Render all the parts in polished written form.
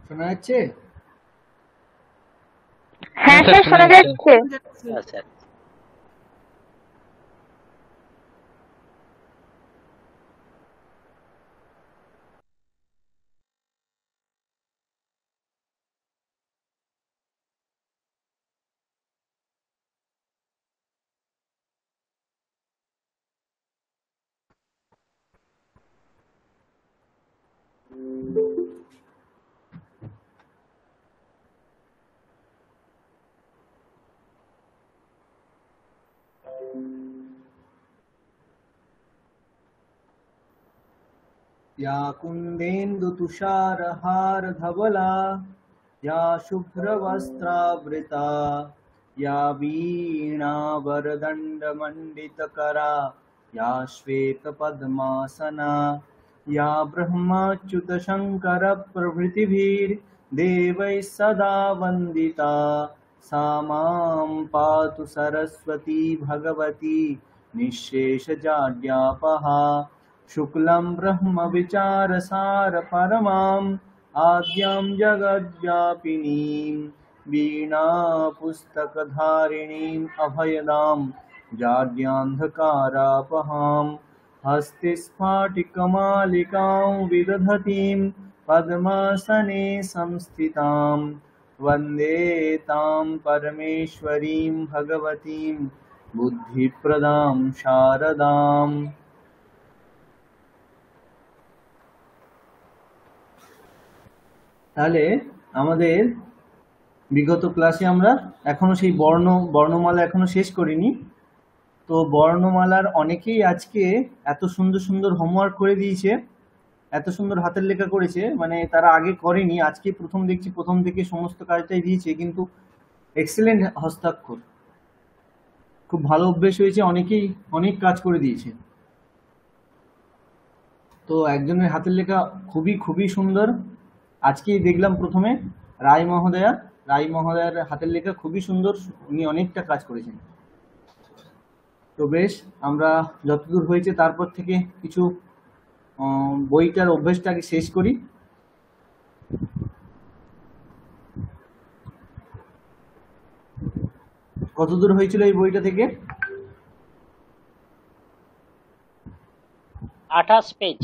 শোনা যাচ্ছে? হ্যাঁ স্যার শোনা যাচ্ছে। আচ্ছা या कुन्देन्दुतुषारहारधवला या शुभ्रवस्त्रावृता या वीणावरदण्डमण्डितकरा या श्वेतपद्मासना या ब्रह्माच्युतशङ्करप्रभृतिभिर्देवैः सदा वन्दिता सा मां पातु सरस्वती भगवती निःशेषजाड्यापहा शुक्लं ब्रह्मविचारसारपरमाम् आद्यां जगद्व्यापिनीं वीणापुस्तकधारिणीम् अभयदां जाड्यान्धकारापहां हस्ते स्फाटिकमालिकां विदधतीं पद्मासने संस्थितां वन्दे तां परमेश्वरीं भगवतीं बुद्धिप्रदां शारदाम्। তাহলে আমাদের বিগত ক্লাসে আমরা এখনো সেই বর্ণমালা এখনো শেষ করিনি। তো বর্ণমালার অনেকেই আজকে এত সুন্দর সুন্দর হোমওয়ার্ক করে দিয়েছে, এত সুন্দর হাতের লেখা করেছে, মানে তারা আগে করেনি, আজকে প্রথম দেখছি, প্রথম থেকে সমস্ত কাজটাই দিয়েছে, কিন্তু এক্সেলেন্ট হস্তাক্ষর, খুব ভালো অভ্যেস হয়েছে, অনেকেই অনেক কাজ করে দিয়েছে। তো একজনের হাতের লেখা খুবই খুবই সুন্দর। আজকেই দেখলাম প্রথমে রায় মহোদয়ার হাতের লেখা খুবই সুন্দর, উনি অনেকটা কাজ করেছেন। তো বেশ, আমরা যতদূর হয়েছে তারপর থেকে কিছু বইটার অভ্যেসটাকে শেষ করি। কতদূর হয়েছিল এই বইটা থেকে? 28 পেজ।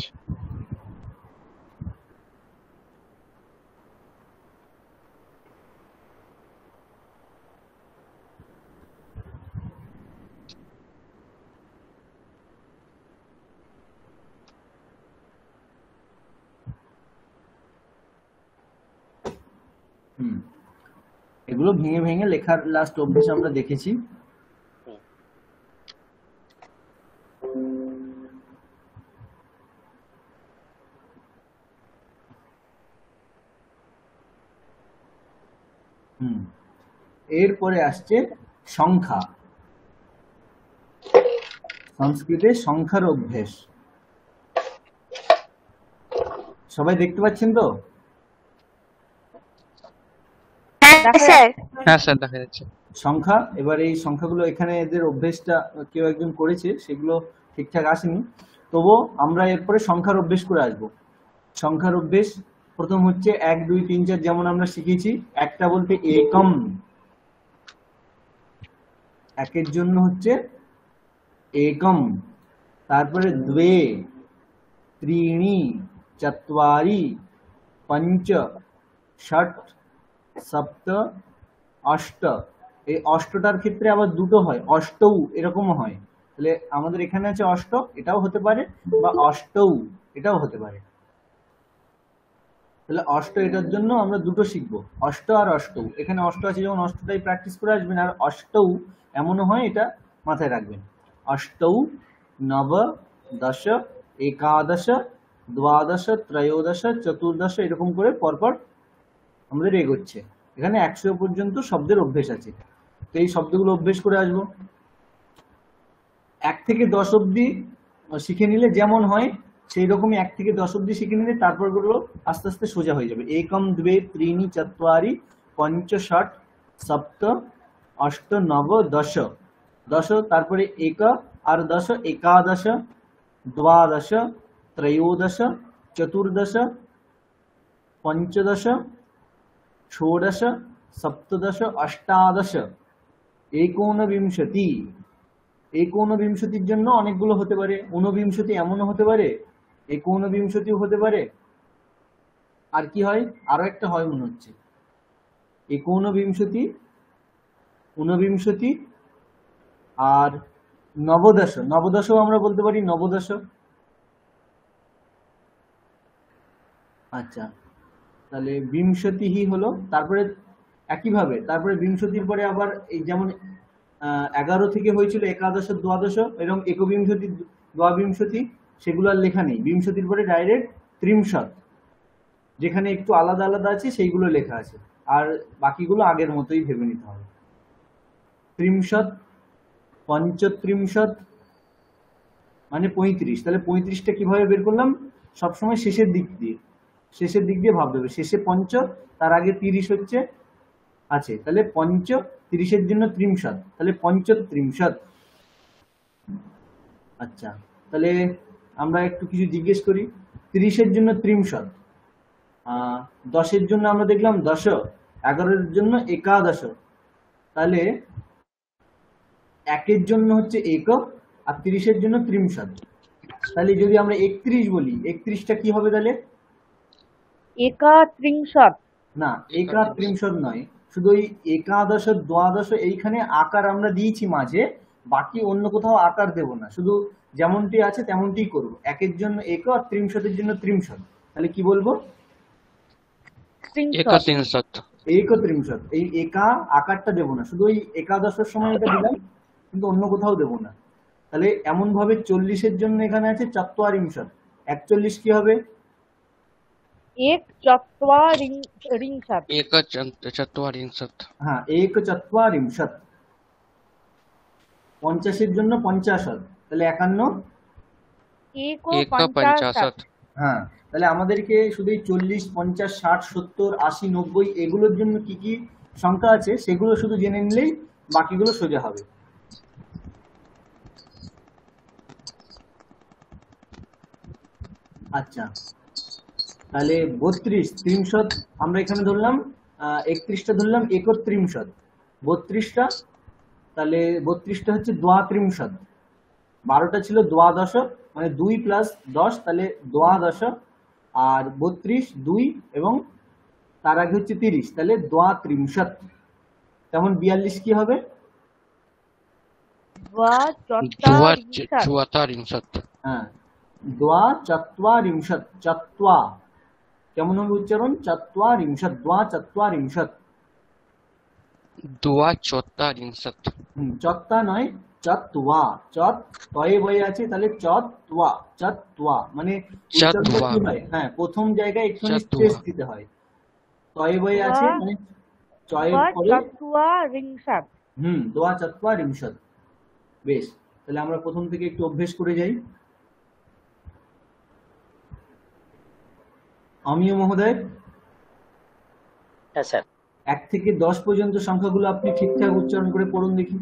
এগুলো ভেঙে ভেঙে লেখার লাস্ট অভ্যেস আমরা দেখেছি। এরপরে আসছে সংখ্যা, সংস্কৃতে সংখ্যার অভ্যেস। সবাই দেখতে পাচ্ছেন তো? হ্যাঁ স্যার দেখা যাচ্ছে সংখ্যা। এবার এই সংখ্যাগুলো এখানে এদের অভ্যেসটা কেউ একজন করেছে, সেগুলো ঠিকঠাক আসেনি, তবুও আমরা এরপরে সংখ্যার অভ্যেস করে আসবো। সংখ্যার অভ্যেস প্রথম হচ্ছে 1 2 3 4, যেমন আমরা শিখেছি। একটা বলতে একম, একের জন্য হচ্ছে একম। তারপরে দ্বে, ত্রিণী, চত্বারি, পঞ্চ, ষট, সপ্ত, অষ্ট। এই অষ্টটার ক্ষেত্রে আবার দুটো হয়, অষ্টৌ এরকমও হয়। তাহলে আমাদের এখানে আছে অষ্ট, এটাও হতে পারে, বা অষ্টৌ এটাও হতে পারে। তাহলে অষ্ট, এটার জন্য আমরা দুটো শিখবো, অষ্ট আর অষ্টৌ। এখানে অষ্ট আছে যেমন অষ্টটাই প্র্যাকটিস করে আসবেন, আর অষ্টৌ এমনও হয়, এটা মাথায় রাখবেন। অষ্টৌ, নব, দশ, একাদশ, দ্বাদশ, ত্রয়োদশ, চতুর্দশ, এরকম করে পরপর আমাদের এগোচ্ছে। এখানে 100 পর্যন্ত শব্দের অভ্যেস আছে। তো এই শব্দগুলো অভ্যেস করে আসবো। 1 থেকে 10 অব্দি শিখে নিলে যেমন হয় সেই রকমই 1 থেকে 10 অব্দি শিখে নিলে তারপর গুলো আস্তে আস্তে সোজা হয়ে যাবে। একম, দ্বে, ত্রিণী, চত্বারি, পঞ্চ, ষট, সপ্ত, অষ্ট, নব, দশ। দশ, তারপরে এক আর দশ, একাদশ, দ্বাদশ, ত্রয়োদশ, চতুর্দশ, পঞ্চদশ, ষোড়শ সপ্তদশ অষ্টাদশ একোনবিংশতি। একোনবিংশতির জন্য অনেকগুলো হতে পারে, ঊনবিংশতি এমনও হতে পারে, একোনবিংশতিও হতে পারে। আর কি হয়, আরো একটা হয় মনে হচ্ছে, একোনবিংশতি, ঊনবিংশতি, আর নবদশ। নবদশও আমরা বলতে পারি, নবদশ। আচ্ছা, তাহলে বিংশতি হলো, তারপরে একইভাবে তারপরে বিংশতির পরে আবার এই যেমন 11 থেকে হয়েছিল একাদশ দ্বাদশ, এরকম একবিংশতি দ্বাবিংশতি, সেগুলো আর লেখা নেই। বিংশতির পরে ডাইরেক্ট ত্রিংশত, যেখানে একটু আলাদা আলাদা আছে সেইগুলো লেখা আছে, আর বাকিগুলো আগের মতোই ভেবে নিতে হবে। ত্রিংশত, পঞ্চত্রিংশত মানে 35। তাহলে 35টা কিভাবে বের করলাম, সবসময় শেষের দিক দিয়ে, শেষের দিক দিয়ে ভাবতে হবে। শেষে পঞ্চ, তার আগে 30 হচ্ছে আছে, তাহলে পঞ্চ, 30-এর জন্য ত্রিংশত, তাহলে পঞ্চত্রিংশত। আচ্ছা, তাহলে আমরা একটু কিছু জিজ্ঞেস করি। 30-এর জন্য ত্রিংশত, 10-এর জন্য আমরা দেখলাম দশ, 11-এর জন্য একাদশ, তাহলে 1-এর জন্য হচ্ছে এক, আর 30-এর জন্য ত্রিংশত। তাহলে যদি আমরা 31 বলি, 31টা কি হবে তাহলে? একাত্রিংশত। না, একাত্রিংশত নয়, শুধু ওই একাদশ দ্বাদশ এইখানে আকার আমরা দিয়েছি মাঝে, বাকি অন্য কোথাও আকার দেব না, শুধু যেমনটি আছে তেমনটি করব। 1-এর জন্য এক, আর ত্রিংশতের জন্য ত্রিংশত, তাহলে কি বলবো? একত্রিংশত। একত্রিংশত। এই একা আকারটা দেব না, শুধু ওই একাদশের সময় এটা দিলাম, কিন্তু অন্য কোথাও দেব না। তাহলে এমন ভাবে 40-এর জন্য এখানে আছে চত্বারিংশত, 41 কি হবে? একচত্বারিংশত। একচত্বারিংশত। হ্যাঁ, একচত্বারিংশত। 50-এর জন্য পঞ্চাশত, তাহলে 51। একপঞ্চাশত। হ্যাঁ, তাহলে আমাদেরকে শুধু এই 40, 50, 60, 70, 80, 90 এগুলোর জন্য কি কি সংখ্যা আছে সেগুলো শুধু জেনে নিলেই বাকিগুলো সোজা হবে। আচ্ছা, তাহলে 32, ত্রিংশত আমরা এখানে ধরলাম, 31টা ধরলাম একত্রিংশত, 32টা, তাহলে 32টা হচ্ছে দ্বাত্রিংশত। 12টা ছিল দ্বাদশ, মানে 2 + 10, তাহলে দ্বাদশ, আর 32 2 এবং তার আগে হচ্ছে 30, তাহলে দ্বাত্রিংশত। তেমন 42 কি হবে? চুয়াত্তরিংশত। হ্যাঁ, দ্বাচত্বারিংশত। চত্বা কেমন হবে উচ্চারণ? চত্বারিংশত, দ্বাচত্বারিংশত। দ্বাচত্বারিংশত। চত্তা নয়, চত্বা। চত তয়ে বয়ে আছে, তাহলে চত্বা, চত্বা মানে উচ্চারণটা কি হয়? হ্যাঁ, প্রথম জায়গায় একটু স্ট্রেস দিতে হয়। তয়ে বয়ে আছে মানে চয়ের পরে চত্বারিংশত। দ্বাচত্বারিংশত। বেশ, তাহলে আমরা প্রথম থেকে একটু অভ্যেস করে যাই। আমিও মহোদয়। হ্যাঁ স্যার। 1 থেকে 10 পর্যন্ত সংখ্যাগুলো আপনি ঠিকঠাক উচ্চারণ করে পড়ুন দেখি।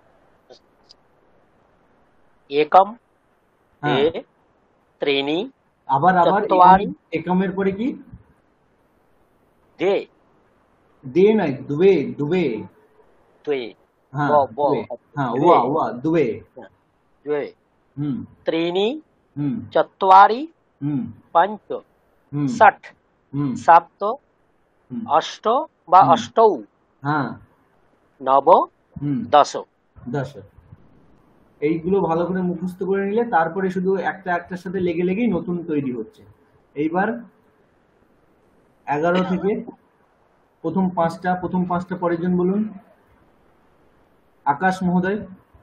একম, হ্যাঁ, দ্বে, ত্রিণি, আবার চত্বারি। একমের পরে কি? দ্বে, দে নয়, দুবে, দুবে। দ্বে, হ্যাঁ, ব, দুবে। হ্যাঁ, দ্বে, ওয়া, দুবে। দ্বে, হুম ত্রিণি, হুম চত্বারি, হুম পঞ্চ, হুম ষট, হুম সপ্ত, হুম, অষ্ট বা হুম। অষ্টৌ, হ্যাঁ, নব, হুম, দশ। 10। এইগুলো ভালো করে মুখস্থ করে নিলে তারপরে শুধু একটা একটার সাথে লেগে লেগেই নতুন তৈরি হচ্ছে। এইবার 11 থেকে প্রথম পাঁচটা পরের জন বলুন। আকাশ মহোদয়।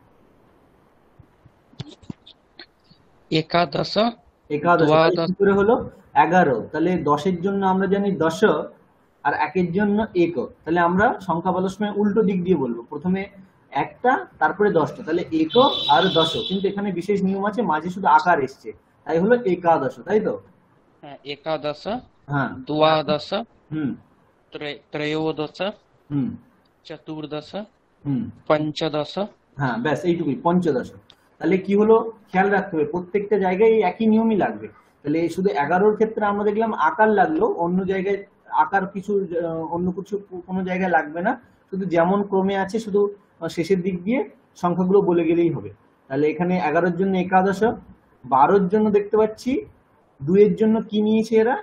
একাদশ, একাদশ, তাহলে দ্বাদশ। কি করে হলো? 11, তাহলে 10-এর জন্য আমরা জানি দশ, আর 1-এর জন্য এক, তাহলে আমরা সংখ্যা বলার সময় উল্টো দিক দিয়ে বলবো, প্রথমে একটা তারপরে 10টা, তাহলে এক আর 10। কিন্তু এখানে বিশেষ নিয়ম আছে, মাঝে শুধু আকার এসছে, তাই হলো একাদশ, তাই তো? একাদশ, হ্যাঁ, দ্বাদশ, হুম ত্রয়োদশ, হুম চতুর্দশ, হুম পঞ্চদশ। হ্যাঁ, ব্যাস এইটুকুই, পঞ্চদশ। তাহলে কি হলো, খেয়াল রাখতে হবে প্রত্যেকটা জায়গায় এই একই নিয়মই লাগবে। তাহলে শুধু 11-র ক্ষেত্রে আমরা দেখলাম আকার লাগলো, অন্য জায়গায় আকার কিছু অন্য কিছু কোনো জায়গায় লাগবে না, শুধু যেমন ক্রমে আছে শুধু শেষের দিক দিয়ে সংখ্যাগুলো বলে গেলেই হবে। তাহলে এখানে 11-র জন্য একাদশ, 12-র জন্য দেখতে পাচ্ছি 2-এর জন্য কি নিয়েছে এরা,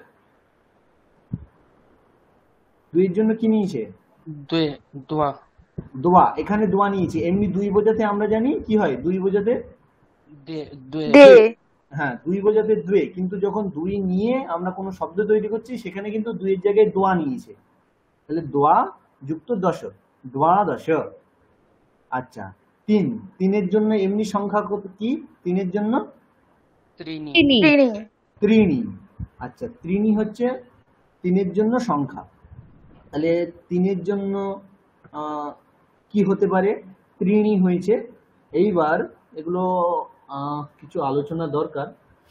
2-এর জন্য কি নিয়েছে, द्वे द्वा দোয়া। এখানে দোয়া নিয়েছে। এমনি 2 বোঝাতে আমরা জানি কি হয়, 2 বোঝাতে दे द्वे দে হ্যাঁ 2 বোঝাতে দুয়ে, কিন্তু যখন 2 নিয়ে আমরা কোনো শব্দ তৈরি করছি সেখানে কিন্তু 2-এর জায়গায় দোয়া নিয়েছে। তাহলে দোয়া যুক্ত দশ, দ্বাদশ। আচ্ছা 3-এর জন্য এমনি সংখ্যা কত কি, 3-এর জন্য त्रीणि তিনি ত্রিণী। আচ্ছা ত্রিণী হচ্ছে 3-এর জন্য সংখ্যা। তাহলে 3-এর জন্য কি হতে পারে, ত্রিণী হয়েছে। এইবার এগুলো কিছু আলোচনা দরকার।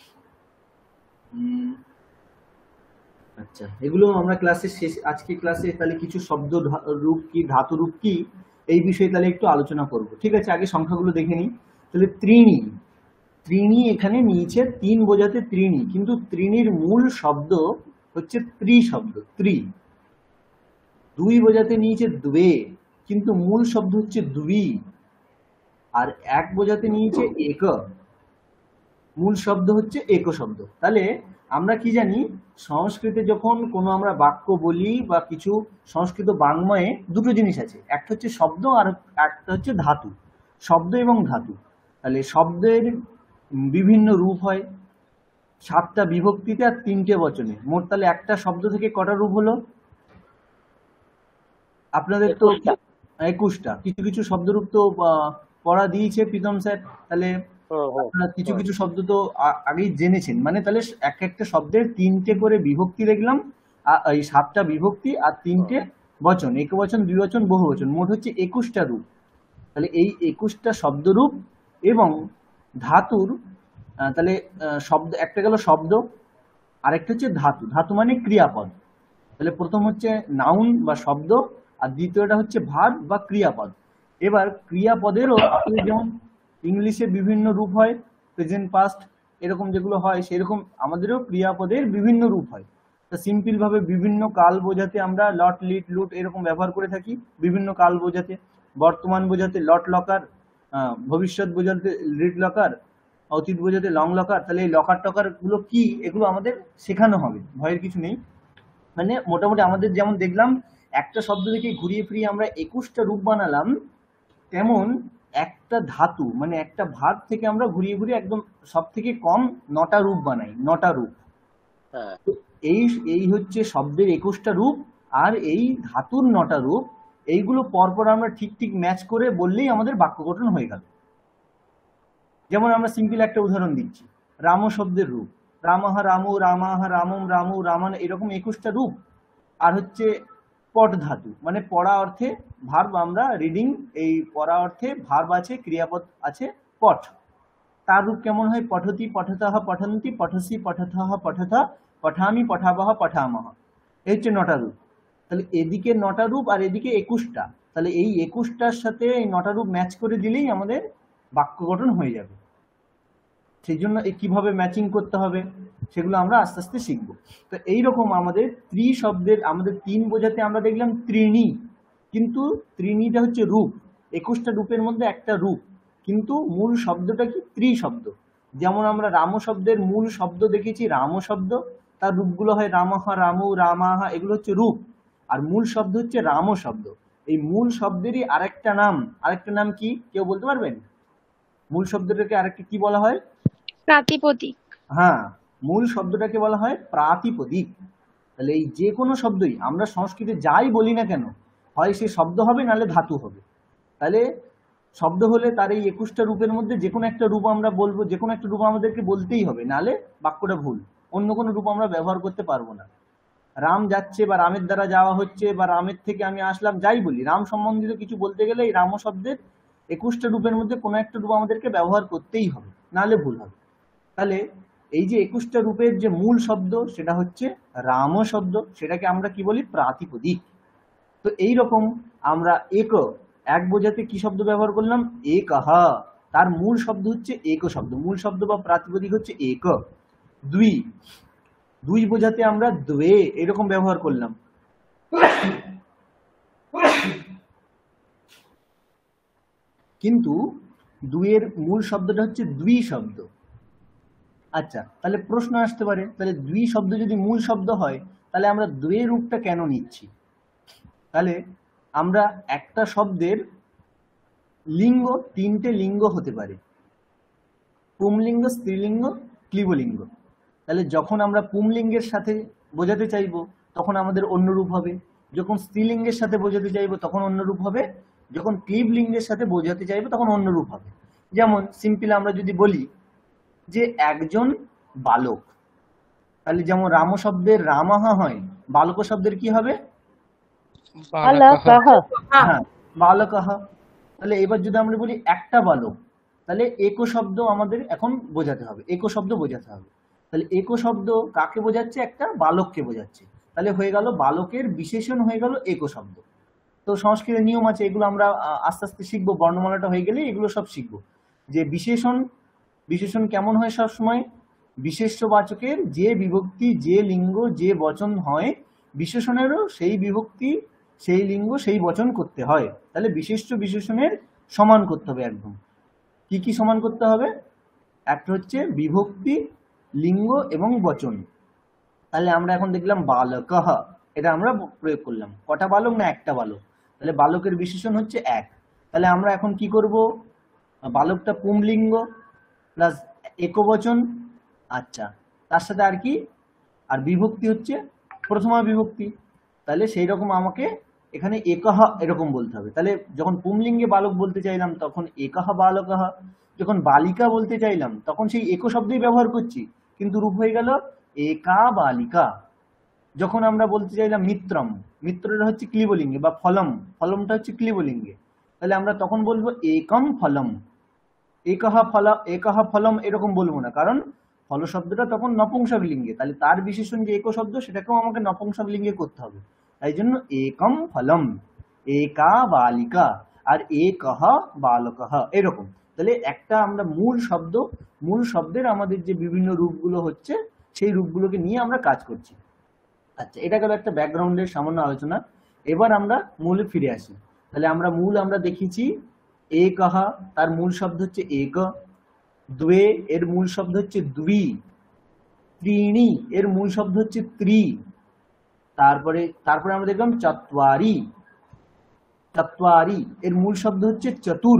আচ্ছা এগুলো আমরা ক্লাসের শেষ, আজকে ক্লাসে তাহলে কিছু শব্দ রূপ কি, ধাতু রূপ কি, এই বিষয়ে তাহলে একটু আলোচনা করব। ঠিক আছে, আগে সংখ্যাগুলো দেখে নিই। তাহলে ত্রিণী, ত্রিণী এখানে নিয়েছে 3 বোঝাতে ত্রিণী, কিন্তু ত্রিণীর মূল শব্দ হচ্ছে ত্রি শব্দ, ত্রি। 2 বোঝাতে নিয়েছে দ্বে, কিন্তু মূল শব্দ হচ্ছে দ্বি। আর 1 বোঝাতে নিয়েছে এক, মূল শব্দ হচ্ছে এক শব্দ। তাহলে আমরা কি জানি, সংস্কৃতে যখন কোনো আমরা বাক্য বলি বা কিছু সংস্কৃত বাংময়ে দুটো জিনিস আছে, একটা হচ্ছে শব্দ আর একটা হচ্ছে ধাতু, শব্দ এবং ধাতু। তাহলে শব্দের বিভিন্ন রূপ হয়, 7টা বিভক্তিতে আর 3টে বচনে। মোট তাহলে একটা শব্দ থেকে কটা রূপ হলো আপনাদের? তো 21টা। 21টা। কিছু কিছু শব্দরূপ তো পড়া দিয়েছে প্রীতম স্যার। তাহলে আপনারা কিছু কিছু শব্দ তো আগেই জেনেছেন, মানে তাহলে এক একটা শব্দের 3টে করে বিভক্তি দেখলাম, এই 7টা বিভক্তি আর 3টে বচন, একবচন, দ্বিবচন, বহুবচন, মোট হচ্ছে 21টা রূপ। তাহলে এই 21টা শব্দরূপ এবং ধাতুর তাহলে শব্দ একটা গেল শব্দ, আরেকটা হচ্ছে ধাতু। ধাতু মানে ক্রিয়াপদ। তাহলে প্রথম হচ্ছে নাউন বা শব্দ, আর দ্বিতীয়টা হচ্ছে ভার্ব বা ক্রিয়াপদ। এবার ক্রিয়াপদেরও আপনাদের যেমন ইংলিশে বিভিন্ন রূপ হয়, প্রেজেন্ট পাস্ট এরকম যেগুলো হয়, সেরকম আমাদেরও ক্রিয়াপদের বিভিন্ন রূপ হয়। তা সিম্পল ভাবে বিভিন্ন কাল বোঝাতে আমরা লট, লিট, লুট এরকম ব্যবহার করে থাকি বিভিন্ন কাল বোঝাতে। বর্তমান বোঝাতে লট লকার, ভবিষ্যৎ বোঝাতে লিট লকার, অতীত বোঝাতে লং লকার। তাহলে এই লকার টকার গুলো কি, এগুলো আমাদের শেখানো হবে, ভয়ের কিছু নেই। মানে মোটামুটি আমাদের যেমন দেখলাম একটা শব্দ থেকে ঘুরিয়ে ফিরিয়ে আমরা 21টা রূপ বানালাম, তেমন একটা ধাতু মানে একটা ভার্ব থেকে আমরা ঘুরিয়ে ঘুরিয়ে একদম সব থেকে কম 9টা রূপ বানাই, 9টা রূপ। হ্যাঁ তো এই এই হচ্ছে শব্দের 21টা রূপ আর এই ধাতুর 9টা রূপ। এইগুলো পরপর আমরা ঠিক ঠিক ম্যাচ করে বললেই আমাদের বাক্য গঠন হয়ে গেল। যেমন আমরা সিম্পল একটা উদাহরণ দিচ্ছি, রাম শব্দের রূপ, রামাহা রামু, রামাহা রামম, রামু, রামান, এরকম 21টা রূপ। আর হচ্ছে পট ধাতু মানে পড়া অর্থে ভার্ব, আমরা রিডিং, এই পড়া অর্থে ভার্ব আছে, ক্রিয়াপদ আছে পঠ। তার রূপ কেমন হয়, পঠতি, পঠতঃ, পঠন্তি, পঠসি, পঠথঃ, পঠথ, পঠামি, পঠাবহ, পঠামহ। এই হচ্ছে 9টা রূপ। তাহলে এদিকে 9টা রূপ আর এদিকে 21টা। তাহলে এই 21টার সাথে এই 9টা রূপ ম্যাচ করে দিলেই আমাদের বাক্য গঠন হয়ে যাবে। সেই জন্য কিভাবে ম্যাচিং করতে হবে সেগুলো আমরা আস্তে আস্তে শিখব। তো এইরকম আমাদের ত্রি শব্দের, আমাদের 3 বোঝাতে আমরা দেখলাম ত্রিণী, কিন্তু ত্রিণীটা হচ্ছে রূপ, 21টা রূপের মধ্যে একটা রূপ, কিন্তু মূল শব্দটা কি, ত্রি শব্দ। যেমন আমরা রাম শব্দের মূল শব্দ দেখেছি রাম শব্দ, তার রূপগুলো হয় রামহা, রামু, রামাহা, এগুলো হচ্ছে রূপ। আর মূল শব্দ হচ্ছে রাম শব্দ। এই মূল শব্দেরই আরেকটা নাম কি কেউ বলতে পারবেন? মূল শব্দটাকে আরেকটা কি বলা হয়? প্রাতিপদিক। হ্যাঁ, মূল শব্দটাকে বলা হয় প্রাতিপদিক। তাহলে এই যে কোনো শব্দই আমরা সংস্কৃতে যাই বলি না কেন, হয় সে শব্দ হবে নাহলে ধাতু হবে। তাহলে শব্দ হলে তার এই 21টা রূপের মধ্যে যে কোনো একটা রূপ আমরা বলবো, যে কোনো একটা রূপ আমাদেরকে বলতেই হবে, নাহলে বাক্যটা ভুল। অন্য কোনো রূপ আমরা ব্যবহার করতে পারবো না। রাম যাচ্ছে বা রামের দ্বারা যাওয়া হচ্ছে বা রামের থেকে আমি আসলাম, যাই বলি, রাম সম্বন্ধিত কিছু বলতে গেলে এই রাম শব্দের 21টা রূপের মধ্যে কোনো একটা রূপ আমাদেরকে ব্যবহার করতেই হবে, নাহলে ভুল হবে। তাহলে এই যে 21টা রূপের যে মূল শব্দ সেটা হচ্ছে রাম শব্দ, সেটাকে আমরা কি বলি, প্রাতিপদিক। তো এই রকম আমরা এক বোঝাতে কি শব্দ ব্যবহার করলাম, একহ, তার মূল শব্দ হচ্ছে এক শব্দ, মূল শব্দ বা প্রাতিপদিক হচ্ছে এক। দুই, দুই বোঝাতে আমরা দ্বে এরকম ব্যবহার করলাম। কিন্তু দুইয়ের মূল শব্দটা হচ্ছে দ্বি শব্দ। আচ্ছা, তাহলে প্রশ্ন আসতে পারে, তাহলে দ্বি শব্দ যদি মূল শব্দ হয় তাহলে আমরা দ্বে রূপটা কেন নিচ্ছি? তাহলে আমরা একটা শব্দের লিঙ্গ, তিনটে লিঙ্গ হতে পারে, পুংলিঙ্গ, স্ত্রীলিঙ্গ, ক্লীবলিঙ্গ। তাহলে যখন আমরা পুংলিঙ্গের সাথে বোঝাতে চাইবো তখন আমাদের অন্য রূপ হবে, যখন স্ত্রীলিঙ্গের সাথে বোঝাতে চাইবো তখন অন্য রূপ হবে, যখন ক্লীবলিঙ্গের সাথে বোঝাতে চাইবো তখন অন্য রূপ হবে। যেমন সিম্পল আমরা যদি বলি যে একজন বালক, তাহলে যেমন রাম শব্দের রামাহা হয়, বালক শব্দের কি হবে? बालकः बालकः হ্যাঁ, বালকাহা। তাহলে এবার যদি আমরা বলি একটা বালক, তাহলে একো শব্দ আমাদের এখন বোঝাতে হবে, একো শব্দ বোঝাতে হবে। তাহলে একো শব্দ কাকে বোঝাচ্ছে? একটা বালককে বোঝাচ্ছে। তাহলে হয়ে গেল বালকের বিশেষণ হয়ে গেল একো শব্দ। তো সংস্কৃতের নিয়ম আছে, এগুলো আমরা আস্তে আস্তে শিখবো, বর্ণমালাটা হয়ে গেলে এগুলো সব শিখবো। যে বিশেষণ, বিশেষণ কেমন হয়? সব সময় বিশেষ্যবাচকের যে বিভক্তি, যে লিঙ্গ, যে বচন হয়, বিশেষণেরও সেই বিভক্তি, সেই লিঙ্গ, সেই বচন করতে হয়। তাহলে বিশেষ্য বিশেষণের সমান করতে হবে একদম। কি কি সমান করতে হবে? একটা হচ্ছে বিভক্তি, লিঙ্গ এবং বচন। তাহলে আমরা এখন দেখলাম বালকঃ, এটা আমরা প্রয়োগ করলাম। কটা বালক? না, একটা বালক। তাহলে বালকের বিশেষণ হচ্ছে এক। তাহলে আমরা এখন কি করব? বালকটা পুংলিঙ্গ প্লাস একবচন। আচ্ছা, তার সাথে আর কি? আর বিভক্তি হচ্ছে প্রথমা বিভক্তি। তাহলে সেই রকম আমাকে এখানে একহ এরকম বলতে হবে। তাহলে যখন পুংলিঙ্গে বালক বলতে চাইলাম তখন একহ বালকঃ, যখন বালিকা বলতে চাইলাম তখন সেই এক শব্দই ব্যবহার করছি, কিন্তু রূপ হয়ে গেল একা বালিকা। যখন আমরা বলতে চাইলাম মিত্রম, মিত্রটা হচ্ছে ক্লীবলিঙ্গে, বা ফলম, ফলমটা হচ্ছে ক্লীবলিঙ্গে, তাহলে আমরা তখন বলবো একম ফলম। একহ ফল, একহ ফলম এরকম বলবো না, কারণ ফল শব্দটা তখন নপুংসক লিঙ্গে। তাহলে তার বিশেষণ যে এক শব্দ সেটাকেও আমাকে নপুংসক লিঙ্গে করতে হবে। তাই জন্য একম ফলম, একা বালিকা, আর একহ বালকঃ এরকম। তাহলে একটা আমরা মূল শব্দ, মূল শব্দের আমাদের যে বিভিন্ন রূপগুলো হচ্ছে সেই রূপগুলোকে নিয়ে আমরা কাজ করছি। আচ্ছা, এটা গেল একটা ব্যাকগ্রাউন্ডের সামান্য আলোচনা। এবার আমরা মূলে ফিরে আসি। তাহলে আমরা মূল আমরা দেখেছি একহ, তার মূল শব্দ হচ্ছে এক। দ্বে এর মূল শব্দ হচ্ছে দ্বি। ত্রিণী এর মূল শব্দ হচ্ছে ত্রি। তারপরে তারপরে আমরা দেখলাম চত্বারি, চত্বারি এর মূল শব্দ হচ্ছে চতুর।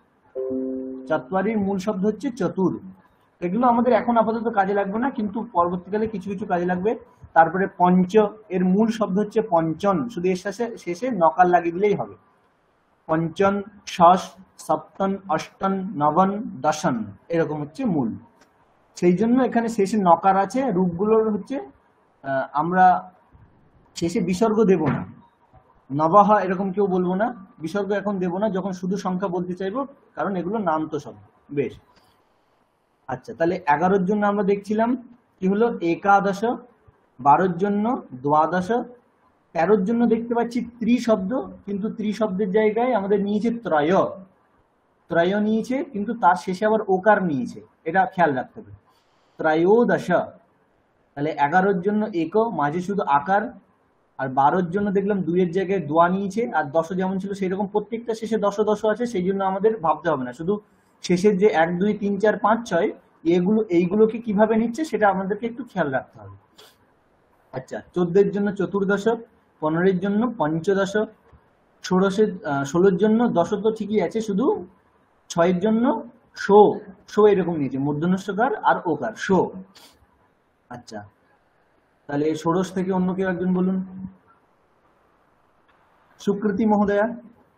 চত্বারির মূল শব্দ হচ্ছে চতুর। এগুলো আমাদের এখন আপাতত কাজে লাগবে না, কিন্তু পরবর্তীকালে কিছু কিছু কাজে লাগবে। তারপরে পঞ্চ এর মূল শব্দ হচ্ছে পঞ্চন, শুধু এর শেষে নকাল লাগিয়ে দিলেই হবে। পঞ্চন, ষষ্ঠ, সপ্তন, অষ্টন, নবন, দশন এরকম হচ্ছে মূল। সেই জন্য এখানে শেষে নকার আছে। রূপগুলোর হচ্ছে আমরা শেষে বিসর্গ দেব না, নবাহ এরকম কেউ বলবো না, বিসর্গ এখন দেব না যখন শুধু সংখ্যা বলতে চাইবো, কারণ এগুলো নাম তো শব্দ। বেশ, আচ্ছা, তাহলে 11-র জন্য আমরা দেখছিলাম কি হলো একাদশ, 12-র জন্য দ্বাদশ, 13-র জন্য দেখতে পাচ্ছি ত্রি শব্দ, কিন্তু ত্রি শব্দের জায়গায় আমাদের নিয়েছে ত্রয়, ত্রয় নিয়েছে, কিন্তু তার শেষে আবার ওকার নিয়েছে, এটা খেয়াল রাখতে হবে। ত্রয়োদশ, তাহলে 11-র জন্য এক, মাঝে শুধু আকার। আর 12-র জন্য দেখলাম 2-এর জায়গায় দোয়া নিয়েছে, আর 10 যেমন ছিল সেই রকম প্রত্যেকটা শেষে 10 10 আছে, সেই জন্য আমাদের ভাবতে হবে না, শুধু শেষের যে 1 2 3 4 5 6 এইগুলোকে কিভাবে নিচ্ছে সেটা আমাদেরকে একটু খেয়াল রাখতে হবে। আচ্ছা, 14-এর জন্য চতুর্দশ, 15-এর জন্য পঞ্চদশ, 16-এর জন্য দশ তো ঠিকই আছে, শুধু 6-এর জন্য শো, শো এরকম নিয়েছে, মূর্ধন্যস্বকার আর ওকার, শো। আচ্ছা, তাহলে 16 থেকে অন্য কেউ একজন বলুন। সুকৃতি মহোদয়া।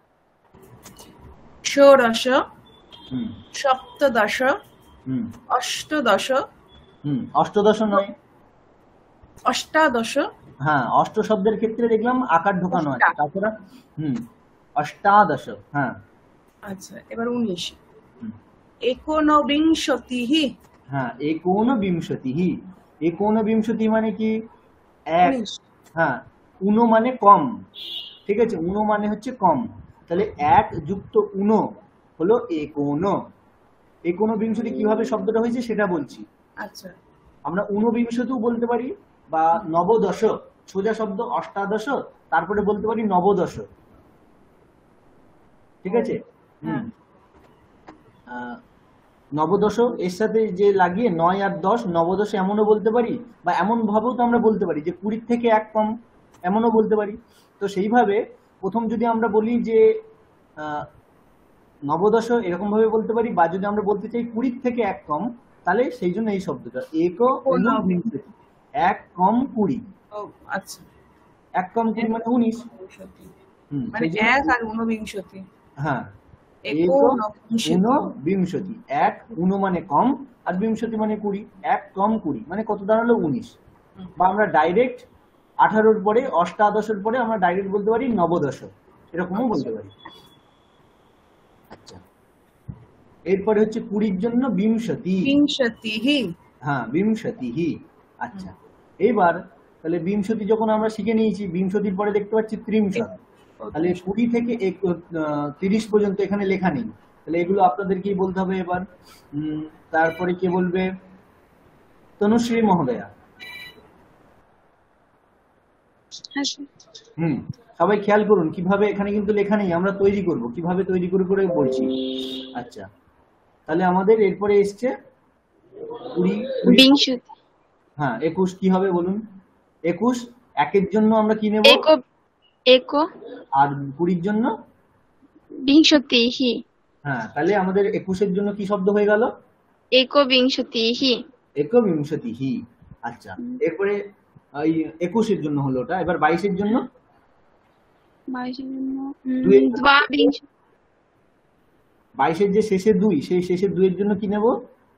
ষোড়শ, হুম সপ্তদশ, হুম অষ্টদশ, অষ্টদশ নয়, অষ্টাদশ, হ্যাঁ, অষ্ট শব্দের ক্ষেত্রে দেখলাম আকার ঢোকানো আছে, তাছাড়া অষ্টাদশ। হ্যাঁ, আচ্ছা, এবার 19, হুম, একোনবিংশতিঃ, হ্যাঁ, একোনবিংশতি। একোনবিংশতি মানে কি? এক। 19, হ্যাঁ, উনো মানে কম, ঠিক আছে, উনো মানে হচ্ছে কম, তাহলে 1 যুক্ত উনো হলো একোন। একোনবিংশতি কিভাবে শব্দটা হয়েছে সেটা বলছি। আচ্ছা, আমরা ঊনবিংশতিও বলতে পারি, বা নবদশ, সোজা শব্দ অষ্টাদশ, তারপরে বলতে পারি নবদশ। ঠিক আছে? হ্যাঁ। নবদশ এর সাথে যে লাগিয়ে 9 আর 10, নবদশ এমনও বলতে পারি, বা এমন ভাবেও তো আমরা বলতে পারি যে 20 থেকে 1 কম, এমনও বলতে পারি। তো সেইভাবে প্রথম যদি আমরা বলি যে নবদশ, এরকম ভাবে বলতে পারি, বা যদি আমরা বলতে চাই 20 থেকে 1 কম, তাহলে সেই জন্য এই শব্দটা এক ঊনবিংশতি, 1 কম 20। ও আচ্ছা, 1 কম 20 মানে 19। ঊনবিংশতি। হুম, মানে সেই জন্য 1 আর ঊনবিংশতি। হ্যাঁ, একোনবিংশতি। ঊনবিংশতি, 1 ঊন মানে কম, আর বিংশতি মানে 20, 1 কম 20 মানে কত দাঁড়ালো? 19। বা আমরা ডাইরেক্ট 18-র পরে, অষ্টাদশের পরে আমরা ডাইরেক্ট বলতে পারি নবদশ, এরকমও বলতে পারি। আচ্ছা, এরপরে হচ্ছে 20-র জন্য বিংশতি। বিংশতিহি। হ্যাঁ, বিংশতিহি। আচ্ছা, এইবার তাহলে বিংশতি যখন আমরা শিখে নিয়েছি, বিংশতির পরে দেখতে পাচ্ছি ত্রিংশত। তাহলে 20 থেকে 30 পর্যন্ত এখানে লেখা নেই, তাহলে এগুলো আপনাদেরকেই বলতে হবে এবার। তারপরে কে বলবে? তনুশ্রী মহোদয়া। সবাই খেয়াল করুন কিভাবে, এখানে কিন্তু লেখা নেই, আমরা তৈরি করব, কিভাবে তৈরি করে করে বলছি। আচ্ছা, তাহলে আমাদের এরপরে এসছে 20। হ্যাঁ, 21 কি হবে বলুন? 21 একের জন্য আমরা কি নেব? एको আর 20-র জন্য विंशतिः। হ্যাঁ, তাহলে আমাদের 21-এর জন্য কি শব্দ হয়ে গেল? एकविंशतिः। একবিংশতিহি। আচ্ছা, এরপরে এই 21-এর জন্য হলো ওটা। এবার 22-এর জন্য? 22-এর যে শেষে 2, সেই শেষের 2-এর জন্য কি নেব?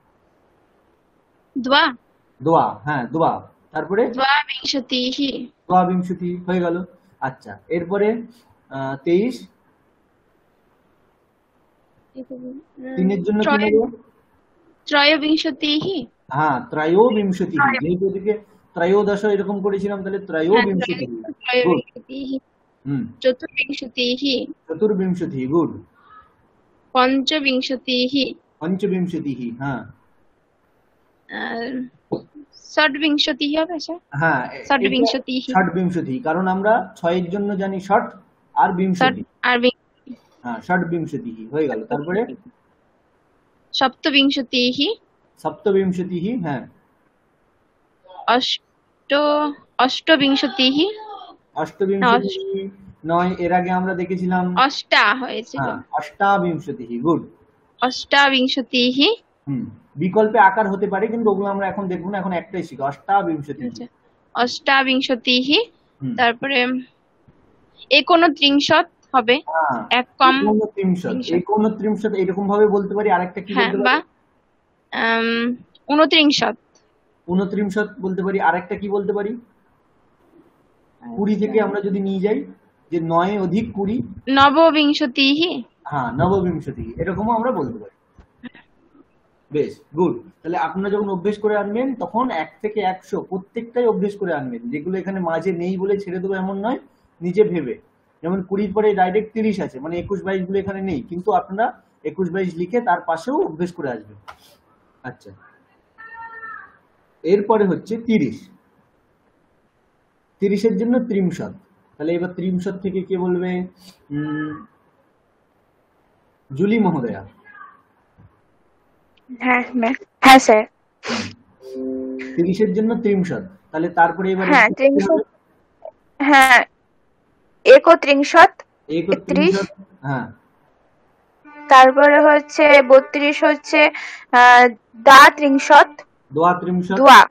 দোয়া। হ্যাঁ, দোয়া। তারপরে द्वाविंशतिः। দ্বাবিংশতি হয়ে গেল। আচ্ছা, এরপরে 23, 3-এর জন্য কি নেব? त्रयोविंशतिः। হ্যাঁ, ত্রয়োবিংশতি। যেহেতু এদিকে ত্রয়োদশ এরকম করেছিলাম, তাহলে ত্রয়োবিংশতি। গুড। चतुर्विंशतिः। চতুর্বিংশতি। গুড। पञ्चविंशतिः। পঞ্চবিংশতি। হ্যাঁ षड्विंशतिः হবে স্যার? হ্যাঁ, षड्विंशतिः। ষটবিংশতি, কারণ আমরা 6-এর জন্য জানি ষট আর বিংশতি। হ্যাঁ, ষটবিংশতি হয়ে গেল। তারপরে सप्तविंशतिः। সপ্তবিংশতি। হ্যাঁ, अष्टविंशतिः। অষ্টবিংশতি নয়, এর আগে আমরা দেখেছিলাম अष्टा হয়েছিল। হ্যাঁ, অষ্টাবিংশতি। গুড। अष्टाविंशतिः। বিকল্পে আকার হতে পারে, কিন্তু ওগুলো আমরা এখন দেখবো না, এখন একটাই শিখো, অষ্টাবিংশতি। अष्टाविंशतिः। তারপরে 29 হবে, এক কম 29 এরকম ভাবে বলতে পারি। আরেকটা কি বলতে পারি? 29। 29 বলতে পারি। আরেকটা কি বলতে পারি? 20 থেকে আমরা যদি নিয়ে যাই যে 9 অধিক 20, নববিংশতিः। হ্যাঁ, নববিংশতি, এরকমও আমরা বলতে পারি। বেশ, গুড। তাহলে আপনারা যখন অভ্যেস করে আনবেন, তখন 1 থেকে 100 প্রত্যেকটাই অভ্যেস করে আনবেন। যেগুলো এখানে মাঝে নেই বলে ছেড়ে দেবো এমন নয়, নিজে ভেবে। যেমন 20-র পরে ডাইরেক্ট 30 আছে, মানে 21-22 গুলো এখানে নেই, কিন্তু আপনারা 21-22 লিখে তার পাশেও অভ্যেস করে আসবেন। আচ্ছা, এরপরে হচ্ছে 30। 30-এর জন্য ত্রিংশত। তাহলে এবার ত্রিংশত থেকে কে বলবে? জুলি মহোদয়া। হ্যাঁ হ্যাঁ স্যার। 30-এর জন্য ত্রিংশত। তাহলে তারপরে এবার হ্যাঁ, ত্রিংশত। হ্যাঁ, একত্রিংশত। 31। হ্যাঁ, তারপরে হচ্ছে 32 হচ্ছে দা ত্রিংশত। দোয়া ত্রিংশত। দোয়া।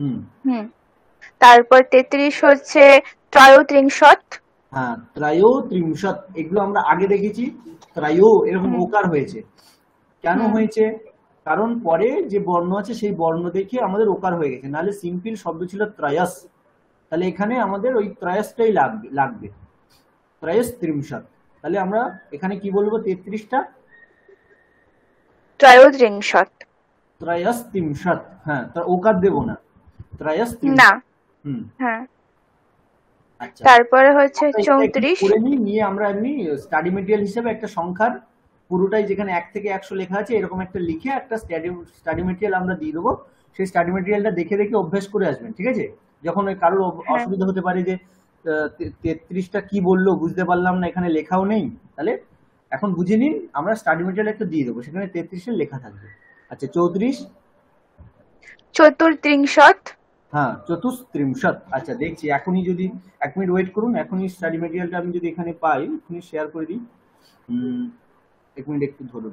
তারপর 33 হচ্ছে ত্রয়োত্রিংশত। হ্যাঁ, ত্রয়োত্রিংশত। এগুলো আমরা আগে দেখেছি, ত্রয়ো এরকম ওকার হয়েছে। কেন হয়েছে? কারণ পরে যে বর্ণ আছে সেই বর্ণ দেখে আমাদের ওকার হয়ে গেছে, নাহলে সিম্পল শব্দ ছিল ত্রয়স। তাহলে এখানে আমাদের ওই ত্রয়সটাই লাগবে, ত্রয়স্ত্রিংশত। তাহলে আমরা এখানে কি বলবো? 33টা ত্রয়োত্রিংশত। ত্রয়স্ত্রিংশত। হ্যাঁ, তার ওকার দেব না, ত্রয়স্ত্রিংশত। না। হ্যাঁ। আচ্ছা, তারপরে হচ্ছে 34। করে নিয়ে আমরা এমনি স্টাডি মেটেরিয়াল হিসেবে একটা সংখ্যার পুরোটাই যেখানে 1 থেকে 100 লেখা আছে, এরকম একটা লিখে একটা স্টাডি মেটেরিয়াল আমরা দিয়ে দেবো। সেই স্টাডি মেটেরিয়ালটা দেখে দেখে অভ্যেস করে আসবেন, ঠিক আছে? যখন ওই কারোর হ্যাঁ অসুবিধা হতে পারে যে 33টা কি বললো বুঝতে পারলাম না, এখানে লেখাও নেই, তাহলে এখন বুঝে নিন, আমরা স্টাডি মেটেরিয়াল একটা দিয়ে দেবো, সেখানে 33 লেখা থাকবে। আচ্ছা 34, চতুর্ত্রিংশৎ। হ্যাঁ 34। আচ্ছা দেখছি এখনই, যদি 1 মিনিট ওয়েট করুন, এখনই স্টাডি মেটেরিয়ালটা আমি যদি এখানে পাই এখনই শেয়ার করে দিই। 1 মিনিট একটু ধরুন।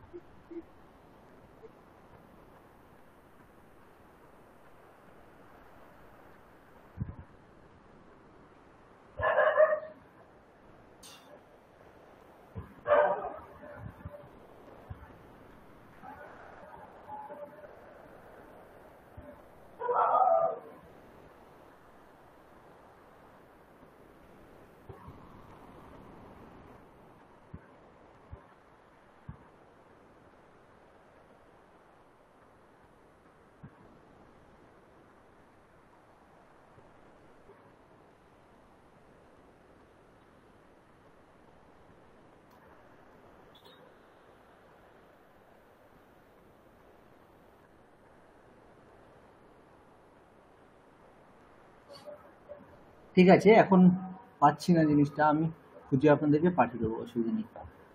ঠিক আছে, এখন পাচ্ছি না জিনিসটা, আমি খুঁজে আপনাদেরকে পাঠিয়ে দেবো, অসুবিধা নেই।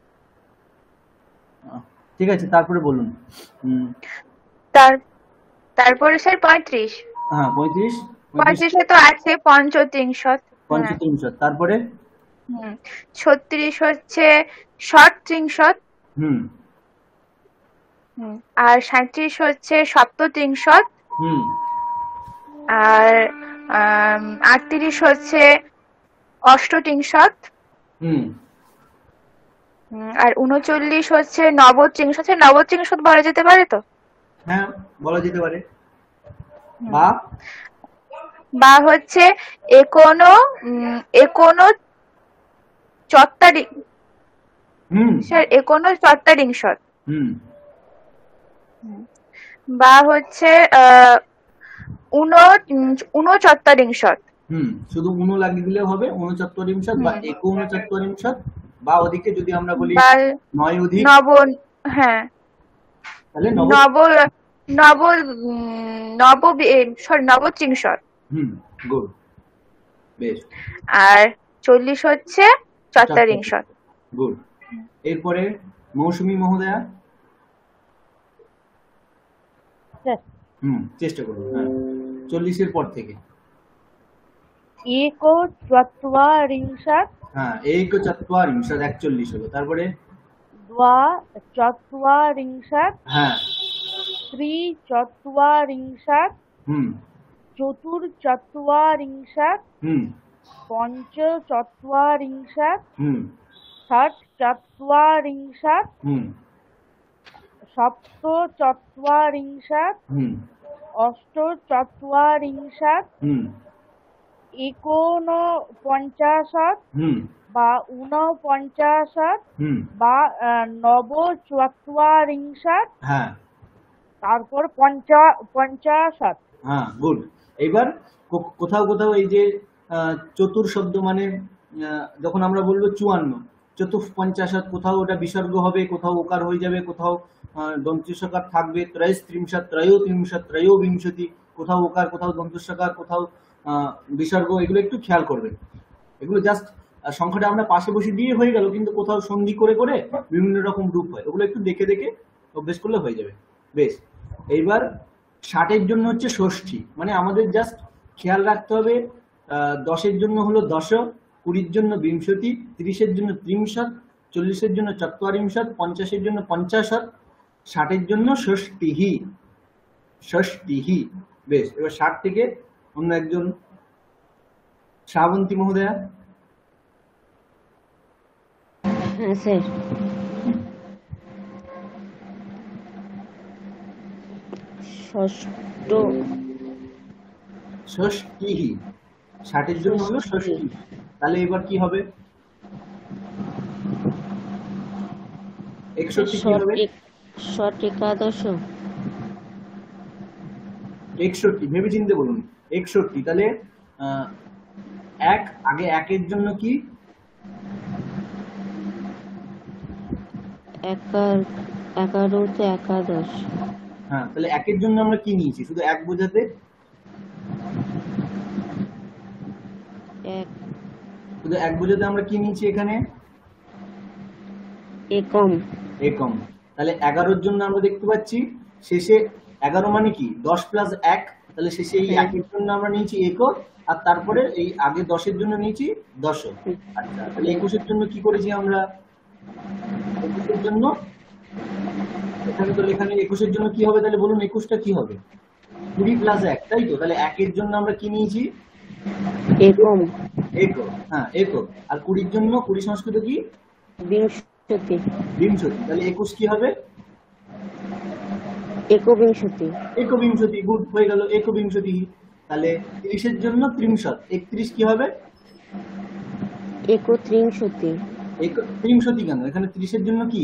ঠিক আছে, তারপরে বলুন। তারপরে স্যার 35। হ্যাঁ 35, 35 তো আছে পঞ্চত্রিংশৎ। 35, তারপরে 36 হচ্ছে ষটত্রিংশৎ। হুম আর 37 হচ্ছে সপ্তত্রিংশৎ। হুম আর 38 হচ্ছে অষ্টত্রিংশৎ। হুম আর 39 হচ্ছে নবত্রিংশৎ। নবত্রিংশৎ বলা যেতে পারে তো? হ্যাঁ বলা যেতে পারে। বা হচ্ছে ঊনচত্বরিংশৎ। বা হচ্ছে ঊনচত্বরিংশৎ। শুধু উনো লাগিয়ে দিলেও হবে, 39 বা 39, বা ওদিকে যদি আমরা বলি 9 অধিক হ্যাঁ তাহলে নবত্রিংশৎ। গুড, বেশ। আর 40 হচ্ছে চত্বরিংশৎ। গুড। এরপরে মৌসুমী মহোদয়া। চেষ্টা করুন। হ্যাঁ 40 পর থেকে। एकचत्वारिंशत्। হ্যাঁ 41, 41 হলো, তারপরে द्वाचत्वारिंशत्। হ্যাঁ त्रिचत्वारिंशत्। चतुर्चत्वारिंशत्। पञ्चचत्वारिंशत्। षट्चत्वारिंशत्। सप्तचत्वारिंशत्। अष्टचत्वारिंशत्। 49 বা 49 বা 49, তারপর 50। হ্যাঁ গুড। এইবার কোথাও কোথাও এই যে চতুর শব্দ মানে যখন আমরা বলবো 54, 54, কোথাও ওটা বিসর্গ হবে, কোথাও ওকার হয়ে যাবে, কোথাও দন্ত্যস্বকার থাকবে, ত্রয়স্ত্রিংশৎ, ত্রয়োত্রিংশৎ, ত্রয়োবিংশতি, কোথাও ওকার, কোথাও দন্ত্যস্বকার, কোথাও বিসর্গ, এগুলো একটু খেয়াল করবেন। এগুলো জাস্ট সংখ্যাটা আমরা পাশে বসে দিয়ে হয়ে গেল, কিন্তু কোথাও সন্ধি করে করে বিভিন্ন রকম রূপ হয়, ওগুলো একটু দেখে দেখে অভ্যেস করলে হয়ে যাবে। বেশ, এইবার 60 জন্য হচ্ছে ষষ্ঠী, মানে আমাদের জাস্ট খেয়াল রাখতে হবে 10 জন্য হলো দশ, 20 জন্য বিংশতি, 30 জন্য ত্রিংশৎ, 40 জন্য চত্বরিংশৎ, 50 জন্য 50, 60 জন্য ষষ্ঠীহি, ষষ্ঠীহি। বেশ, এবার 60 থেকে অন্য একজন, শ্রাবন্তী মহোদয়া। হ্যাঁ স্যার, ষষ্ঠীহি, 60 জন্য হলো ষষ্ঠী, তাহলে এবার কি হবে? 61 কি হবে? একাদশ। 61, ভেবে চিন্তে বলুন। 61, তাহলে আগে 1 জন্য কি? 11 একাদশ। হ্যাঁ, তাহলে 1 জন্য আমরা কি নিয়েছি? শুধু 1 বোঝাতে এক শুধু এক বোঝাতে আমরা কি নিয়েছি এখানে? একম একম। তাহলে 11-র জন্য আমরা দেখতে পাচ্ছি শেষে 11 মানে কি 10 প্লাস 1, তাহলে শেষে এই হ্যাঁ। 1-এর জন্য আমরা নিয়েছি এক, আর তারপরে এই আগে 10-এর জন্য নিয়েছি 10। আচ্ছা, তাহলে 21-এর জন্য কি করেছি আমরা? 21-এর জন্য এখানে তো লেখা নেই। 21-এর জন্য কি হবে তাহলে বলুন? 21টা কি হবে? 20 প্লাস 1, তাই তো? তাহলে 1-এর জন্য আমরা কি নিয়েছি? একম এক। হ্যাঁ, এক। আর 20-র জন্য 20 সংস্কৃত কি? বিংশতি বিংশতি। তাহলে 21 কি হবে? একবিংশতি একবিংশতি। গুড, হয়ে গেল একবিংশতি। তাহলে 30-এর জন্য 30, 31 কি হবে? একত্রিংশতি 30 কেন? এখানে 30-এর জন্য কি?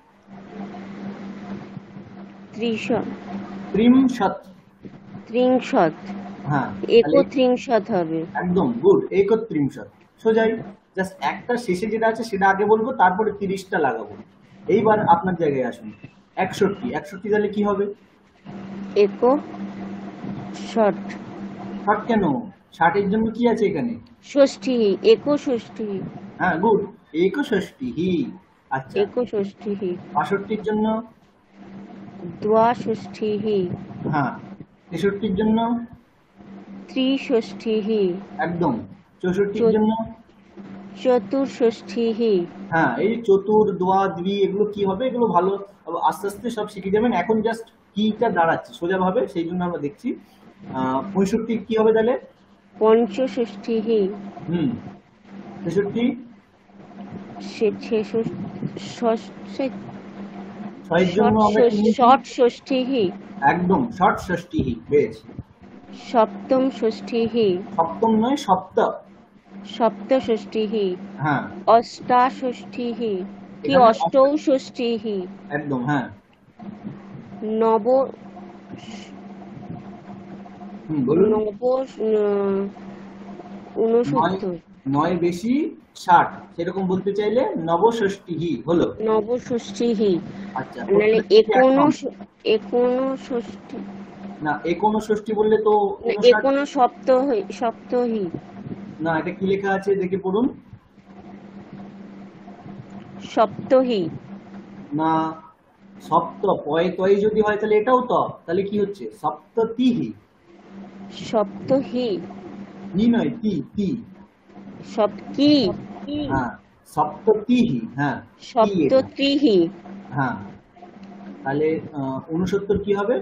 ত্রিশত 30। ত্রিংশত হ্যাঁ, একত্রিংশত হবে। একদম গুড, 31। সোজাই, জাস্ট একটা শেষে যেটা আছে সেটা আগে বলবো, তারপরে 30টা লাগাবো। এইবার আপনার জায়গায় আসুন। 61। 61 তাহলে কি হবে? ষট ষাট কেন? 60-এর জন্য কি আছে এখানে? ষষ্ঠী একষষ্ঠী হ্যাঁ, গুড, 61। আচ্ছা, একষষ্ঠী 62-র জন্য? দ্বাষষ্ঠী হ্যাঁ। 63-র জন্য? ত্রিষষ্ঠী একদম। 64-র জন্য? চতুর্ষষ্ঠী হ্যাঁ, এই চতুর, দোয়া, দ্বি এগুলো কি হবে? এগুলো ভালো আস্তে আস্তে সব শিখে যাবেন। এখন জাস্ট কিটা দাঁড়াচ্ছে সোজা ভাবে, সেই জন্য আমরা দেখছি। 65 কি হবে তাহলে? পঞ্চষষ্ঠী 66? ছয়ের জন্য আমরা কি নিয়েছি? ষষ্ঠী একদম, ষট ষষ্ঠী। বেশ। সপ্তম ষষ্ঠী সপ্তম নয়, সপ্ত। সপ্তষষ্ঠী হ্যাঁ, অষ্টাষষ্ঠী কি এখানে অষ্টৌষষ্ঠী একদম। হ্যাঁ, নব বলুন। নব ঊনসত্তর 9 বেশি 60, সেরকম বলতে চাইলে নবষষ্ঠী হলো। নবষষ্ঠী আচ্ছা, নাহলে ষষ্ঠী না, 59 বললে তো 59। সপ্তহী না, এটা কি লেখা আছে দেখে পড়ুন। সপ্তহী না, সপ্ত পয় তয় যদি হয় তাহলে এটাও তো, তাহলে কি হচ্ছে? সপ্ততিহি। সপ্তহী ই নয়, তি তি। সপ্তি হ্যাঁ, সপ্ততিহি। হ্যাঁ, সপ্তত্রিহি হ্যাঁ। তাহলে 69 কি হবে?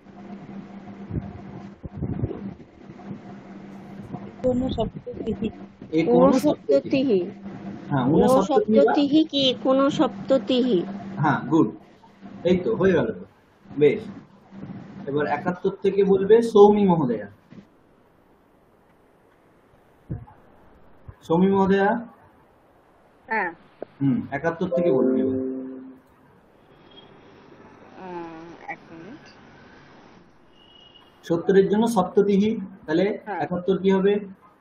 ঊনসপ্ততিহি হ্যাঁ, ঊনসপ্ততিহি কি ঊনসপ্ততিহি। হ্যাঁ, গুড। এই তো হয়ে গেল তো। বেশ। এবার 71 থেকে বলবে সৌমি মহোদয়া। সৌমি মহোদয়া। হ্যাঁ। 71 থেকে বলবে এবার। এক মিনিট। 70-এর জন্য সপ্ততিহি, তাহলে 71 কি হবে?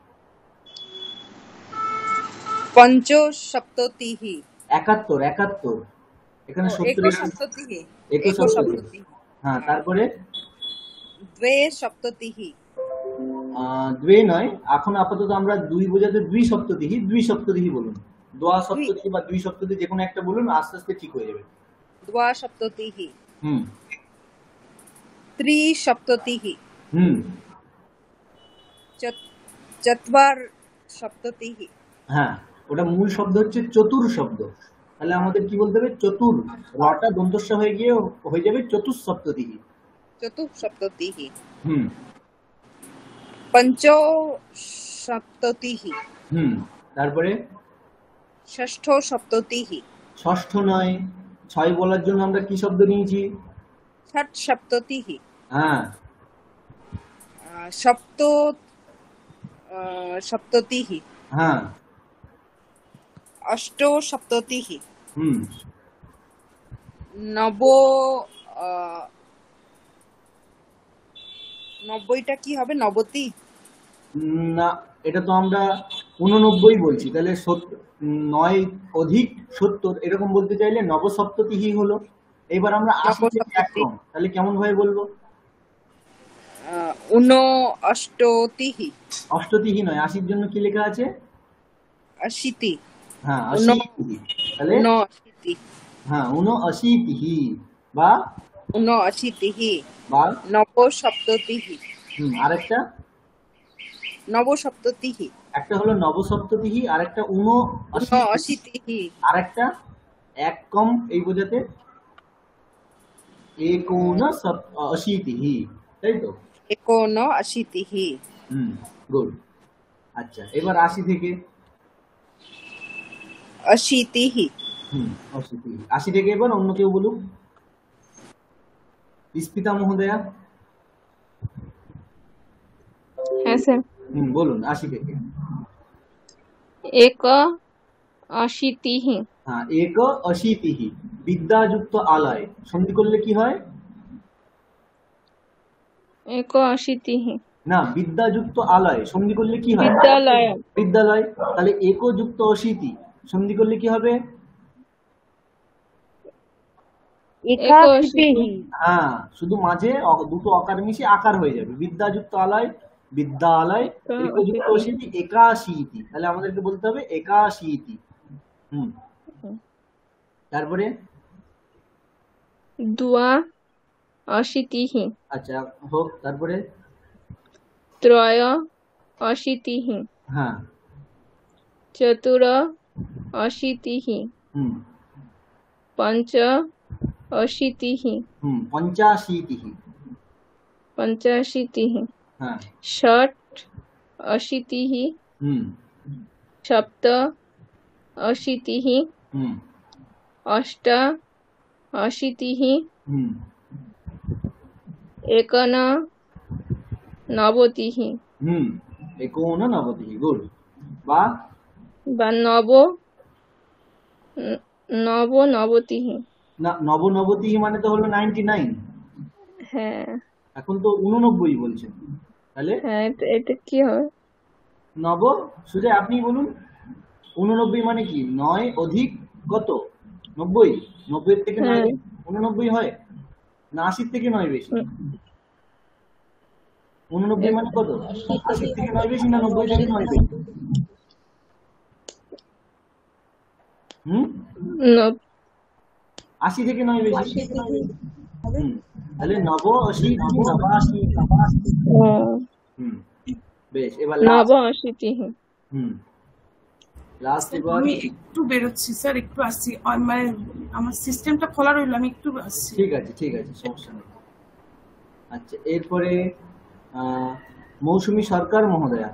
পঞ্চসপ্ততিহি 71। এখানে 70-এর একসপ্ততিহি 61। হ্যাঁ, তারপরে দ্বে সপ্ততিহি দ্বে নয়, এখন আপাতত আমরা 2 বোঝাতে দ্বিসপ্ততিহি। দ্বিসপ্ততিহি বলুন। দোয়া সপ্ততিহি বা দ্বিসপ্ততিহি যে কোনো একটা বলুন, আস্তে আস্তে ঠিক হয়ে যাবে। দ্বা সপ্ততিহি হুম ত্রিসপ্ততিহি হুম চত্বার সপ্ততিহি। হ্যাঁ, ওটা মূল শব্দ হচ্ছে চতুর শব্দ। তাহলে আমাদের কি বলতে হবে? চতুর, রটা দন্তস্ব হয়ে গিয়ে হয়ে যাবে চতুঃসপ্ততিহি। চতুঃসপ্ততিহি হুম পঞ্চসপ্ততিহি তারপরে ষষ্ঠ সপ্ততিহি। ষষ্ঠ নয়, 6 বলার জন্য আমরা কি শব্দ নিয়েছি? ষট সপ্ততিহি। হ্যাঁ, সপ্ত সপ্ততিহি। হ্যাঁ, অষ্ট সপ্ততিহি। নব 90টা কি হবে? নবতি না, এটা তো আমরা 89 বলছি। তাহলে 9 অধিক 70 এরকম বলতে চাইলে নবসপ্ততিহি হলো। এবার আমরা 80 থেকে 1 কম, তাহলে কেমন ভাবে বলবো? ঊনঅষ্টতিহি। অষ্টতিহি নয়, আশির জন্য কি লেখা আছে? অশীতি। হ্যাঁ, ঊন অশীতিহি। তাহলে ঊনঅশীতি। হ্যাঁ, ঊনঅশীতিহি বা ঊনঅশীতিহি। বা নবসপ্ততিহি। আরেকটা নবসপ্ততিহি। একটা হলো নবসপ্ততিহি, আরেকটা ঊনঅশীতিহি, ঊনঅশীতিহি। আরেকটা এক কম এই বোঝাতে অশীতিহি, তাই তো? একোনঅশীতিহি। গুড। আচ্ছা, এবার ৮০ থেকে অশীতিহি। ৮০ ৮০ থেকে এবার অন্য কেউ বলুক। ইস্পিতা মহোদয়া। হ্যাঁ স্যার। বলুন ৮০ থেকে। এক অশীতিহি। হ্যাঁ, এক অশীতিহি। বিদ্যাযুক্ত আলয় সন্ধি করলে কি হয়? এক অশীতিহি। না, বিদ্যাযুক্ত আলয় সন্ধি করলে কি হয়? বিদ্যালয়। বিদ্যালয়। তাহলে একযুক্ত অশীতি সন্ধি করলে কি হবে? একাশীতিহি। হ্যাঁ, শুধু মাঝে দুটো অকার মিশে আকার হয়ে যাবে। বিদ্যাযুক্ত আলয় বিদ্যালয়, একযুক্ত অশীতি একাশীতি। তাহলে আমাদেরকে বলতে হবে একাশীতি। তারপরে দ্বা অশীতিহি। আচ্ছা হোক। তারপরে ত্রয় অশীতিহি। হ্যাঁ, চতুর অশীতিহি। পঞ্চ অশীতিহি। পঞ্চাশীতিহি। পঞ্চাশীতিহি। হ্যাঁ। ষট অশীতিহি। সপ্ত অশীতিহি। অষ্ট অশীতিহি। একনবতিহি। একনবতিহি। গুড। বা নবনবতিহি। না, নবনবতিহি মানে তো হলো 99। হ্যাঁ, এখন তো 89 বলছেন। তাহলে হ্যাঁ, এটা কি হবে? নব। সুজয় আপনি বলুন 89 মানে কি? 9 অধিক কত? 90। 90 থেকে 9 89 হয় না? 80 থেকে 9 বেশি? 89 মানে কত? 80 থেকে 9 বেশি না 90 থেকে 9 বেশি? 80 থেকে 9 বেশি। তাহলে নব অশীতি নবাশী। বেশ, এবার নব অশীতিহি। লাস্ট। এবার আমি একটু বেরোচ্ছি স্যার, একটু আসছি। মানে আমার সিস্টেমটা খোলা রইল, আমি একটু আসছি। ঠিক আছে, ঠিক আছে, সমস্যা নেই। আচ্ছা, এরপরে মৌসুমী সরকার মহোদয়া।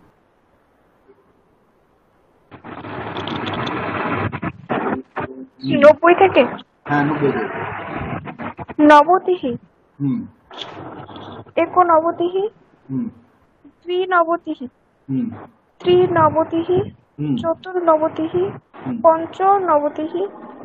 নব্বই থেকে। হ্যাঁ, 90 থেকে। নবতিহি। হুম। একনবতিহি। দ্বিনবতিহি। ত্রিনবতিহি। চতুর্নবতিহি। পঞ্চনবতিহি।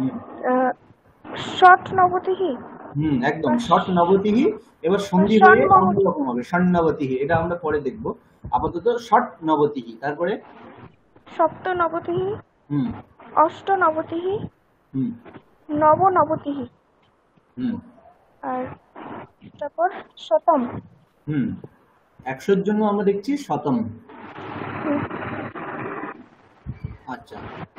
ষটনবতিহি। একদম ষটনবতিহি। এবার সন্ধি হয়ে অন্যরকম হবে, ষণ্ণবতিহি। এটা আমরা পরে দেখব। আপাতত ষটনবতিহি। তারপরে সপ্তনবতিহি। অষ্টনবতিহি। হুম। নবনবতিহি। আর তারপর শতম। 100-র জন্য আমরা দেখছি শতম। আচ্ছা,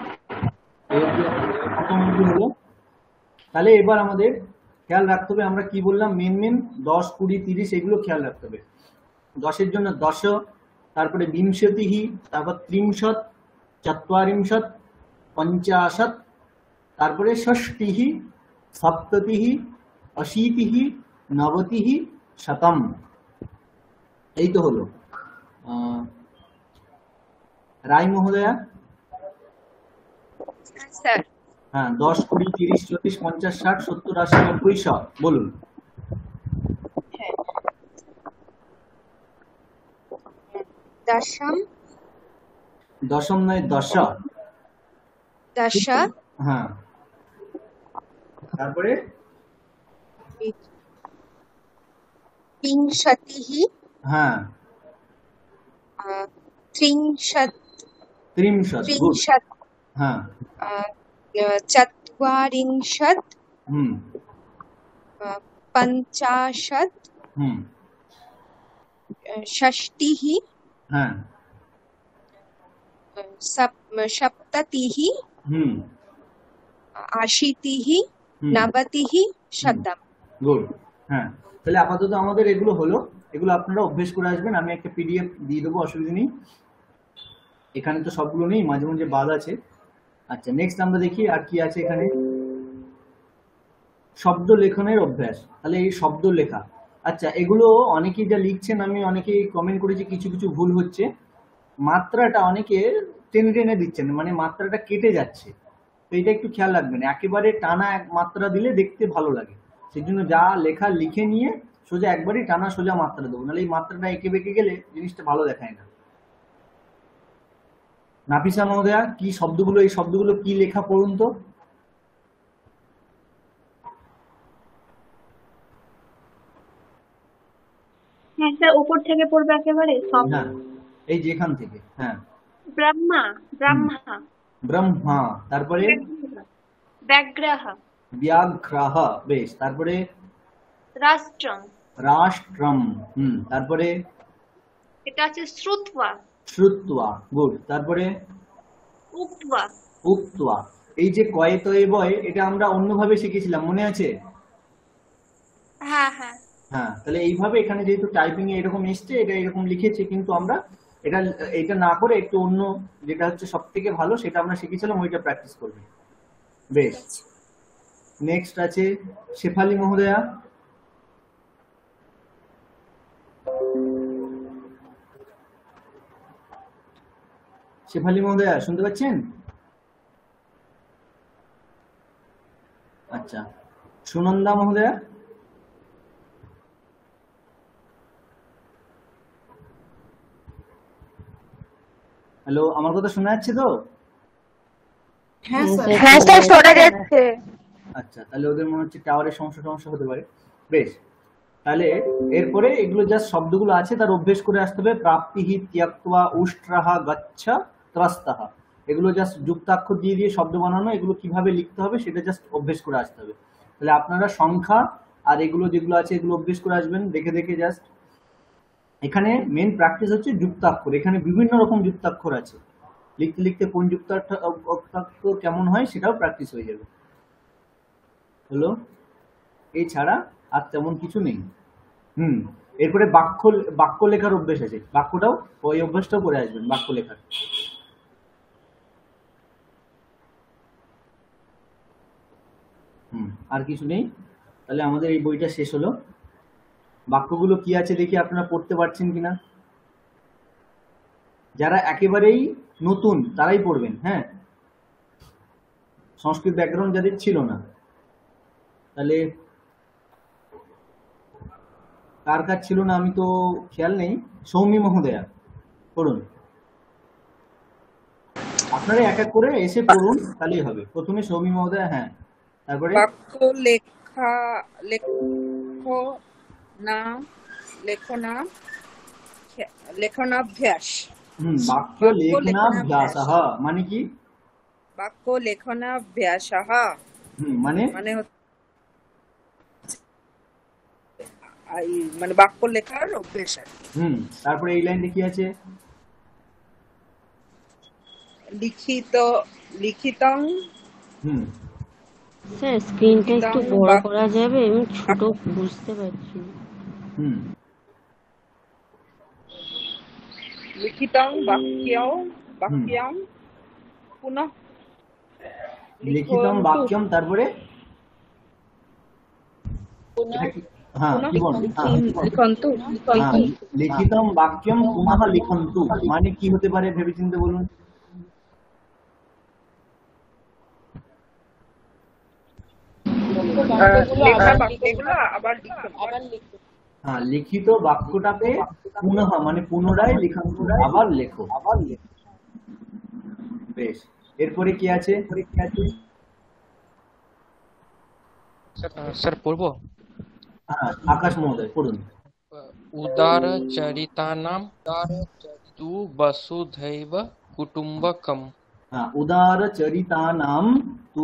শতম হলো। তাহলে এবার আমাদের খেয়াল রাখতে হবে আমরা কি বললাম। মেন 10, 20, 30 এগুলো খেয়াল রাখতে হবে। 10-এর জন্য দশ, তারপরে বিংশতিহি, তারপর ত্রিংশত, চত্বারিংশত, পঞ্চাশত, তারপরে ষষ্টিহি, সপ্ততিহি, অশীতিহি, নবতিহি, শতম। এই তো হলো। রায় মহোদয়া। স্যার। হ্যাঁ, 10, 20, 30, 40, 50, 60, 70, 80, 90, 100 বলুন। দশম। দশম নয়, দশ। দশ। হ্যাঁ, তারপরে বিংশতিহি। হ্যাঁ, ত্রিংশত। ত্রিংশত। হ্যাঁ, চত্বারিংশত। পঞ্চাশত। षष्टिः হ্যাঁ सप्ततिः হুম अशीतिः হুম नवतिः शतम् গুড। হ্যাঁ, তাহলে আপাতত আমাদের এগুলো হলো, এগুলো আপনারা অভ্যেস করে আসবেন। আমি একটা পিডিএফ দিয়ে দেবো, অসুবিধা নেই। এখানে তো সবগুলো নেই, মাঝে মাঝে বাদ আছে। আচ্ছা, নেক্সট আমরা দেখি আর কি আছে এখানে। শব্দ লেখনের অভ্যাস, তাহলে এই শব্দ লেখা। আচ্ছা, এগুলো অনেকেই যা লিখছেন, আমি অনেকেই কমেন্ট করেছি কিছু কিছু ভুল হচ্ছে। মাত্রাটা অনেকে টেনে টেনে দিচ্ছেন, মানে মাত্রাটা কেটে যাচ্ছে। তো এটা একটু খেয়াল রাখবেন, একেবারে টানা এক মাত্রা দিলে দেখতে ভালো লাগে। সেই জন্য যা লেখা লিখে নিয়ে সোজা একবারই টানা সোজা মাত্রা দেবো, নাহলে এই মাত্রাটা এঁকে বেঁকে গেলে জিনিসটা ভালো দেখায় না। নাফিসা মহোদয়া, কি শব্দগুলো, এই শব্দগুলো কি লেখা পড়ুন তো। হ্যাঁ স্যার, উপর থেকে পড়বে একেবারে সব। হ্যাঁ, এই যেখান থেকে। হ্যাঁ, ব্রহ্মা, ব্রহ্মা, ব্রহ্মা, তারপরে ব্যাঘ্রহ, ব্যাঘ্রহ, বেশ। তারপরে রাষ্ট্রম, রাষ্ট্রম, তারপরে এটা আছে শ্রুত্বা, শ্রুত্বা, গুড। তারপরে উক্তবা, উক্তবা। এই যে কয়ে তয়ে বয়, এটা আমরা অন্যভাবে শিখেছিলাম, মনে আছে? হ্যাঁ হ্যাঁ হ্যাঁ, তাহলে এইভাবে এখানে যেহেতু টাইপিং এ এরকম এসছে, এটা এরকম লিখেছে, কিন্তু আমরা এটা না করে একটু অন্য যেটা হচ্ছে সব থেকে ভালো সেটা আমরা শিখেছিলাম, ওইটা প্র্যাকটিস করবে। বেশ, নেক্সট আছে শেফালি মহোদয়া। শেফালি মহোদয়া শুনতে পাচ্ছেন? আচ্ছা, সুনন্দা মহোদয়া। হ্যালো, আমার কথা শোনা যাচ্ছে তো? হ্যাঁ স্যার। হ্যাঁ স্যার, শোনা যাচ্ছে। আচ্ছা, তাহলে ওদের মনে হচ্ছে টাওয়ারের সমস্যা হতে পারে। বেশ, তাহলে এরপরে এগুলো জাস্ট শব্দগুলো আছে তার অভ্যেস করে আসতে হবে। প্রাপ্তিহি, ত্যক্ত্বা, উষ্ট্রাহা, গচ্ছ, ত্রস্তঃ, এগুলো জাস্ট যুক্তাক্ষর দিয়ে দিয়ে শব্দ বানানো। এগুলো কিভাবে লিখতে হবে সেটা জাস্ট অভ্যেস করে আসতে হবে। তাহলে আপনারা সংখ্যা আর এগুলো যেগুলো আছে এগুলো অভ্যেস করে আসবেন দেখে দেখে। জাস্ট এখানে মেন প্র্যাকটিস হচ্ছে যুক্তাক্ষর। এখানে বিভিন্ন রকম যুক্তাক্ষর আছে, লিখতে লিখতে কোন যুক্তাক্ষর কেমন হয় সেটাও প্র্যাকটিস হয়ে যাবে। হলো, এছাড়া আর তেমন কিছু নেই। এরপরে বাক্য লেখার অভ্যেস আছে, বাক্যটাও ওই অভ্যাসটাও করে আসবেন, বাক্য লেখার। আর কিছু নেই, তাহলে আমাদের এই বইটা শেষ হলো। বাক্যগুলো কি আছে দেখি আপনারা পড়তে পারছেন কিনা। যারা একেবারেই নতুন তারাই পড়বেন, হ্যাঁ, সংস্কৃত ব্যাকরণ যাদের ছিল না। তাহলে কার কার ছিল না আমি তো খেয়াল নেই। সৌমি মহোদয়া পড়ুন, আপনারা এক এক করে এসে পড়ুন তাহলেই হবে। প্রথমে সৌমি মহোদয়া। হ্যাঁ, তারপরে বাক্য লেখা লেখনাভ্যাস। বাক্য লেখনাভ্যাসঃ মানে কি? বাক্য লেখনাভ্যাসঃ মানে মানে বাক্য লেখার অভ্যাস। তারপরে এই লাইনটা কি আছে? লিখিতং। স্যার, স্ক্রিনটা একটু বড় করা যাবে? আমি ছোট বুঝতে পারছি না। লিখিতং বাক্যম পুনঃ লিখিতং বাক্যম, তারপরে লিখিতম বাক্যম পুনঃ লিখন্তু মানে কি হতে পারে ভেবেচিন্তে বলুন। হ্যাঁ, লিখিত বাক্যটাকে পুনঃ মানে পুনরায় লিখন্তু, আবার লেখো। বেশ, এরপরে কি আছে? স্যার পড়বো? আকাশ মহোদয় পড়ুন। উদার চরিতানাম তু বসুধৈব কুটুম্বকম। উদার চরিতানাম তু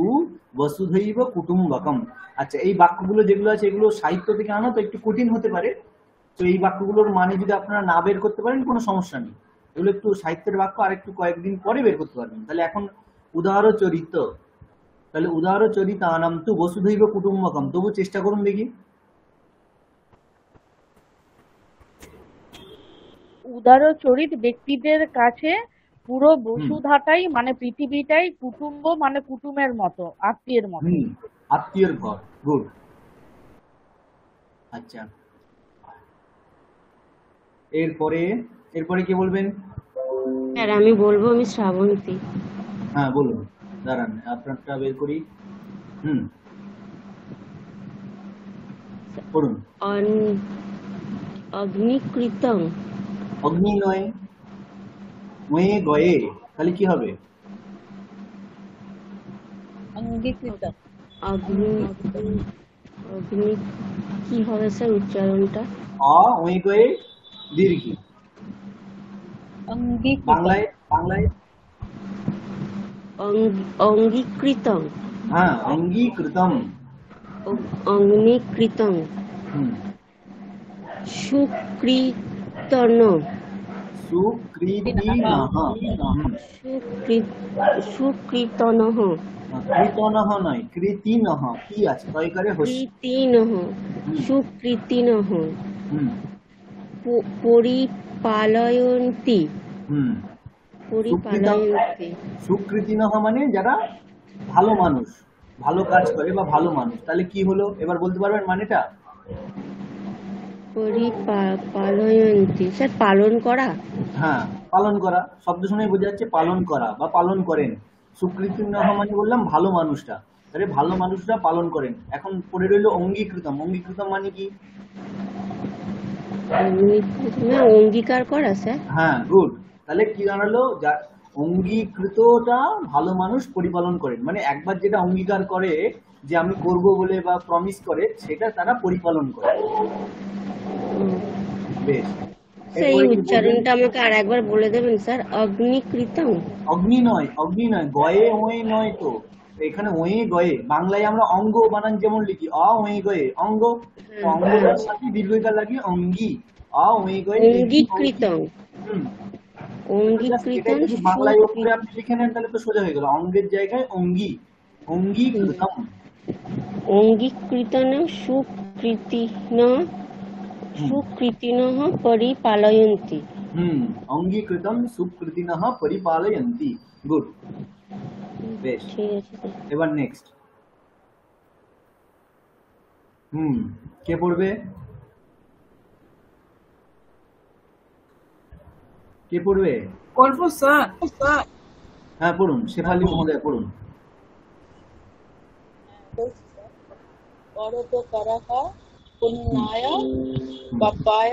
বসুধৈব কুটুম্বকম। আচ্ছা, এই বাক্যগুলো যেগুলো আছে এগুলো সাহিত্য থেকে আনা, তো একটু কঠিন হতে পারে, তো এই বাক্যগুলোর মানে যদি আপনারা না বের করতে পারেন কোনো সমস্যা নেই, এগুলো একটু সাহিত্যের বাক্য আর একটু কয়েকদিন পরে বের করতে পারবেন। তাহলে এখন উদাহরণ চরিত, তাহলে উদাহরণ চরিতানাম তু বসুধৈব কুটুম্বকম, তবু চেষ্টা করুন দেখি। উদারচরিত ব্যক্তিদের কাছে পুরো বসুধাটাই মানে পৃথিবীটাই কুটুম্ব মানে কুটুমের মতো, আত্মীয়ের মতো। আত্মীয়ের ঘর, গুড। আচ্ছা, এরপরে এরপরে কি বলবেন? স্যার আমি বলবো, আমি শ্রাবন্তী। হ্যাঁ বলুন, দাঁড়ান আপনারটা বের করি। পড়ুন। অগ্নিকৃতং, অগ্নি নয়, ওয়ে গয়ে, তাহলে কি হবে? অঙ্গীকৃত। অগ্নি অগ্নি কি হবে স্যার উচ্চারণটা? ওয়ে গয়ে দীর্ঘি। বাংলায় বাংলায় অঙ্গীকৃতং। হ্যাঁ, অঙ্গীকৃতম। অগ্নিকৃতং। সুকৃতন। সুকৃতিনঃ। সুকৃতনঃ। কৃতনঃ নয়, কৃতিনঃ। কি আছে তয়কারে হস্য। কৃতিনঃ। সুকৃতিনঃ। পরিপালয়ন্তি। পরিপালয়ন্তি। সুকৃতিনঃ মানে যারা ভালো মানুষ, ভালো কাজ করে বা ভালো মানুষ। তাহলে কি হলো এবার বলতে পারবেন মানেটা? পরিপালয়ন্তি স্যার পালন করা। হ্যাঁ, পালন করা শব্দ শুনে বোঝা যাচ্ছে পালন করা বা পালন করেন। সুকৃতিনঃ মানে বললাম ভালো মানুষটা, তাহলে ভালো মানুষরা পালন করেন। এখন পড়ে রইল অঙ্গীকৃতম। অঙ্গীকৃতম মানে কি? অঙ্গীকার করা স্যার। হ্যাঁ, গুড। তাহলে কি দাঁড়ালো? অঙ্গীকৃতটা ভালো মানুষ পরিপালন করেন, মানে একবার যেটা অঙ্গীকার করে যে আমি করব বলে বা প্রমিস করে, সেটা তারা পরিপালন করে। বেশ, সেই উচ্চারণটা আমাকে আর একবার বলে দেবেন স্যার? অগ্নিকৃতং। অগ্নি নয়, অগ্নি নয়, গয়ে ওয়ে নয় তো, এখানে ওয়ে গয়ে। বাংলায় আমরা অঙ্গ বানান যেমন লিখি ওয়ে গয়ে, অঙ্গ, অঙ্গের সাথে দীর্ঘইকার লাগিয়ে অঙ্গি, ওয়ে গয়ে। অঙ্গীকৃতং। অঙ্গীকৃতং। বাংলায় উপরে আপনি লিখে নেন তাহলে তো সোজা হয়ে গেল। অঙ্গের জায়গায় অঙ্গি, অঙ্গীকৃতম। অঙ্গীকৃতং সুকৃতিনঃ পরিপালয়ন্তি। অঙ্গীকৃতম সুকৃতিনঃ পরিপালয়ন্তি, গুড। বেশ, এবার নেক্সট। কে পড়বে? কে পড়বে? গল্প স্যার। হ্যাঁ পড়ুন, শেফালি মহোদয় পড়ুন। পরোপকারः পুণ্যায় পাপায়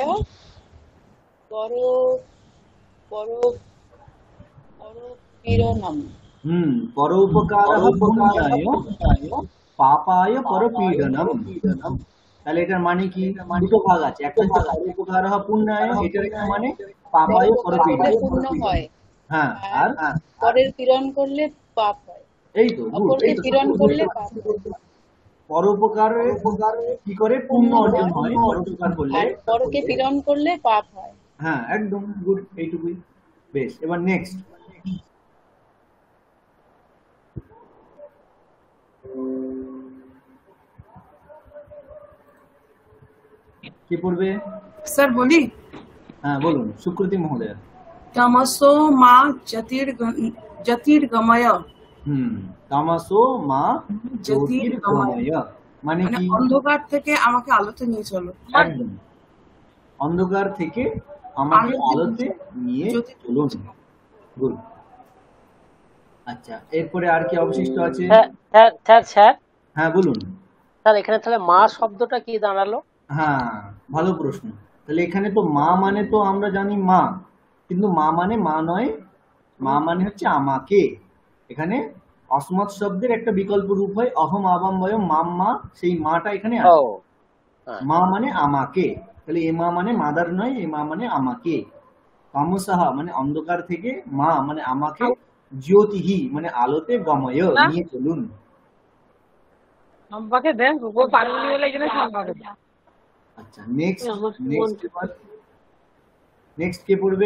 পরপীড়নম। পরোপকারः পুণ্যায় পাপায় পরপীড়নম। তাহলে এটার মানে কি? দুটো ভাগ আছে, একটা হচ্ছে পরোপকারः পুণ্যায়, এটার একটা মানে পাপায় পরপীড়নম। হ্যাঁ, আর পরের পীড়ন করলে পাপ হয়। এই তো, অপরকে পীড়ন করলে পাপ হয়। পরোপকারে কি করে? পুণ্য অর্জন হয় পরোপকার করলে। পরকে পীড়ন করলে পাপ হয়। হ্যাঁ, একদম গুড, এইটুকুই। বেশ, এবার নেক্সট। কি পড়বে স্যার? বলি? হ্যাঁ বলুন, সুকৃতি মহোদয়। তমসো মা জ্যোতির্গময়। তামসো মা জ্যোতির্গময় মানে কি? অন্ধকার থেকে আমাকে আলোতে নিয়ে চলো। একদম, অন্ধকার থেকে আমাকে আলোতে নিয়ে চলুন, গুড। আচ্ছা, এরপরে আর কি অবশিষ্ট আছে? স্যার। হ্যাঁ বলুন স্যার, এখানে তাহলে মা শব্দটা কি দাঁড়ালো? হ্যাঁ, ভালো প্রশ্ন। তাহলে এখানে তো মা মানে তো আমরা জানি মা, কিন্তু মা মানে মা নয়, মা মানে হচ্ছে আমাকে। এখানে অসমত শব্দের একটা বিকল্প রূপ হয় অহম আবাম বয়ম মাম্মা, সেই মাটা এখানে আছে। মা মানে আমাকে, তাহলে এ মা মানে মাদার নয়, এ মা মানে আমাকে। তামসাহা মানে অন্ধকার থেকে, মা মানে আমাকে, জ্যোতিহি মানে আলোতে, গময় নিয়ে চলুন। সম্পাকে দেন, ও পাগলি বলে এখানে সম্পাকে। আচ্ছা, নেক্সট আমার নেক্সট এবার নেক্সট কে পড়বে?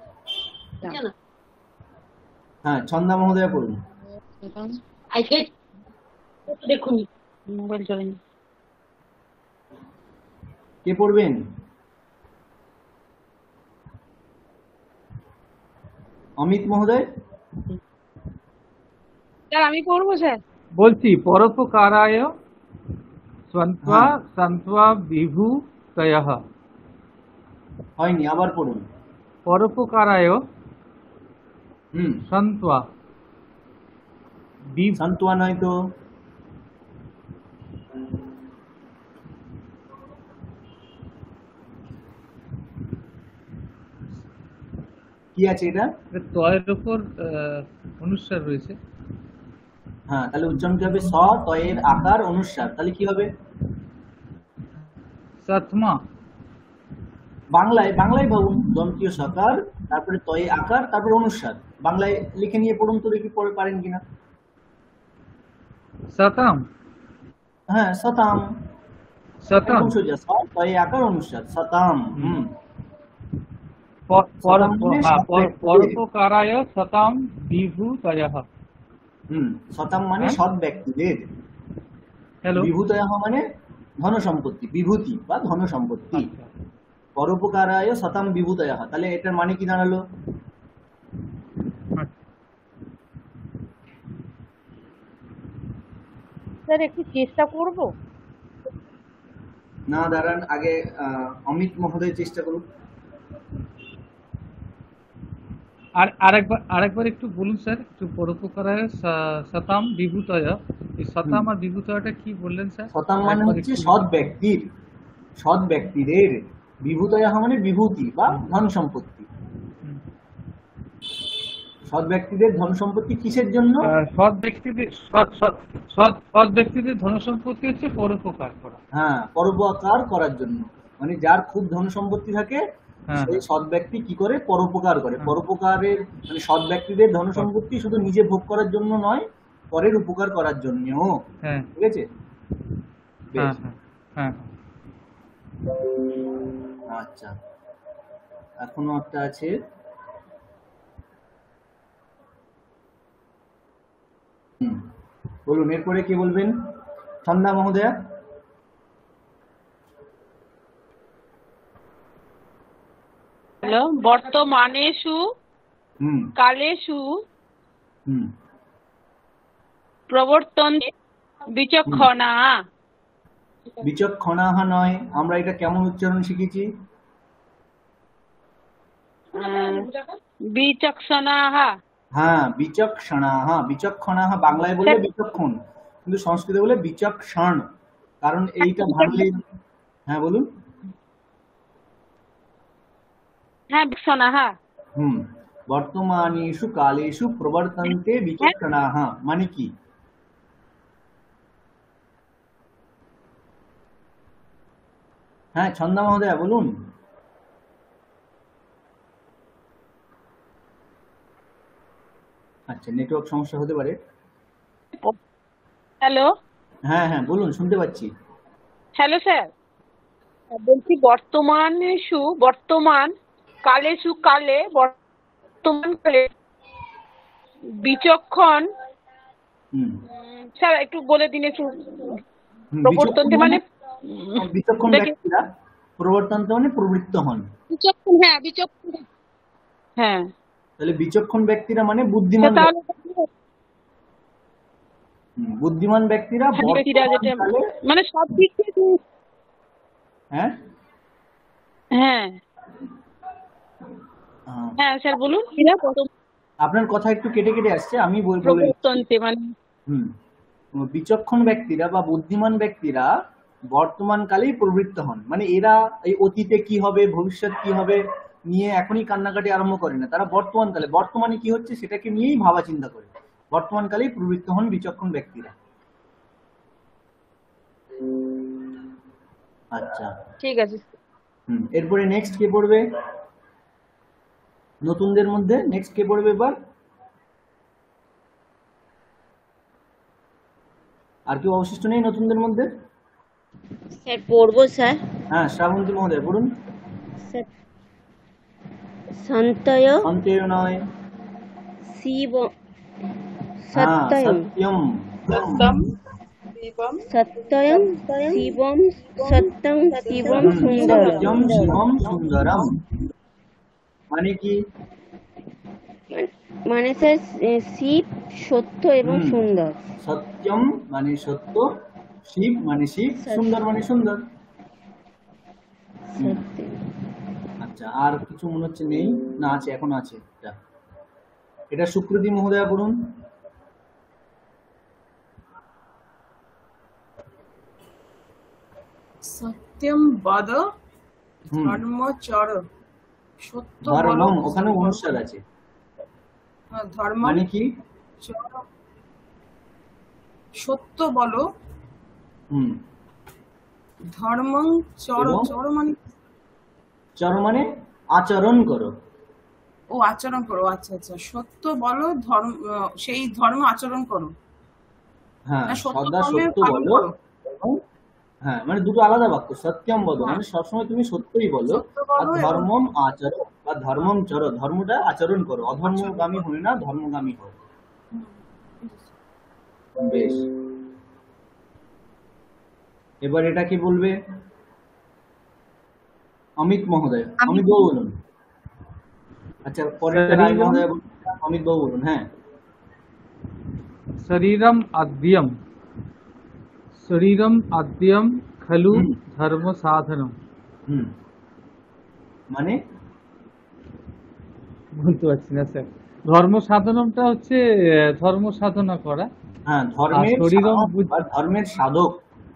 হ্যাঁ, ছন্দা মহোদয়া পড়ুন। আজকে দেখুন মোবাইল চলেনি। কে পড়বেন? অমিত মহোদয়। স্যার আমি পড়বো স্যার। বলছি পরোপকারায় সন্ত্বা হ্যাঁ, সন্ত্বা বিভূতয়ঃ। হয়নি, আবার পড়ুন। পরোপকারায় হুম, সন্ত্বা সান্ত্বনা নয় তো। কি আছে এটা? তয়ের উপর অনুস্বার রয়েছে। হ্যাঁ, তাহলে উচ্চারণ কি হবে? স তয়ের আকার অনুস্বার, তাহলে কি হবে? সৎমা। বাংলায় বাংলায় ভাবুন, দন্তীয় সকার, তারপরে তয়ে আকার, তারপরে অনুস্বার। বাংলায় লিখে নিয়ে পড়ুন তো দেখি, পড়ে পারেন কিনা। সতাম। হ্যাঁ, শতাম, সতাম। একদম সোজা। স তয়ে আকার অনুস্বার, শতাম। হুম, প- শতাম পর- মানে হ্যাঁ, শত ব্যক্তিদের। পরোপকারায় শতাম বিভূতয়ঃ। হুম, শতাম মানে হ্যাঁ, সৎ ব্যক্তিদের। হ্যালো। বিভূতয়ঃ মানে ধন সম্পত্তি, বিভূতি বা ধন সম্পত্তি। আচ্ছা, পরোপকারায় শতাম বিভূতয়ঃ, তাহলে এটার মানে কি দাঁড়ালো? আচ্ছা। স্যার একটু চেষ্টা করব। না, দাঁড়ান, আগে অমিত মহোদয় চেষ্টা করুন। আর আরেকবার একটু বলুন স্যার, একটু পরোপকারায় শতাম বিভূতয়। এই শতাম আর বিভূতয়টা কি বললেন স্যার? শতাম মানে আরেকবার হচ্ছে একটু সৎ ব্যক্তির, সৎ ব্যক্তিদের। বিভূতয়ঃ মানে বিভূতি বা ধন সম্পত্তি। হুম। সৎ ব্যক্তিদের ধন সম্পত্তি কিসের জন্য? সৎ ব্যক্তিদের ধনসম্পত্তি হচ্ছে পরোপকার করা। হ্যাঁ, পরোপকার করার জন্য। মানে যার খুব ধন সম্পত্তি থাকে, হ্যাঁ, সেই হ্যাঁ, সৎ ব্যক্তি কি করে? পরোপকার করে। হ্যাঁ। পরোপকারের মানে সৎ ব্যক্তিদের ধন সম্পত্তি শুধু নিজে ভোগ করার জন্য নয়, পরের উপকার করার জন্যও। হ্যাঁ, ঠিক আছে, হ্যাঁ, বেশ। হ্যাঁ, হ্যাঁ। আচ্ছা, এখনো একটা আছে। হুম, বলুন, এরপরে কে বলবেন? ছন্দা মহোদয়া। হ্যালো, বর্তমানেষু হুম কালেষু হুম প্রবর্তন্তে বিচক্ষণা। বিচক্ষণাহা নয়, আমরা এটা কেমন উচ্চারণ শিখেছি? বিচক্ষণাহা। হ্যাঁ, বিচক্ষণাহা। বিচক্ষণাহা বাংলায় বললে বিচক্ষণ, কিন্তু সংস্কৃতে বলে বিচক্ষণ। কারণ এইটা ভাঙলে। হ্যাঁ, বলুন। হ্যাঁ, বিচক্ষণাহা। হুম, বর্তমানেষু কালেষু প্রবর্তন্তে বিচক্ষণাহা মানে কি? হ্যাঁ, ছন্দা মহোদয়া বলুন। আচ্ছা, নেটওয়ার্ক সমস্যা হতে পারে। হ্যালো, হ্যাঁ হ্যাঁ, বলুন, শুনতে পাচ্ছি। হ্যালো স্যার, বলছি বর্তমান কালেষু কালে বর্তমান কালে বিচক্ষণ। হুম স্যার একটু বলে দিন একটু। হুম, প্রবর্তন্তে মানে বিচক্ষণ ব্যক্তিরা, প্রবর্তন্তে মানে প্রবৃত্ত হন। বিচক্ষণ। হ্যাঁ, বিচক্ষণ। হ্যাঁ, তাহলে বিচক্ষণ ব্যক্তিরা মানে বুদ্ধিমান তাহলে বুদ্ধিমান ব্যক্তিরা ব্যক্তিরা যেটা বর্তমানকালে। মানে সব দিক থেকে। হ্যাঁ হ্যাঁ হ্যাঁ স্যার বলুন। আপনার কথা একটু কেটে কেটে আসছে, আমি বলে দিচ্ছি। প্রবর্তন্তে মানে হুম, বিচক্ষণ ব্যক্তিরা বা বুদ্ধিমান ব্যক্তিরা বর্তমানকালেই প্রবৃত্ত হন। মানে এরা এই অতীতে কি হবে, ভবিষ্যৎ কি হবে নিয়ে এখনই কান্নাকাটি আরম্ভ করে না। তারা বর্তমানকালে, বর্তমানে কি হচ্ছে সেটাকে নিয়েই ভাবা চিন্তা করে। বর্তমানকালেই প্রবৃত্ত হন বিচক্ষণ ব্যক্তিরা। আচ্ছা, ঠিক আছে। এরপরে নেক্সট কে পড়বে? নতুনদের মধ্যে নেক্সট কে পড়বে এবার? আর কেউ অবশিষ্ট নেই নতুনদের মধ্যে? স্যার পড়বো স্যার। হ্যাঁ, শ্রাবন্তী মহোদয় বলুন। সন্তয় অন্তেয় নয়। শিব হ্যাঁ, সত্যয়ম সত্যম। সত্যয়ম শিবম সত্যম শিবম সুন্দরম। সত্যম শিবম সুন্দরম মানে কি? মানে স্যার শিব সত্য এবং সুন্দর। সত্যম মানে সত্য, শিব মানে শিব, সুন্দর মানে সুন্দর। আচ্ছা, আর কিছু মনে হচ্ছে নেই, না আছে, এখন আছে। এটা সুকৃতি মহোদয়া বলুন। সত্যম বদ ধর্মচর, সত্য বলো। ধর্মম, ওখানে অনুসার আছে। ধর্ম মানে কি? সত্য বলো। ধর্ম চর, চর মানে চর মানে আচরণ করো। ও আচরণ করো, আচ্ছা আচ্ছা। সত্য বলো, ধর্ম সেই ধর্ম আচরণ করো। হ্যাঁ, সদা ধর্মের সত্য পালন বলো। করো। হ্যাঁ, মানে দুটো আলাদা বাক্য। সত্যম বলো মানে সবসময় তুমি সত্যই বলো, আর ধর্মম আচরণ বা ধর্মম চর, ধর্মটা আচরণ করো, অধর্মগামী হই না, ধর্মগামী হও। বেশ, এবার এটা কি বলবে? অমিত মহোদয়, অমিত বাবু বলুন। আচ্ছা, পরে রায় মহোদয় বলুন, অমিত বাবু বলুন। হ্যাঁ, শরীরম আদ্যম, শরীরম আদ্যম খলু ধর্ম সাধনম। মানে বলতে পারছি না স্যার। ধর্ম সাধনমটা হচ্ছে ধর্ম সাধনা করা। হ্যাঁ, ধর্মের ধর্মের সাধক,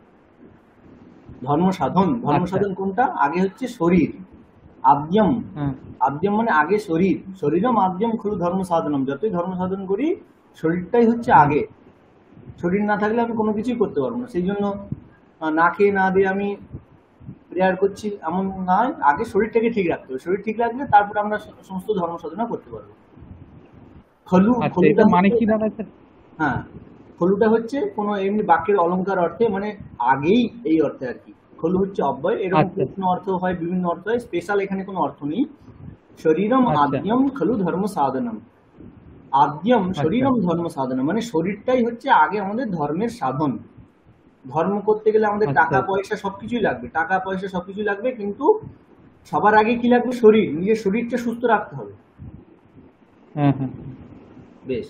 ধর্ম সাধন। ধর্ম সাধন কোনটা? আগে হচ্ছে শরীর, আদ্যম। আদ্যম মানে আগে শরীর, শরীরম আদ্যম খলু ধর্ম সাধনম। যতই ধর্ম সাধন করি, শরীরটাই হচ্ছে আগে। শরীর না থাকলে আমি কোনো কিছুই করতে পারবো না। সেই জন্য না খেয়ে না দিয়ে আমি প্রেয়ার করছি এমন নয়, আগে শরীরটাকে ঠিক রাখতে হবে। শরীর ঠিক রাখলে তারপর আমরা সমস্ত ধর্ম সাধনা করতে পারবো। খলু, খলুটা মানে কি দাঁড়াচ্ছে? হ্যাঁ, খলুটা হচ্ছে কোনো এমনি বাক্যের অলংকার অর্থে, মানে আগেই, এই অর্থে আর কি। খলু হচ্ছে অব্যয়, এরকম বিভিন্ন অর্থ হয়, বিভিন্ন অর্থ হয়, স্পেশাল এখানে কোনো অর্থ নেই। শরীরম আদ্যম খলু ধর্ম সাধনম। আদ্যম শরীরম ধর্ম সাধনম মানে শরীরটাই হচ্ছে আগে আমাদের ধর্মের সাধন। ধর্ম করতে গেলে আমাদের টাকা পয়সা সবকিছুই লাগবে, টাকা পয়সা সবকিছুই লাগবে, কিন্তু সবার আগে কি লাগবে? শরীর। নিজের শরীরটা সুস্থ রাখতে হবে। বেশ,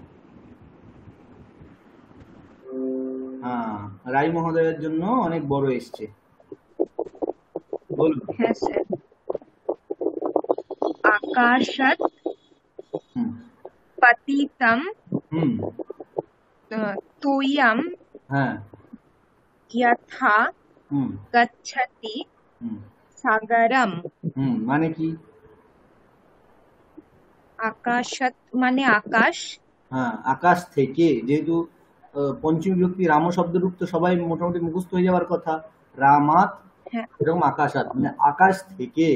হ্যাঁ, রায় মহোদয়ের জন্য অনেক বড় এসছে, বলুন। হ্যাঁ স্যার। আকাশাৎ পতিতম তোয়ম যথা গচ্ছতি সাগরম। মানে কি? আকাশাৎ মানে আকাশ। হ্যাঁ, আকাশ থেকে, যেহেতু পঞ্চমী বিভক্তি রাম শব্দের রূপ তো সবাই মোটামুটি মুখস্থ হয়ে যাওয়ার কথা। রামাত, এরকম আকাশাৎ মানে আকাশ থেকে।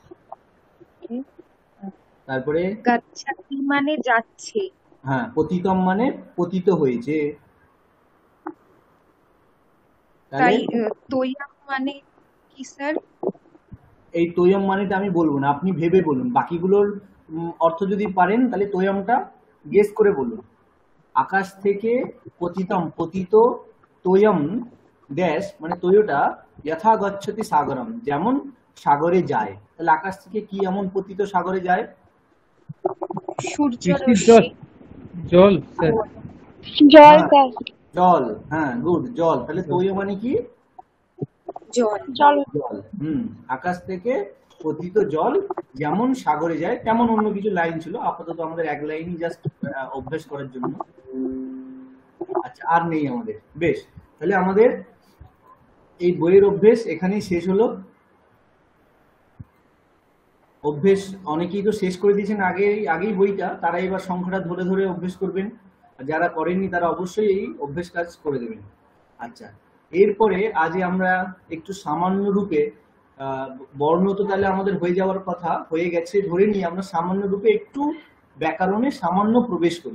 তারপরে গচ্ছতি মানে যাচ্ছে। হ্যাঁ, পতিতম মানে পতিত হয়েছে। তাই তোয়ম মানে কি স্যার? এই তোয়ম মানেটা আমি বলবো না, আপনি ভেবে বলুন। বাকিগুলোর অর্থ যদি পারেন তাহলে তোয়মটা গেস করে বলুন। আকাশ থেকে পতিতম, পতিত, তোয়ম ড্যাশ মানে তোয়টা যথা গচ্ছতি সাগরম, যেমন সাগরে যায়। তাহলে আকাশ থেকে কি এমন পতিত সাগরে যায়? সূর্য, জল। জল, জল। হ্যাঁ, গুড, জল। তাহলে তোয় মানে কি? জল। জল। আকাশ থেকে পতিত জল যেমন সাগরে যায়, তেমন অন্য কিছু লাইন ছিল, আপাতত আমাদের এক লাইনই জাস্ট অভ্যাস করার জন্য। আচ্ছা, আর নেই আমাদের। বেশ, তাহলে আমাদের এই বইয়ের অভ্যেস এখানেই শেষ হলো। অভ্যেস অনেকেই তো শেষ করে দিয়েছেন আগেই বইটা, তারা এবার সংখ্যাটা ধরে ধরে অভ্যেস করবেন, আর যারা করেননি তারা অবশ্যই এই অভ্যেস কাজ করে দেবেন। আচ্ছা, এরপরে আজ আমরা একটু সামান্য রূপে বর্ণ তো তাহলে আমাদের হয়ে যাওয়ার কথা, হয়ে গেছে ধরে নিয়ে আমরা সামান্য রূপে একটু ব্যাকরণে সামান্য প্রবেশ করি।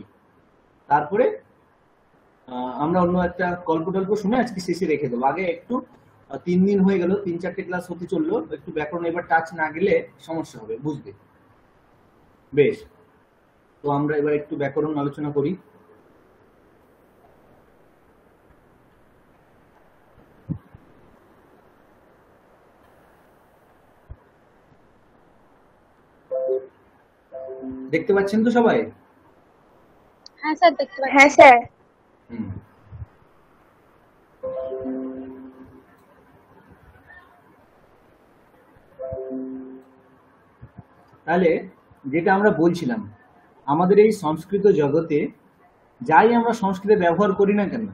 তারপরে আমরা অন্য একটা গল্প টল্প শুনে আজকে শেষে রেখে দেবো। আগে একটু 3 দিন হয়ে গেল, 3-4টে ক্লাস হতে চললো, একটু ব্যাকরণ এবার টাচ না গেলে সমস্যা হবে বুঝবে। বেশ, তো আমরা এবার একটু ব্যাকরণ আলোচনা করি। দেখতে পাচ্ছেন তো সবাই? হ্যাঁ স্যার দেখতে পাচ্ছি। হ্যাঁ স্যার। হুম। তাহলে যেটা আমরা বলছিলাম, আমাদের এই সংস্কৃত জগতে যাই আমরা সংস্কৃতে ব্যবহার করি না কেন,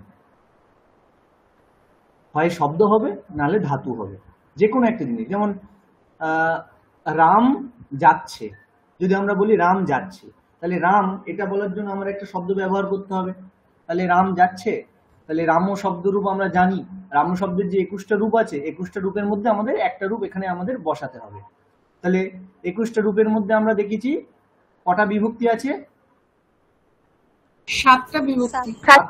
হয় শব্দ হবে নাহলে ধাতু হবে, যে কোনো একটা জিনিস। যেমন রাম যাচ্ছে, যদি আমরা বলি রাম যাচ্ছে, তাহলে রাম এটা বলার জন্য আমার একটা শব্দ ব্যবহার করতে হবে। তাহলে রাম যাচ্ছে, তাহলে রাম শব্দরূপ আমরা জানি, রাম শব্দের যে 21টা রূপ আছে, 21টা রূপের মধ্যে আমাদের একটা রূপ এখানে আমাদের বসাতে হবে। তাহলে 21টা রূপের মধ্যে আমরা দেখেছি কটা বিভক্তি আছে? 7টা বিভক্তি।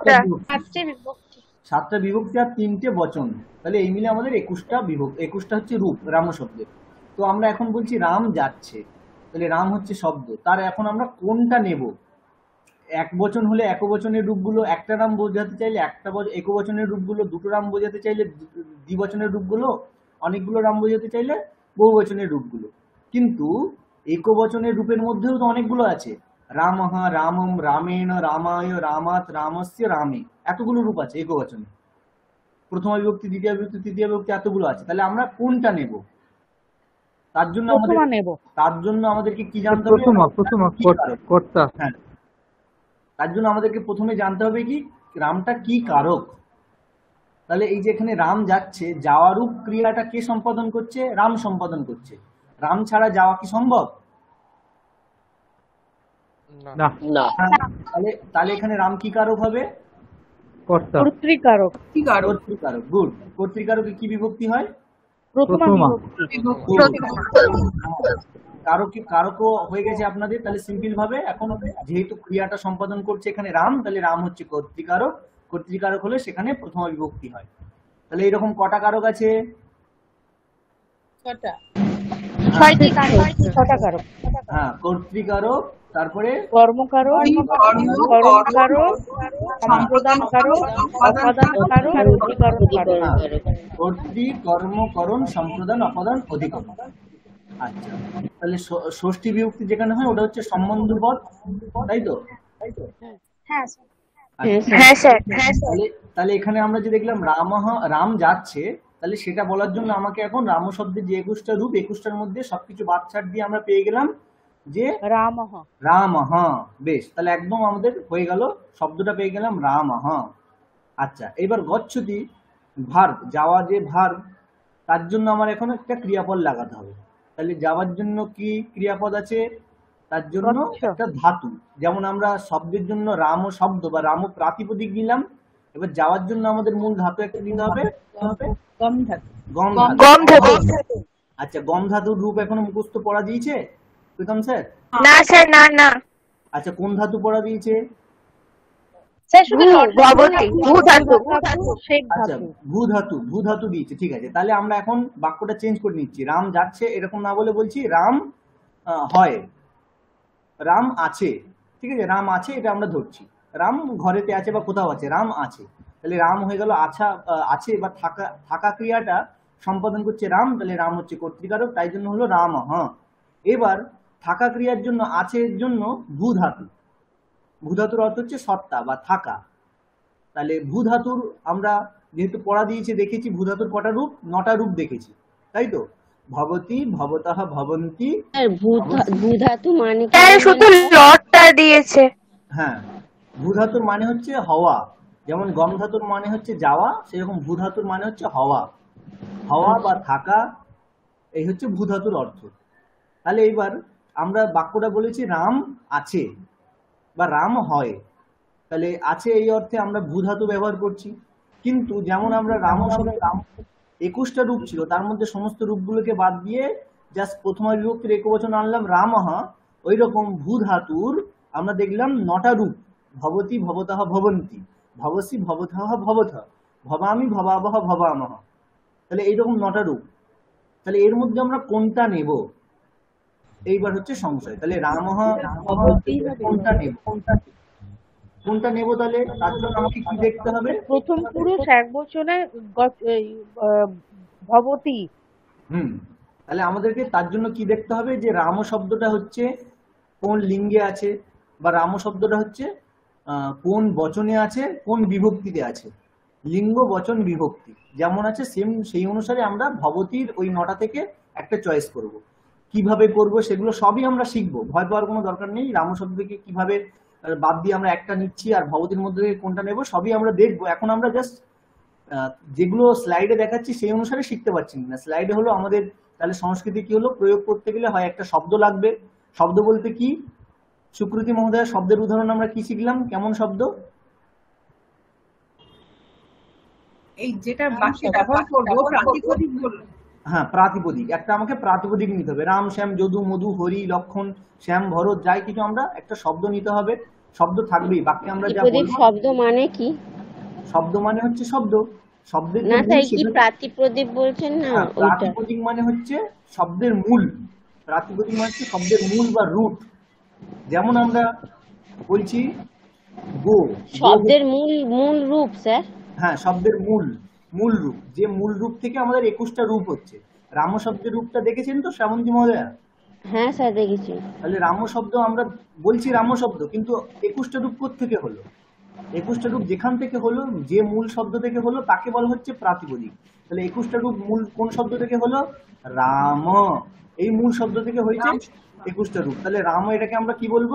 7টা বিভক্তি আর 3টে বচন, তাহলে এই মিলে আমাদের 21টা বিভক্তি, 21টা হচ্ছে রূপ রাম শব্দের। তো আমরা এখন বলছি রাম যাচ্ছে, তাহলে রাম হচ্ছে শব্দ, তার এখন আমরা কোনটা নেব? এক বচন হলে একবচনের রূপগুলো, একটা রাম বোঝাতে চাইলে একটা একবচনের রূপগুলো, দুটো রাম বোঝাতে চাইলে দ্বিবচনের রূপগুলো, অনেকগুলো রাম বোঝাতে চাইলে বহুবচনের রূপগুলো। কিন্তু একবচনের রূপের মধ্যেও তো অনেকগুলো আছে, রামঃ, রামম, রামেণ, রামায়, রামাৎ, রামস্য, রামে, এতগুলো রূপ আছে একবচনে। প্রথম বিভক্তি, দ্বিতীয় বিভক্তি, তৃতীয় বিভক্তি, এতগুলো আছে। তাহলে আমরা কোনটা নেব? তার জন্য আমাদেরকে কি জানতে হবে? হ্যাঁ, তার জন্য আমাদেরকে প্রথমে জানতে হবে কি রামটা কি কারক। তাহলে এই যে এখানে রাম যাচ্ছে, যাওয়ারূপ ক্রিয়াটা কে সম্পাদন করছে? রাম সম্পাদন করছে। রাম ছাড়া যাওয়া কি সম্ভব? না। তাহলে এখানে রাম কি কারক হবে? কর্তৃকারক। গুড। কর্তৃকারকে কি বিভক্তি হয়? কারক হয়ে গেছে আপনাদের। তাহলে সিম্পল ভাবে এখন যেহেতু ক্রিয়াটা সম্পাদন করছে এখানে রাম, তাহলে রাম হচ্ছে কর্তৃকারক। কর্তৃকারক হলে সেখানে প্রথম বিভক্তি হয়। তাহলে এরকম কটা কারক আছে? 6টি কারক। হ্যাঁ, কর্তৃকারক, তারপরে কর্মকারক, কর্মকারক, সম্প্রদানকারক, অপাদানকারক আর অধিকরণকারক। কর্তৃ, কর্ম, করণ, সম্প্রদান, অপাদান, অধিকরণ। আচ্ছা, তাহলে ষষ্ঠী বিভক্তি যেখানে হয় ওটা হচ্ছে সম্বন্ধপদ, তাই তো? হ্যাঁ স্যার। তাহলে এখানে আমরা যে দেখলাম রাম যাচ্ছে, তাহলে সেটা বলার জন্য আমাকে এখন রাম শব্দের যে 21টা রূপ, 21টার মধ্যে সবকিছু বাদ ছাড় দিয়ে আমরা পেয়ে গেলাম যে রামঃ। বেশ, তাহলে একদম আমাদের হয়ে গেল, শব্দটা পেয়ে গেলাম রামঃ। আচ্ছা, এবার গচ্ছতি ভার্ব, যাওয়া যে ভার্ব, তার জন্য আমার এখন একটা ক্রিয়াপদ লাগাতে হবে। তাহলে যাওয়ার জন্য কি ক্রিয়াপদ আছে? তার জন্য একটা ধাতু। যেমন আমরা শব্দের জন্য রাম শব্দ বা রাম প্রাতিপদিক নিলাম, এবার যাওয়ার জন্য আমাদের মূল ধাতু একটা নিতে হবে, গম ধাতু। আচ্ছা, গম ধাতুর রূপ এখনো মুখস্থ পড়া দিয়েছে প্রীতম স্যার? না স্যার, না। আচ্ছা, কোন ধাতু পড়া দিয়েছে? ভূ ধাতু দিয়েছে, ঠিক আছে। তাহলে আমরা এখন বাক্যটা চেঞ্জ করে নিচ্ছি। রাম যাচ্ছে এরকম না বলে বলছি রাম হয়, রাম আছে, ঠিক আছে? রাম আছে এটা আমরা ধরছি, রাম ঘরেতে আছে বা কোথাও আছে, রাম আছে। তাহলে রাম হয়ে গেল আছে বা থাকা ক্রিয়াটা সম্পাদন করছে রাম, তাহলে রাম হচ্ছে কর্তৃকারক, তাই জন্য হলো রাম। হ্যাঁ, এবার থাকা ক্রিয়ার জন্য আছে এর জন্য ভূ ধাতু। ভূ ধাতুর অর্থ হচ্ছে সত্তা বা থাকা। তাহলে ভূ ধাতুর আমরা যেহেতু পড়া দিয়েছে দেখেছি, ভূ ধাতুর কটা রূপ? 9টা রূপ দেখেছি, তাই তো? ভবতি, ভবতঃ, ভবন্তি। ভূ ধাতু মানে শুধু লটটা দিয়েছে। হ্যাঁ, ভূ ধাতুর মানে হচ্ছে হওয়া। যেমন গম ধাতুর মানে হচ্ছে যাওয়া, সেরকম ভূ ধাতুর মানে হচ্ছে হওয়া বা থাকা, এই হচ্ছে ভূ ধাতুর অর্থ। তাহলে এইবার আমরা বাক্যটা বলেছি রাম আছে বা রাম হয়, তাহলে আছে এই অর্থে আমরা ভূ ধাতু ব্যবহার করছি। কিন্তু যেমন আমরা রাম 21টা রূপ ছিল, তার মধ্যে সমস্ত রূপগুলোকে বাদ দিয়ে জাস্ট প্রথম বিভক্তির একবচন আনলাম রামঃ, ওই রকম ভূ ধাতুর আমরা দেখলাম 9টা রূপ। ভবতি, ভবতঃ, ভবন্তি, ভবসি, ভবতঃ, ভবথ, ভবামি, ভবাবহ, ভবামহ। তাহলে এইরকম 9টা রূপ, তাহলে এর মধ্যে আমরা কোনটা নেব, এইবার হচ্ছে সংশয়। তাহলে রামহ কোনটা নেব, কোনটা নেব, তাহলে তার জন্য আমাকে কি দেখতে হবে? প্রথম পুরুষ একবচনে ভবতী। তাহলে আমাদেরকে তার জন্য কি দেখতে হবে, যে রাম শব্দটা হচ্ছে কোন লিঙ্গে আছে, বা রাম শব্দটা হচ্ছে কোন বচনে আছে, কোন বিভক্তিতে আছে। লিঙ্গ বচন বিভক্তি যেমন আছে সেম সেই অনুসারে আমরা ভবতীর ওই 9টা থেকে একটা চয়েস করব। কিভাবে করব সেগুলো সবই আমরা শিখবো, ভয় পাওয়ার কোনো দরকার নেই। রাম শব্দকে কিভাবে বাদ দিয়ে আমরা একটা নিচ্ছি আর ভবতীর মধ্যে থেকে কোনটা নেব সবই আমরা দেখবো। এখন আমরা জাস্ট যেগুলো স্লাইডে দেখাচ্ছি সেই অনুসারে শিখতে পারছি না। স্লাইডে হলো আমাদের, তাহলে সংস্কৃতি কি হলো, প্রয়োগ করতে গেলে হয় একটা শব্দ লাগবে। শব্দ বলতে কি, সুকৃতি মহোদয় শব্দের উদাহরণ আমরা কি শিখলাম, কেমন শব্দ? এই যেটা বাক্যে ব্যবহার করব প্রাতিপদিক বলবো। হ্যাঁ, প্রাতিপদিক। একটা আমাকে প্রাতিপদিক নিতে হবে। রাম, শ্যাম, যদু, মধু, হরি, লক্ষণ, শ্যাম, ভরত, যাই কিছু আমরা একটা শব্দ নিতে হবে। শব্দ থাকবেই বাক্যে, আমরা যা বলবো। শব্দ মানে কি? শব্দ মানে হচ্ছে শব্দ, শব্দের না স্যার, কি প্রাতিপদিক বলছেন না? প্রাতিপদিক মানে হচ্ছে শব্দের মূল। প্রাতিপদিক মানে হচ্ছে শব্দের মূল বা রুট। যেমন আমরা বলছি গো, শব্দের মূল রূপ স্যার। হ্যাঁ, শব্দের মূল রূপ, যে মূল রূপ থেকে আমাদের 21টা রূপ হচ্ছে। রাম শব্দের রূপটা দেখেছেন তো শ্রাবন্তী মহোদয়া? হ্যাঁ স্যার, দেখেছি। তাহলে রাম শব্দ আমরা বলছি রাম শব্দ, কিন্তু 21টা রূপ থেকে হলো। 21টা রূপ যেখান থেকে হলো, যে মূল শব্দ থেকে হলো তাকে বলা হচ্ছে প্রাতিপদিক। তাহলে 21টা রূপ মূল কোন শব্দ থেকে হলো? রাম। এই মূল শব্দ থেকে হয়েছে 21টা রূপ। তাহলে রাম এটাকে আমরা কি বলবো?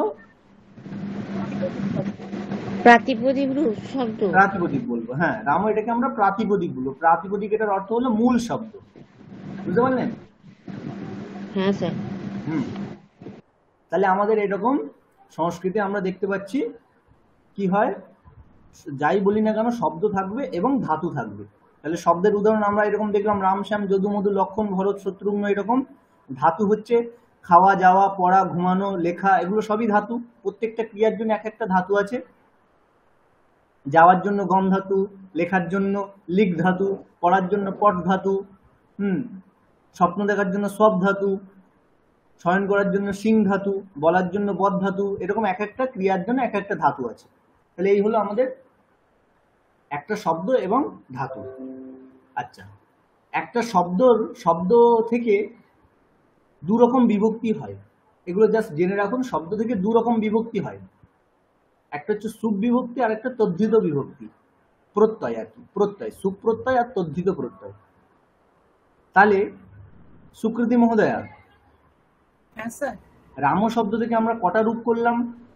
প্রাতিপদিক রূপ শব্দ, প্রাতিপদিক বলবো। হ্যাঁ, রাম এটাকে আমরা প্রাতিপদিক বলবো। প্রাতিপদিক এটার অর্থ হলো মূল শব্দ, বুঝতে পারলেন? হ্যাঁ স্যার। তাহলে আমাদের এরকম সংস্কৃতে আমরা দেখতে পাচ্ছি কি হয়, যাই বলি না কেন শব্দ থাকবে এবং ধাতু থাকবে। তাহলে শব্দের উদাহরণ আমরা এরকম দেখলাম, রাম, শ্যাম, যদু, মধু, লক্ষণ, ভরত, শত্রুঘ্ন। এরকম ধাতু হচ্ছে খাওয়া, যাওয়া, পড়া, ঘুমানো, লেখা, এগুলো সবই ধাতু। প্রত্যেকটা ক্রিয়ার জন্য এক একটা ধাতু আছে। যাওয়ার জন্য গম ধাতু, লেখার জন্য লিখ ধাতু, পড়ার জন্য পট ধাতু, স্বপ্ন দেখার জন্য সব ধাতু, শয়ন করার জন্য সিং ধাতু, বলার জন্য বদ ধাতু। এরকম এক একটা ক্রিয়ার জন্য এক একটা ধাতু আছে। তাহলে এই হলো আমাদের একটা শব্দ এবং ধাতু। আচ্ছা, একটা শব্দ থেকে দু রকম বিভক্তি হয়, এগুলো জাস্ট জেনে রাখুন। শব্দ থেকে দু রকম বিভক্তি হয়, একটা হচ্ছে সুপ বিভক্তি আর একটা তদ্ধিত বিভক্তি, প্রত্যয় আর কি, প্রত্যয়, সুপ প্রত্যয় আর তদ্ধিত প্রত্যয়। তাহলে সুকৃতি মহোদয়া, হ্যাঁ স্যার, রাম শব্দ থেকে আমরা কটা রূপ করলাম?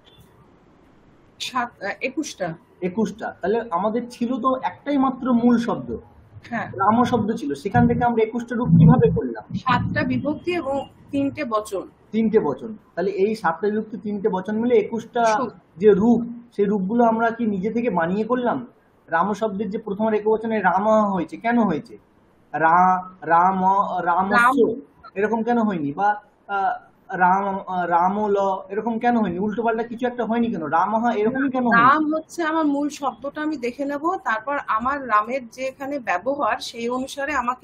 21টা। 21টা। তাহলে আমাদের ছিল তো একটাই মাত্র মূল শব্দ, হ্যাঁ, রাম শব্দ ছিল। সেখান থেকে আমরা 21টা রূপ কিভাবে করলাম? 7টা বিভক্তি এবং 3টে বচন। 3টে বচন। তাহলে এই 7টা বিভক্তি 3টে বচন মিলে 21টা যে রূপ, সেই রূপগুলো আমরা কি নিজে থেকে বানিয়ে করলাম? রাম শব্দের যে প্রথম একবচনে রাম হয়েছে, কেন হয়েছে? রামস্য এরকম কেন হয়নি? বা রামল এরকম কেন হয়নি? উল্টো পাল্টা কিছু একটা হয়নি কেন? রামহ এরকমই কেন? রাম হচ্ছে আমার মূল শব্দটা আমি দেখে নেব, তারপর আমার রামের যে এখানে ব্যবহার সেই অনুসারে আমাকে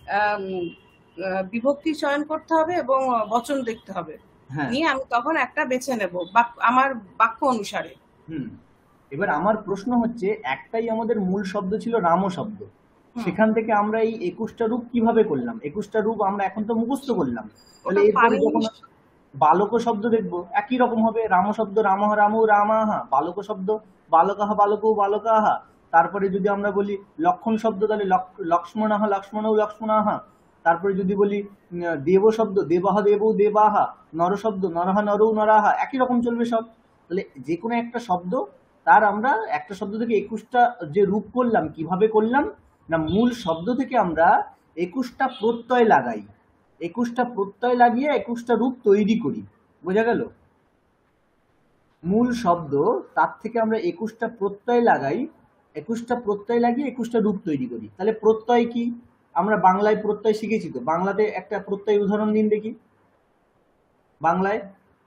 বিভক্তি চয়ন করতে হবে এবং বচন দেখতে হবে। নিয়ে আমি তখন একটা বেছে নেব আমার বাক্য অনুসারে। এবার আমার প্রশ্ন হচ্ছে, একটাই আমাদের মূল শব্দ ছিল রাম শব্দ, সেখান থেকে আমরা এই 21টা রূপ কিভাবে করলাম? 21টা রূপ আমরা এখন তো মুখস্থ করলাম। তাহলে এরপরে যখন বালক শব্দ দেখবো একই রকম হবে। রাম শব্দ রামহ রামু রামাহা, বালক শব্দ বালকাহা বালকৌ বালকাহা। তারপরে যদি আমরা বলি লক্ষণ শব্দ, তাহলে লক্ষ্মণাহা লক্ষ্মণৌ লক্ষ্মণাহা। তারপরে যদি বলি দেব শব্দ দেবাহ দেবৌ দেবাহা, নর শব্দ নরহা নরৌ নরাহা, একই রকম চলবে সব। তাহলে যে কোনো একটা শব্দ, তার আমরা একটা শব্দ থেকে 21টা যে রূপ করলাম, কিভাবে করলাম না, মূল শব্দ থেকে আমরা 21টা প্রত্যয় লাগাই, 21টা প্রত্যয় লাগিয়ে 21টা রূপ তৈরি করি। বোঝা গেল? মূল শব্দ, তার থেকে আমরা 21টা প্রত্যয় লাগাই, 21টা প্রত্যয় লাগিয়ে 21টা রূপ তৈরি করি। তাহলে প্রত্যয় কি? আমরা বাংলায় প্রত্যয় শিখেছি তো, বাংলাতে একটা প্রত্যয় উদাহরণ দিন দেখি। বাংলায়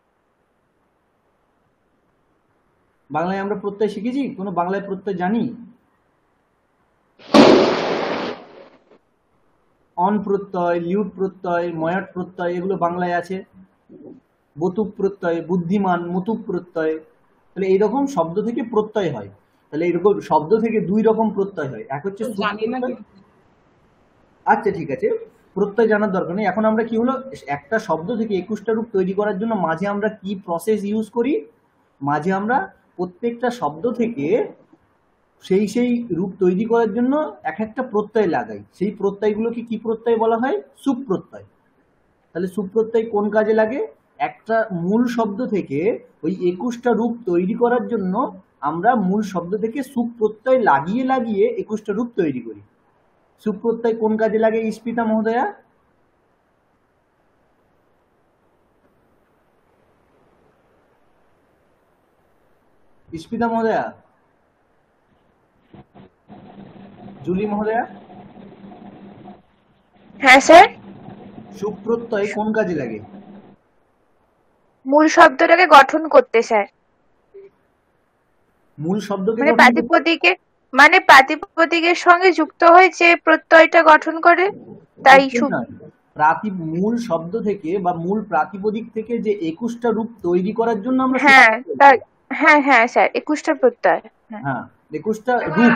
আমরা প্রত্যয় শিখেছি? কোনো বাংলায় প্রত্যয় জানি? অন প্রত্যয়, লিউট প্রত্যয়, ময়াট প্রত্যয় এগুলো বাংলায় আছে। বতুক প্রত্যয়, বুদ্ধিমান, মুতুক প্রত্যয়। তাহলে এইরকম শব্দ থেকে প্রত্যয় হয়। তাহলে এরকম শব্দ থেকে দুই রকম প্রত্যয় হয়, এক হচ্ছে সুপ প্রত্যয়। আচ্ছা ঠিক আছে, প্রত্যয় জানার দরকার নেই। এখন আমরা কি হলো, একটা শব্দ থেকে 21টা রূপ তৈরি করার জন্য মাঝে আমরা কি প্রসেস ইউজ করি, মাঝে আমরা প্রত্যেকটা শব্দ থেকে সেই রূপ তৈরি করার জন্য এক একটা প্রত্যয় লাগাই। সেই প্রত্যয়গুলোকে কি প্রত্যয় বলা হয়? সুপ প্রত্যয়। তাহলে সুপ প্রত্যয় কোন কাজে লাগে? একটা মূল শব্দ থেকে ওই 21টা রূপ তৈরি করার জন্য আমরা মূল শব্দ থেকে সুপ প্রত্যয় লাগিয়ে লাগিয়ে 21টা রূপ তৈরি করি। সুপ প্রত্যয় কোন কাজে লাগে ইস্পিতা মহোদয়া? ইস্পিতা মহোদয়া, জুলি মহোদয়া, হ্যাঁ স্যার। সুপ প্রত্যয় কোন কাজে লাগে? মূল শব্দটাকে গঠন করতে স্যার। মূল শব্দকে মানে প্রাতিপদিকের সঙ্গে যুক্ত হয়ে যে প্রত্যয়টা গঠন করে, তাই মূল শব্দ থেকে বা মূল প্রাতিপদিক থেকে যে 21টা রূপ তৈরি করার জন্য আমরা হ্যাঁ স্যার 21টা প্রত্যয়। হ্যাঁ 21টা রূপ,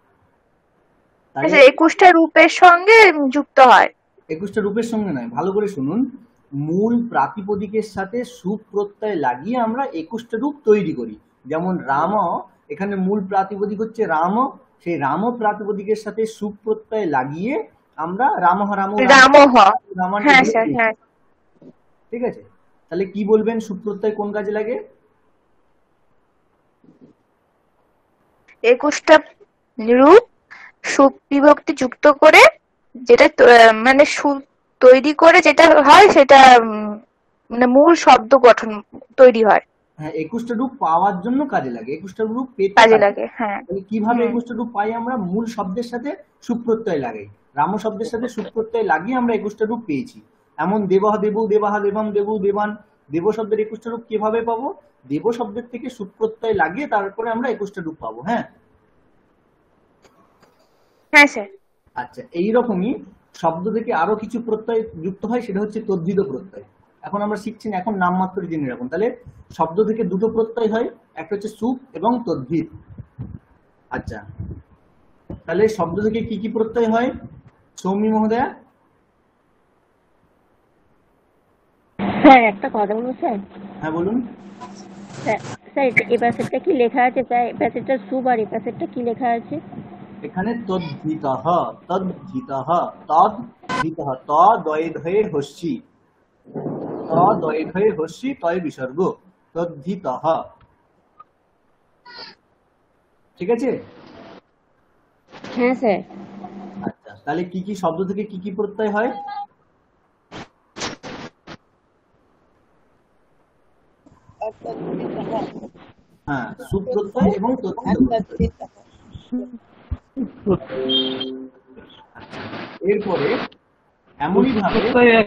21টা রূপের সঙ্গে যুক্ত হয়। 21টা রূপের সঙ্গে নয়, ভালো করে শুনুন। মূল প্রাতিপদিকের সাথে সুপ প্রত্যয় লাগিয়ে আমরা 21টা রূপ তৈরি করি। যেমন রাম, এখানে মূল প্রাতিপদিক হচ্ছে রাম, সেই রাম প্রাতিপদিকের সাথে সুপ প্রত্যয় লাগিয়ে আমরা রামহ হ্যাঁ স্যার, হ্যাঁ। ঠিক আছে, তাহলে কি বলবেন সুপ প্রত্যয় কোন কাজে লাগে? 21টা রূপ সুপ বিভক্তি যুক্ত করে যেটা মানে সুপ তৈরি করে যেটা হয় সেটা মানে মূল শব্দ গঠন তৈরি হয়। হ্যাঁ 21টা রূপ পাওয়ার জন্য কাজে লাগে, 21টা রূপ পেতে কাজে লাগে। হ্যাঁ, তাহলে কিভাবে 21টা রূপ পাই? আমরা মূল শব্দের সাথে সুপ প্রত্যয় লাগাই, রাম শব্দের সাথে সুপ প্রত্যয় লাগিয়ে আমরা 21টা রূপ পেয়েছি। এমন দেবহ দেবু, দেবাহা দেবম, দেবু দেবান, দেব শব্দের 21টা রূপ কিভাবে পাবো? দেব শব্দের থেকে সুপ প্রত্যয় লাগিয়ে তারপরে আমরা 21টা রূপ পাবো। হ্যাঁ হ্যাঁ স্যার। আচ্ছা, এইরকমই শব্দ থেকে আরো কিছু প্রত্যয় যুক্ত হয়, সেটা হচ্ছে তদ্ধিত প্রত্যয়। এখন আমরা শিখছি না, এখন নামমাত্র জেনে রাখুন। তাহলে শব্দ থেকে দুটো প্রত্যয় হয়, একটা হচ্ছে সুপ এবং তদ্ধিত। আচ্ছা, তাহলে শব্দ থেকে কি কি প্রত্যয় হয় সৌমি মহোদয়া? স্যার একটা কথা বলবো স্যার। হ্যাঁ বলুন। স্যার এই প্যাসেজটা কি লেখা আছে? প্যাসেজটা সুপ আর এই প্যাসেজটা কি লেখা আছে? এখানে তদ্ধিতঃ, তদ্ধিতঃ, তদ্ধিতঃ, ত দয়ে ধয়ে হস্যি, ত দয়ে ধয়ে হস্যি, তয় বিসর্গ, তদ্ধিতঃ। ঠিক আছে? হ্যাঁ স্যার। আচ্ছা, তাহলে কি কি শব্দ থেকে কি কি প্রত্যয় হয়? হ্যাঁ, সুপ প্রত্যয় এবং তদ্ধিত প্রত্যয়। এরপরে এমনই ভাবে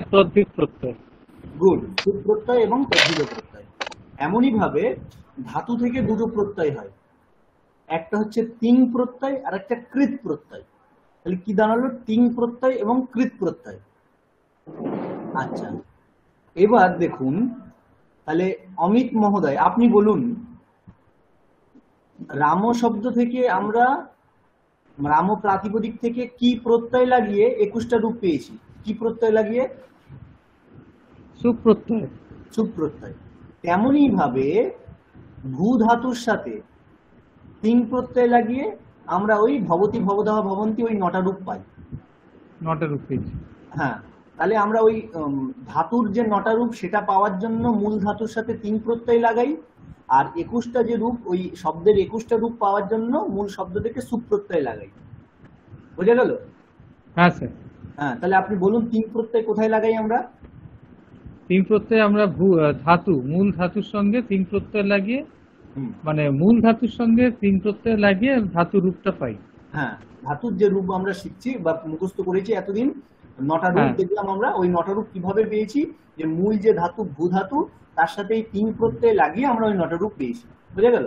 গুড, সুপ প্রত্যয় এবং তদ্ধিত প্রত্যয়। এমনই ভাবে ধাতু থেকে দুটো প্রত্যয় হয়, একটা হচ্ছে তিং প্রত্যয় আর একটা কৃত প্রত্যয়। তাহলে কি দাঁড়ালো? তিং প্রত্যয় এবং কৃত প্রত্যয়। আচ্ছা, এবার দেখুন, তাহলে অমিত মহোদয় আপনি বলুন, রাম শব্দ থেকে আমরা রাম প্রাতিপদিক থেকে কি প্রত্যয় লাগিয়ে 21টা রূপ পেয়েছি? কি প্রত্যয় লাগিয়ে? সুপ প্রত্যয়। সুপ প্রত্যয়। তেমনই ভাবে ভূ ধাতুর সাথে তিন প্রত্যয় লাগিয়ে আমরা ওই ভবতি, ভবদাহ, ভবন্তি ওই 9টা রূপ পাই। 9টা রূপ পেয়েছি। হ্যাঁ, তাহলে আমরা ওই ধাতুর যে 9টা রূপ সেটা পাওয়ার জন্য মূল ধাতুর সাথে তিন প্রত্যয় লাগাই, আর 21টা যে রূপ ওই শব্দের 21টা রূপ পাওয়ার জন্য মূল শব্দ থেকে সুপ প্রত্যয় লাগাই। বুঝে গেল? হ্যাঁ স্যার। হ্যাঁ, তাহলে আপনি বলুন তিন প্রত্যয় কোথায় লাগাই আমরা? তিন প্রত্যয় আমরা ধাতু, মূল ধাতুর সঙ্গে তিন প্রত্যয় লাগিয়ে, মানে মূল ধাতুর সঙ্গে তিন প্রত্যয় লাগিয়ে ধাতু রূপটা পাই। হ্যাঁ, ধাতুর যে রূপ আমরা শিখছি বা মুখস্থ করেছি এতদিন, 9টা রূপ দেখলাম আমরা, ওই 9টা রূপ কিভাবে পেয়েছি? যে মূল যে ধাতু ভূ ধাতু তার সাথে এই তিন প্রত্যয় লাগিয়ে আমরা ওই 9টা রূপ পেয়েছি। বুঝে গেল?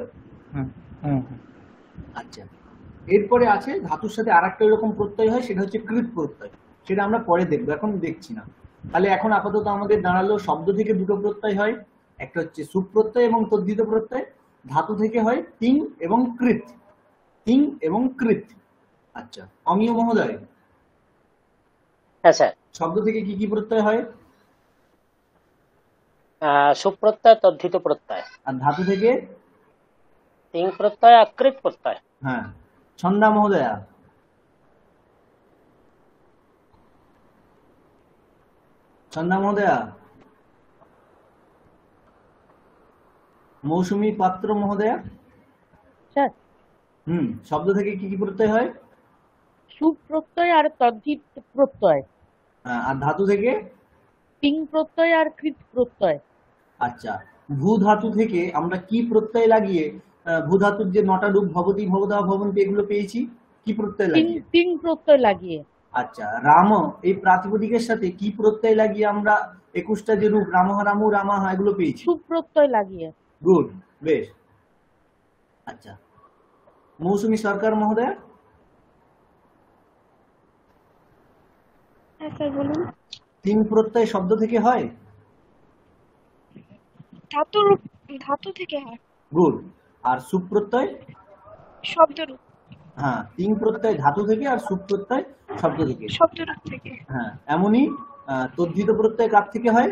আচ্ছা, এরপরে আছে ধাতুর সাথে আরেকটা এরকম প্রত্যয় হয়, সেটা হচ্ছে কৃত প্রত্যয়। সেটা আমরা পরে দেখবো, এখন দেখছি না। তাহলে এখন আপাতত আমাদের দাঁড়ালো শব্দ থেকে দুটো প্রত্যয় হয়, একটা হচ্ছে সুপ প্রত্যয় এবং তদ্ধিত প্রত্যয়। ধাতু থেকে হয় তিং এবং কৃত, তিং এবং কৃত। আচ্ছা অমিয় মহোদয়, হ্যাঁ স্যার। শব্দ থেকে কি কি প্রত্যয় হয়? সুপ্রত্যয়, তদ্ধিত প্রত্যয়। আর ধাতু থেকে? তিং প্রত্যয়, কৃত প্রত্যয়। হ্যাঁ। ছন্দা মহোদয়া, ছন্দা মহোদয়া, মৌসুমী পাত্র মহোদয়া, স্যার শব্দ থেকে কি কি প্রত্যয় হয়? সুপ প্রত্যয় আর তদ্ধিত প্রত্যয়। আর ধাতু থেকে? তিং প্রত্যয় আর কৃত প্রত্যয়। আচ্ছা, ভূ ধাতু থেকে আমরা কি প্রত্যয় লাগিয়ে ভূ ধাতুর যে 9টা রূপ ভবতি, ভবতা, ভবন্তি এগুলো পেয়েছি, কি প্রত্যয় লাগিয়ে? তিং প্রত্যয় লাগিয়ে। আচ্ছা, রাম এই প্রাতিপদিকের সাথে কি প্রত্যয় লাগিয়ে আমরা 21টা যে রূপ রামহ, রামু, রামাহ এগুলো পেয়েছি? সুপ প্রত্যয় লাগিয়ে। গুড, বেশ। আচ্ছা, মৌসুমী সরকার মহোদয়। হ্যাঁ স্যার বলুন। তিন প্রত্যয় শব্দ থেকে হয়? ধাতু থেকে হয়। গুড। আর সুপ প্রত্যয়? শব্দরূপ। হ্যাঁ, তিন প্রত্যয় ধাতু থেকে আর সুপ প্রত্যয় শব্দ থেকে। শব্দরূপ থেকে। হ্যাঁ, এমনই তদ্ধিত প্রত্যয় কার থেকে হয়?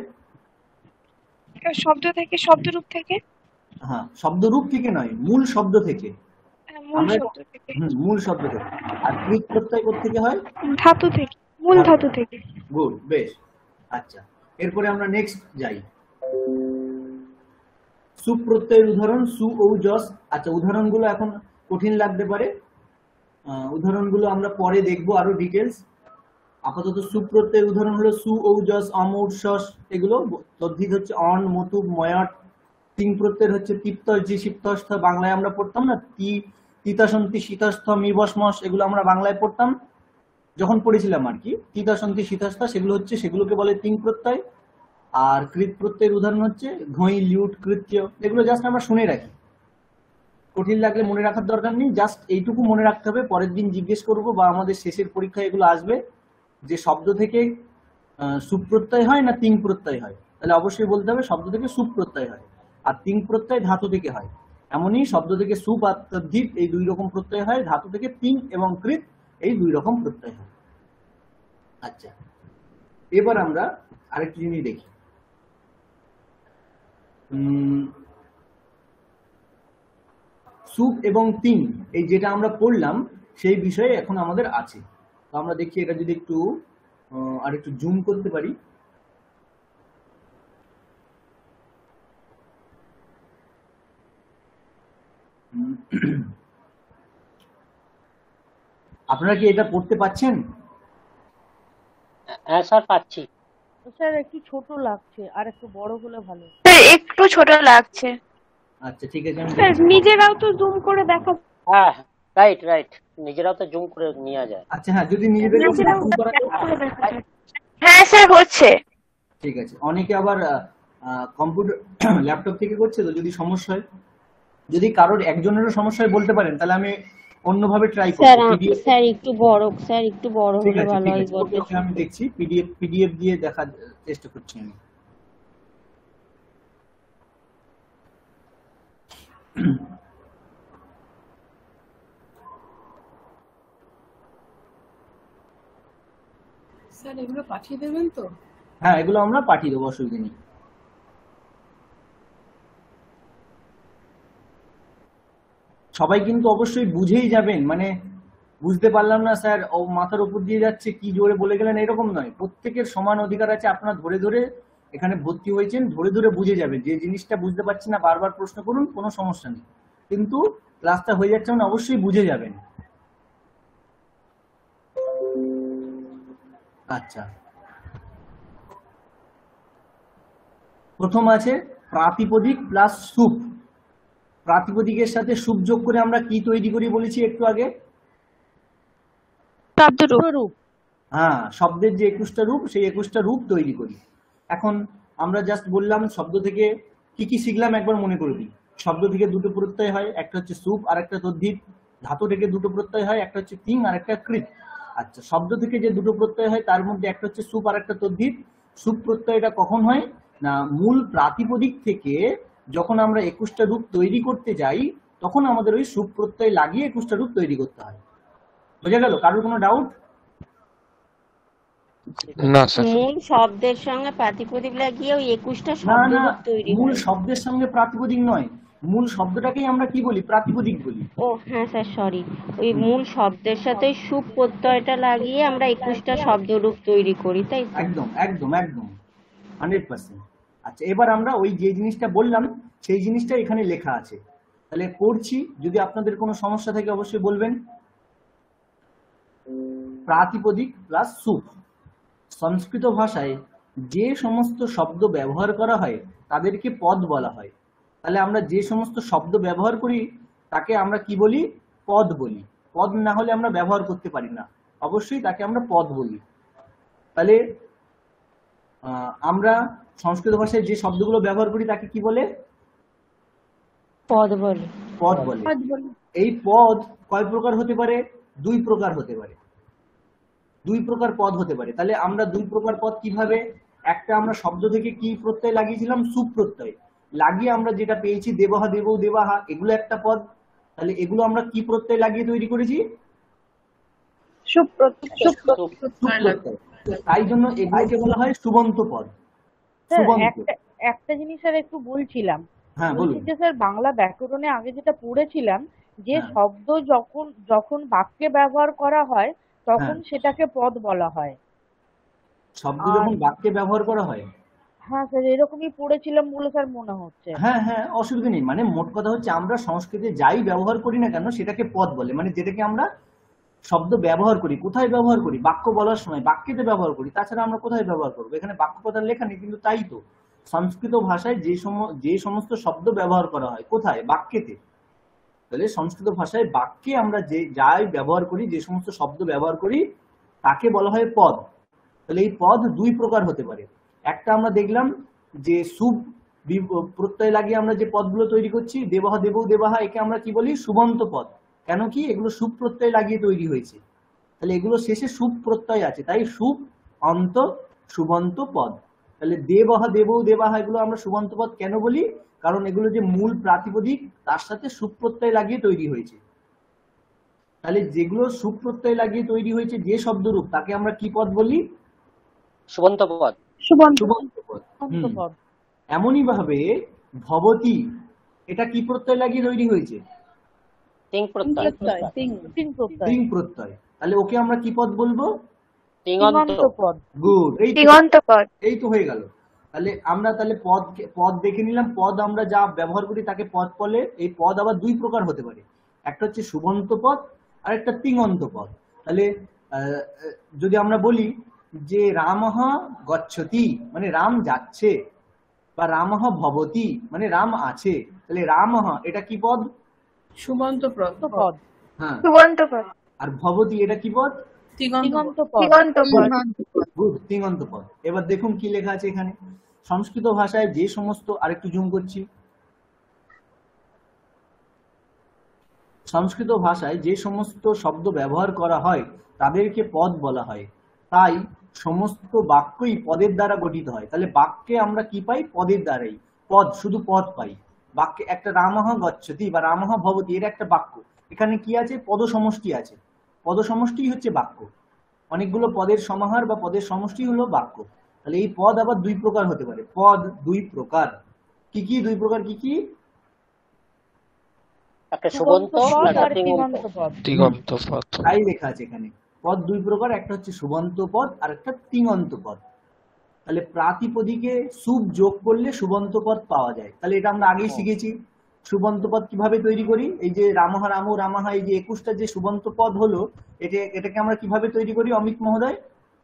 শব্দ থেকে, শব্দরূপ থেকে। হ্যাঁ, শব্দরূপ থেকে নয়, মূল শব্দ থেকে। মূল শব্দ থেকে। মূল শব্দ থেকে। আর কৃত প্রত্যয় কোথা থেকে হয়? ধাতু থেকে, মূল ধাতু থেকে। গুড, বেশ। আচ্ছা, এরপরে আমরা নেক্সট যাই। সুপ প্রত্যয়ের উদাহরণ সু ও যস। আচ্ছা, উদাহরণগুলো এখন কঠিন লাগতে পারে, উদাহরণগুলো আমরা পরে দেখবো আরো ডিটেলস। আপাতত সুপ প্রত্যয়ের উদাহরণ হলো সু ও যস, অমৌর, শস এগুলো। তদ্ধিত হচ্ছে অন, মতুব, ময়ট। তিং প্রত্যয়ের হচ্ছে তিপ্তস, জি, সিপ্তস্থ। বাংলায় আমরা পড়তাম না, তিতাসন্তি, শীতস্থ, মিবসমস, এগুলো আমরা বাংলায় পড়তাম যখন পড়েছিলাম আর কি। তিতাসন্তি, শীতস্থ সেগুলোকে বলে তিং প্রত্যয়। আর কৃত প্রত্যয়ের উদাহরণ হচ্ছে ঘই, লিউট, কৃত্য। এগুলো জাস্ট আমরা শুনে রাখি, কঠিন লাগলে মনে রাখার দরকার নেই, জাস্ট এইটুকু মনে রাখতে হবে। পরের দিন জিজ্ঞেস করবো বা আমাদের শেষের পরীক্ষায় এগুলো আসবে যে শব্দ থেকে সুপ প্রত্যয় হয় না তিং প্রত্যয় হয়, তাহলে অবশ্যই বলতে হবে শব্দ থেকে সুপ প্রত্যয় হয় আর তিং প্রত্যয় ধাতু থেকে হয়। এমনই শব্দ থেকে সুপ আর তদ্ধিত এই দুই রকম প্রত্যয় হয়, ধাতু থেকে তিং এবং কৃত এই দুই রকম প্রত্যয় হয়। আচ্ছা, এবার আমরা আরেকটি জিনিস দেখি। সুপ এবং তিং এই যেটা আমরা পড়লাম সেই বিষয়ে এখন আমাদের আছে। তো আমরা দেখি এটা যদি একটু আরেকটু জুম করতে পারি। আপনারা কি এটা পড়তে পাচ্ছেন? হ্যাঁ স্যার, পাচ্ছি। স্যার একটু ছোট লাগছে, আর একটু বড় হলে ভালো। স্যার একটু ছোট লাগছে। আচ্ছা ঠিক আছে, আমি নিজেরাও তো জুম করে দেখা। হ্যাঁ রাইট রাইট, নিজেরাও তো জুম করে নেওয়া যায়। আচ্ছা হ্যাঁ, যদি নিজেদের হ্যাঁ স্যার হচ্ছে। ঠিক আছে। অনেকে আবার কম্পিউটার ল্যাপটপ থেকে করছে, তো যদি সমস্যা হয়, যদি কারোর একজনেরও সমস্যা হয় বলতে পারেন, তাহলে আমি অন্যভাবে ট্রাই করব। স্যার একটু বড় হলে ভালো হয়। আমি দেখছি, পিডিএফ দিয়ে দেখার চেষ্টা করছি আমি। স্যার এগুলো পাঠিয়ে দেবেন তো? হ্যাঁ, এগুলো আমরা পাঠিয়ে দেবো, অসুবিধা নেই। সবাই কিন্তু অবশ্যই বুঝেই যাবেন, মানে বুঝতে পারলাম না স্যার, ও মাথার উপর দিয়ে যাচ্ছে, কি জোরে বলে গেলেন, এরকম নয়। প্রত্যেকের সমান অধিকার আছে। আপনারা ধরে ধরে এখানে ভর্তি হয়েছেন, ধরে ধরে বুঝে যাবেন। যে জিনিসটা বুঝতে পারছি না বারবার প্রশ্ন করুন, কোনো সমস্যা নেই, কিন্তু ক্লাসটা হয়ে যাচ্ছে মানে অবশ্যই বুঝে যাবেন। আচ্ছা, প্রথম আছে প্রাতিপদিক প্লাস সুপ। প্রাতিপদিকের সাথে সুপ যোগ করে আমরা কি তৈরি করি বলেছি একটু আগে? শব্দরূপ। হ্যাঁ, শব্দের যে 21টা রূপ, সেই 21টা রূপ তৈরি করি। এখন আমরা জাস্ট বললাম শব্দ থেকে কি কি শিখলাম একবার মনে করে দিই। শব্দ থেকে দুটো প্রত্যয় হয়, একটা হচ্ছে সুপ আর একটা তদ্ধিত। ধাতু থেকে দুটো প্রত্যয় হয়, একটা হচ্ছে তিং আর একটা কৃত। আচ্ছা, শব্দ থেকে যে দুটো প্রত্যয় হয় তার মধ্যে একটা হচ্ছে সুপ আর একটা তদ্ধিত। সুপ প্রত্যয়টা কখন হয় না, মূল প্রাতিপদিক থেকে যখন আমরা 21টা রূপ তৈরি করতে যাই তখন আমাদের ওই সুপ প্রত্যয় লাগিয়ে 21টা রূপ তৈরি করতে হয়। বোঝা গেল? কারোর কোনো ডাউট? না স্যার। মূল শব্দের সঙ্গে প্রাতিপদিক লাগিয়ে ওই 21টা না শব্দ না, রূপ তৈরি মূল হয়। শব্দের সঙ্গে প্রাতিপদিক নয়, মূল শব্দটাকেই আমরা কি বলি, প্রাতিপদিক বলি। ও হ্যাঁ স্যার, সরি, ওই মূল শব্দের সাথে ওই সুপ প্রত্যয়টা লাগিয়ে আমরা 21টা শব্দ রূপ তৈরি করি, তাই তো? একদম একদম একদম 100%। আচ্ছা, এবার আমরা ওই যে জিনিসটা বললাম সেই জিনিসটা এখানে লেখা আছে, তাহলে পড়ছি, যদি আপনাদের কোনো সমস্যা থাকে অবশ্যই বলবেন। প্রাতিপদিক প্লাস সুপ। সংস্কৃত ভাষায় যে সমস্ত শব্দ ব্যবহার করা হয় তাদেরকে পদ বলা হয়। তাহলে আমরা যে সমস্ত শব্দ ব্যবহার করি তাকে আমরা কি বলি, পদ বলি। পদ না হলে আমরা ব্যবহার করতে পারি না, অবশ্যই তাকে আমরা পদ বলি। তাহলে আমরা সংস্কৃত ভাষায় যে শব্দগুলো ব্যবহার করি তাকে কি বলে, পদ বলে। পদ বলে। এই পদ কয় প্রকার হতে পারে, 2 প্রকার হতে পারে। 2 প্রকার পদ হতে পারে। তাহলে আমরা 2 প্রকার পদ কিভাবে, একটা আমরা শব্দ থেকে কি প্রত্যয় লাগিয়েছিলাম, সুপ প্রত্যয় লাগিয়ে আমরা যেটা পেয়েছি দেবহা দেবৌ দেবাহা, এগুলো একটা পদ। তাহলে এগুলো আমরা কি প্রত্যয় লাগিয়ে তৈরি করেছি, সুপ প্রত্যয়। তাই জন্য এগুলোকে বলা হয় সুবন্ত পদ। সুবন্ত। একটা জিনিস স্যার একটু বলছিলাম, হ্যাঁ বলুন। যে স্যার বাংলা ব্যাকরণে আগে যেটা পড়েছিলাম যে শব্দ যখন বাক্যে ব্যবহার করা হয় তখন সেটাকে পদ বলা হয়। শব্দ যখন বাক্যে ব্যবহার করা হয়, হ্যাঁ স্যার এরকমই পড়েছিলাম বলে স্যার মনে হচ্ছে। হ্যাঁ হ্যাঁ, অসুবিধা নেই। মানে মোট কথা হচ্ছে আমরা সংস্কৃতে যাই ব্যবহার করি না কেন সেটাকে পদ বলে, মানে যেটাকে আমরা শব্দ ব্যবহার করি। কোথায় ব্যবহার করি, বাক্য বলার সময় বাক্যেতে ব্যবহার করি, তাছাড়া আমরা কোথায় ব্যবহার করবো, এখানে বাক্য কথা লেখা নেই, কিন্তু তাই তো সংস্কৃত ভাষায় যে সমস্ত শব্দ ব্যবহার করা হয় কোথায়, বাক্যেতে। তাহলে সংস্কৃত ভাষায় বাক্যে আমরা যাই ব্যবহার করি, যে সমস্ত শব্দ ব্যবহার করি তাকে বলা হয় পদ। তাহলে এই পদ 2 প্রকার হতে পারে। একটা আমরা দেখলাম যে সুব প্রত্যয় লাগিয়ে আমরা যে পদগুলো তৈরি করছি, দেবহা দেবৌ দেবাহা, একে আমরা কি বলি, সুবন্ত পদ। কেন কি, এগুলো সুব প্রত্যয় লাগিয়ে তৈরি হয়েছে। তাহলে এগুলো শেষে সুব প্রত্যয় আছে, তাই সুব অন্ত সুবন্ত পদ। তাহলে দেবহা দেবৌ দেবাহা এগুলো আমরা সুবন্ত পদ কেন বলি, কারণ এগুলো যে মূল প্রাতিপদিক তার সাথে সুব প্রত্যয় লাগিয়ে তৈরি হয়েছে। তাহলে যেগুলো সুব প্রত্যয় লাগিয়ে তৈরি হয়েছে যে শব্দরূপ তাকে আমরা কি পদ বলি, সুবন্ত পদ। সুবন্ত পদ। এমনই ভাবে ভবতি, এটা কি প্রত্যয় লাগিয়ে তৈরি হয়েছে, তিং প্রত্যয়। তিং প্রত্যয়। তাহলে ওকে আমরা কি পদ বলবো, তিঙন্ত পদ। গুড, তিঙন্ত পদ। এই তো হয়ে গেল। তাহলে আমরা পদ দেখে নিলাম, পদ আমরা যা ব্যবহার করি তাকে পদ বলে। এই পদ আবার 2 প্রকার হতে পারে, একটা হচ্ছে সুবন্ত পদ আর একটা তিঙন্ত পদ। তাহলে যদি আমরা বলি যে রামঃ গচ্ছতি মানে রাম যাচ্ছে, বা রামঃ ভবতি মানে রাম আছে, তাহলে রামঃ এটা কি পদ, সুবন্ত পদ। হ্যাঁ, সুবন্ত পদ। আর ভবতি এটা কি পদ, তিঙন্ত পদ। গুড, তিঙন্ত পদ। এবার দেখুন কি লেখা আছে এখানে। সংস্কৃত ভাষায় যে সমস্ত, আরেকটু জুম করছি, সংস্কৃত ভাষায় যে সমস্ত শব্দ ব্যবহার করা হয় তাদেরকে পদ বলা হয়। তাই সমস্ত বাক্যই পদের দ্বারা গঠিত হয়। তাহলে বাক্যে আমরা কি পাই, পদের দ্বারাই, পদ, শুধু পদ পাই বাক্যে। একটা রামঃ গচ্ছতি বা রামঃ ভবতি, এর একটা বাক্য। এখানে কি আছে, পদ সমষ্টি আছে। পদ সমষ্টি হচ্ছে বাক্য, অনেকগুলো পদের সমাহার বা পদের সমষ্টি হলো বাক্য। তাহলে এই পদ আবার 2 প্রকার হতে পারে। পদ 2 প্রকার, কি কি 2 প্রকার, কি কি, একটা সুবন্ত একটা তিঙন্ত পদ। তাই লেখা আছে এখানে। পদ 2 প্রকার, একটা হচ্ছে সুবন্ত পদ আর একটা তিঙন্ত পদ। তাহলে প্রাতিপদিকে সুব যোগ করলে সুবন্ত পদ পাওয়া যায়। তাহলে এটা আমরা আগেই শিখেছি। সুবন্ত পদ কিভাবে তৈরি করি, এই যে রামঃ রামৌ রামাহা, এই যে 21টা যে সুবন্ত পদ হলো, এটাকে আমরা কিভাবে তৈরি করি অমিত মহোদয়?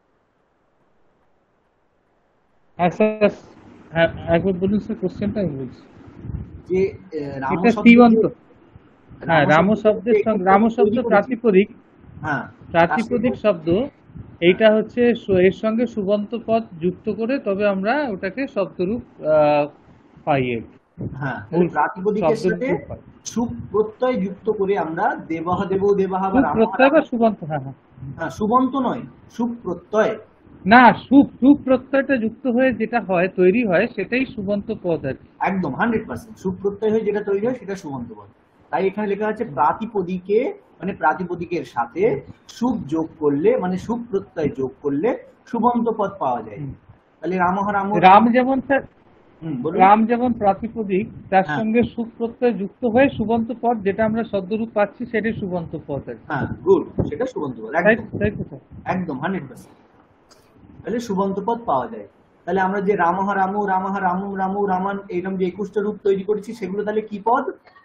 একবার বলুন স্যার, কোশ্চেনটা আমি বলছি। যে এটা তিঙন্ত, হ্যাঁ, রাম শব্দের সঙ্গে, রাম শব্দ প্রাতিপদিক, হ্যাঁ, প্রাতিপদিক শব্দ, এইটা হচ্ছে এর সঙ্গে সুবন্ত পদ যুক্ত করে তবে আমরা ওটাকে শব্দরূপ পাই। হ্যাঁ, তাহলে মূল প্রাতিপদিকের শব্দ সাথে যোগ হয়। সুপ প্রত্যয় যুক্ত করে আমরা দেবহ দেব দেবাহা বা সুপ রামহ প্রত্যয় বা রাম, সুবন্ত, হ্যাঁ হ্যাঁ। হ্যাঁ সুবন্ত নয়, সুপ প্রত্যয়। না, সুপ প্রত্যয়টা যুক্ত হয়ে যেটা হয়, তৈরি হয়, সেটাই সুবন্ত পদ আর কি। একদম 100% সুপ প্রত্যয় হয়ে যেটা তৈরি হয় সেটা সুবন্ত পদ। তাই এখানে লেখা আছে প্রাতিপদিকে, মানে প্রাতিপদিকের সাথে সুপ যোগ করলে, মানে সুপ প্রত্যয় যোগ করলে সুবন্ত পদ পাওয়া যায়। তাহলে রামহ রাম, রাম যেমন স্যার, বলুন। রাম যেমন প্রাতিপদিক, তার হ্যাঁ। সঙ্গে সুপ প্রত্যয় যুক্ত হয়ে সুবন্ত পদ যেটা আমরা শব্দরূপ পাচ্ছি সেটাই সুবন্ত পদ আর কি। হ্যাঁ গুড, সেটা সুবন্ত পদ, তাই একদম তাই তো স্যার? একদম 100%। তাহলে সুবন্ত পদ পাওয়া যায়। তাহলে আমরা যে রামহ রামু, রামাহ রামু, রামু রামান, এইরকম যে 21টা রূপ তৈরি করেছি সেগুলো তাহলে কি পদ?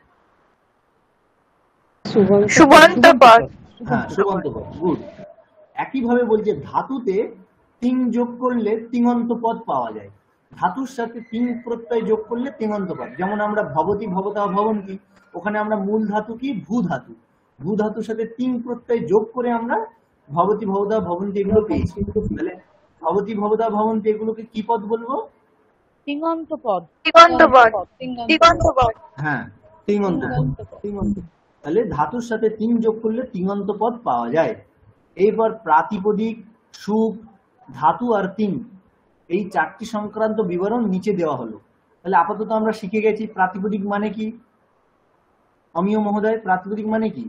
সুবন্ত পদ। হ্যাঁ সুবন্ত পদ, গুড। একইভাবে বলছে ধাতুতে তিং যোগ করলে তিঙন্ত পদ পাওয়া যায়। ধাতুর সাথে তিং প্রত্যয় যোগ করলে তিঙন্ত পদ। যেমন আমরা ভবতি ভবতা ভবন কি, ওখানে আমরা মূল ধাতু কি ভূ ধাতু, ভূ ধাতুর সাথে তিং প্রত্যয় যোগ করে আমরা ভবতি ভবতা ভবন্তি এগুলো পেয়েছি। তাহলে ভবতি ভবতা ভবন্তি এগুলোকে কি পদ বলবো? তিঙন্ত পদ। দিগন্ত পদ। দিগন্ত পদ। হ্যাঁ তিঙন্ত পদ। তাহলে ধাতুর সাথে তিন যোগ করলে তিঙন্ত পদ পাওয়া যায়। এইবার প্রাতিপদিক, সুপ, ধাতু আর তিন, এই চারটি সংক্রান্ত বিবরণ নিচে দেওয়া হলো। তাহলে আপাতত আমরা শিখে গেছি প্রাতিপদিক মানে কি। অমিয় মহোদয়, প্রাতিপদিক মানে কি?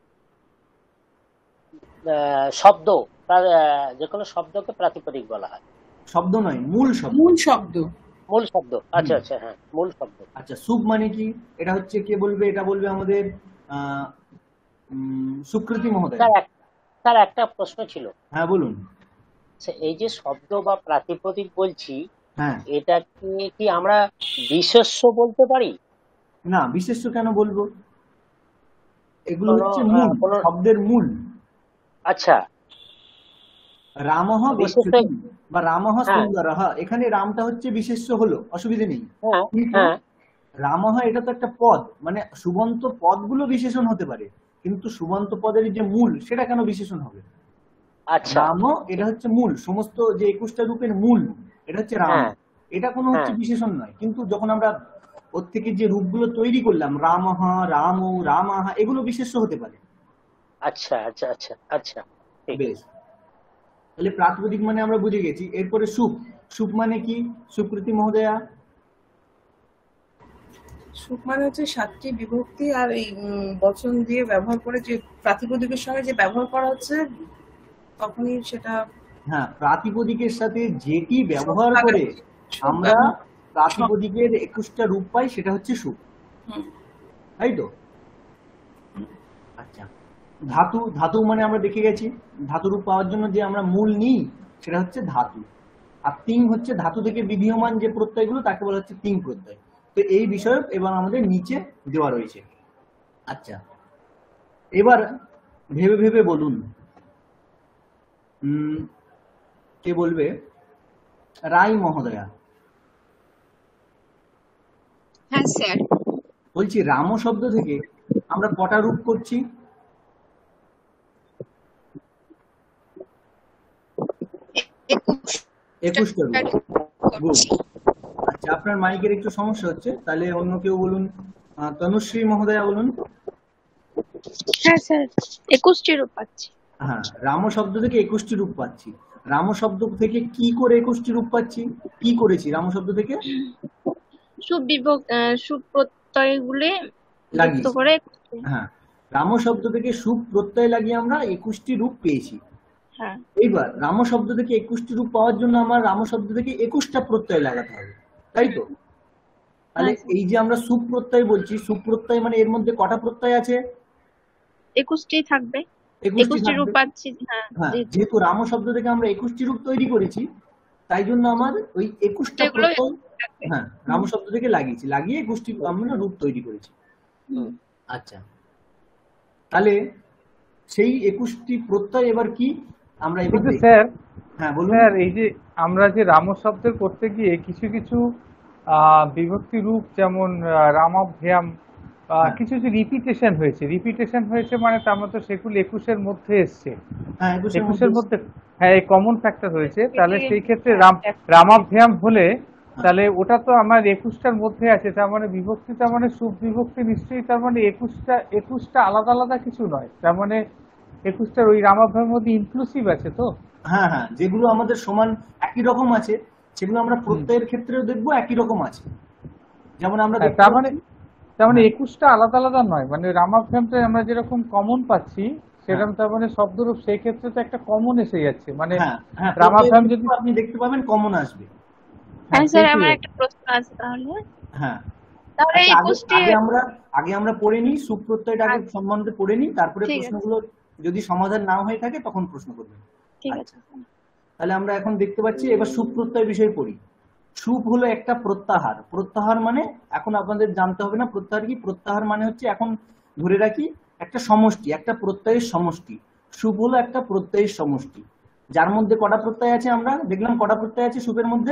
শব্দ, যে কোনো শব্দকে প্রাতিপদিক বলা হয়। শব্দ নয়, মূল শব্দ। মূল শব্দ। মূল শব্দ, আচ্ছা আচ্ছা, হ্যাঁ মূল শব্দ। আচ্ছা, সুপ মানে কি? এটা হচ্ছে কে বলবে? এটা বলবে আমাদের সুকৃতি মহোদয়। স্যার একটা প্রশ্ন ছিল। হ্যাঁ বলুন। এই যে শব্দ বা প্রাতিপদিক বলছি, হ্যাঁ, এটাকে কি আমরা বিশেষ্য বলতে পারি? না, বিশেষ্য কেন বলবো? এগুলো হচ্ছে মূল, শব্দের মূল। আচ্ছা, রামহ গচ্ছতি বা রামহ সুন্দরহ, এখানে রামটা হচ্ছে বিশেষ্য হলো, অসুবিধে নেই। কিন্তু রামহ এটা তো একটা পদ, মানে সুবন্ত পদগুলো বিশেষণ হতে পারে, কিন্তু সুবন্ত পদের যে মূল সেটা কেন বিশেষণ হবে? আচ্ছা, রাম এটা হচ্ছে মূল, সমস্ত যে 21টা রূপের মূল এটা হচ্ছে রাম, এটা কোনো হচ্ছে বিশেষণ নয়। কিন্তু যখন আমরা ওর থেকে যে রূপগুলো তৈরি করলাম, রামহ, রাম, রামাহা, এগুলো বিশেষ্য হতে পারে। আচ্ছা আচ্ছা আচ্ছা আচ্ছা, বেশ। তাহলে প্রাতিপদিক মানে আমরা বুঝে গেছি। এরপরে সুপ, সুপ মানে কি সুকৃতি মহোদয়া? সুপ মানে হচ্ছে 7টি বিভক্তি আর এই বচন দিয়ে ব্যবহার করে যে প্রাতিপদিকের সঙ্গে যে ব্যবহার করা হচ্ছে তখনই সেটা। হ্যাঁ, প্রাতিপদিকের সাথে যেটি ব্যবহার করে আমরা প্রাতিপদিকের 21টা রূপ পাই সেটা হচ্ছে সুপ, তাই তো? আচ্ছা, ধাতু, ধাতু মানে আমরা দেখে গেছি ধাতু রূপ পাওয়ার জন্য যে আমরা মূল নিই সেটা হচ্ছে ধাতু। আর তিং হচ্ছে ধাতু থেকে বিধীয়মান যে প্রত্যয়গুলো তাকে বলা হচ্ছে তিং প্রত্যয়। তো এই বিষয় এবার আমাদের নিচে দেওয়া রয়েছে। আচ্ছা, এবার ভেবে ভেবে বলুন, কে বলবে? রাই মহোদয়া। হ্যাঁ স্যার। বলছি রাম শব্দ থেকে আমরা কটা রূপ করছি? 21টা রূপ। আচ্ছা, আপনার মাইকের একটু সমস্যা হচ্ছে, তাহলে অন্য কেউ বলুন। তনুশ্রী মহোদয়া বলুন। হ্যাঁ স্যার, 21টি রূপ পাচ্ছি। হ্যাঁ, রাম শব্দ থেকে 21টি রূপ পাচ্ছি। রাম শব্দ থেকে কি করে 21টি রূপ পাচ্ছি? কি করেছি রাম শব্দ থেকে? সুপ প্রত্যয়গুলো যুক্ত করে। হ্যাঁ, রাম শব্দ থেকে সুপ প্রত্যয় লাগিয়ে আমরা 21টি রূপ পেয়েছি। হ্যাঁ, এইবার রাম শব্দ থেকে 21টি রূপ পাওয়ার জন্য আমার রাম শব্দ থেকে 21টা প্রত্যয় লাগাতে হবে, তাই তো? তাহলে এই যে আমরা সুপ প্রত্যয় বলছি, সুপ প্রত্যয় মানে এর মধ্যে কটা প্রত্যয় আছে? 21টি থাকবে। 21টি রূপ পাচ্ছি। হ্যাঁ, যেহেতু রাম শব্দ থেকে আমরা 21টি রূপ তৈরি করেছি, তাই জন্য আমার ওই 21টা প্রত্যয়, হ্যাঁ, রাম শব্দ থেকে লাগিয়েছি, লাগিয়ে 21টি আমরা রূপ তৈরি করেছি। আচ্ছা, তাহলে সেই 21টি প্রত্যয় এবার কি আমরা এবার স্যার? হ্যাঁ বলুন স্যার, এই যে আমরা যে রাম শব্দের করতে গিয়ে কিছু কিছু বিভক্তি রূপ, যেমন রামাভ্যাম, কিছু কিছু রিপিটেশন হয়েছে, মানে তার মধ্যে সেগুলো 21-এর মধ্যে এসছে। 21-এর মধ্যে, হ্যাঁ, এই কমন ফ্যাক্টর হয়েছে। তাহলে সেই ক্ষেত্রে রামাভ্যাম হলে তাহলে ওটা তো আমার 21টার মধ্যে আছে, তার মানে বিভক্তি, তার মানে সুপ বিভক্তি নিশ্চয়ই, তার মানে 21টা আলাদা আলাদা কিছু নয়, তার মানে 21টার ওই রামাভ্যামের মধ্যে ইনক্লুসিভ আছে তো। হ্যাঁ হ্যাঁ, যেগুলো আমাদের সমান একই রকম আছে সেগুলো আমরা প্রত্যয়ের ক্ষেত্রেও দেখবো একই রকম আছে। যেমন আমরা তার মানে 21টা আলাদা আলাদা নয়, মানে রামাভ্যামটা আমরা যেরকম কমন পাচ্ছি সেরকম, তার মানে শব্দরূপ সেই ক্ষেত্রে তো একটা কমন এসে যাচ্ছে, মানে রামাভ্যাম যদি আপনি দেখতে পাবেন কমন আসবে। হ্যাঁ স্যার, আমার একটা প্রশ্ন আছে তাহলে। হ্যাঁ, তাহলে 21টি আগে আমরা পড়ে নিই, সুপ প্রত্যয়টা আগে সম্বন্ধে পড়ে নিই, তারপরে প্রশ্নগুলো যদি সমাধান না হয়ে থাকে তখন প্রশ্ন করবেন। ঠিক আছে। তাহলে আমরা এখন দেখতে পাচ্ছি, এবার সুপ প্রত্যয় বিষয়ে পড়ি। সুপ হলো একটা প্রত্যাহার। প্রত্যাহার মানে এখন আপনাদের জানতে হবে না প্রত্যাহার কি। প্রত্যাহার মানে হচ্ছে, এখন ধরে রাখি একটা সমষ্টি, একটা প্রত্যয়ের সমষ্টি। সুপ হলো একটা প্রত্যয়ের সমষ্টি, যার মধ্যে কটা প্রত্যয় আছে আমরা দেখলাম। কটা প্রত্যয় আছে সুপের মধ্যে?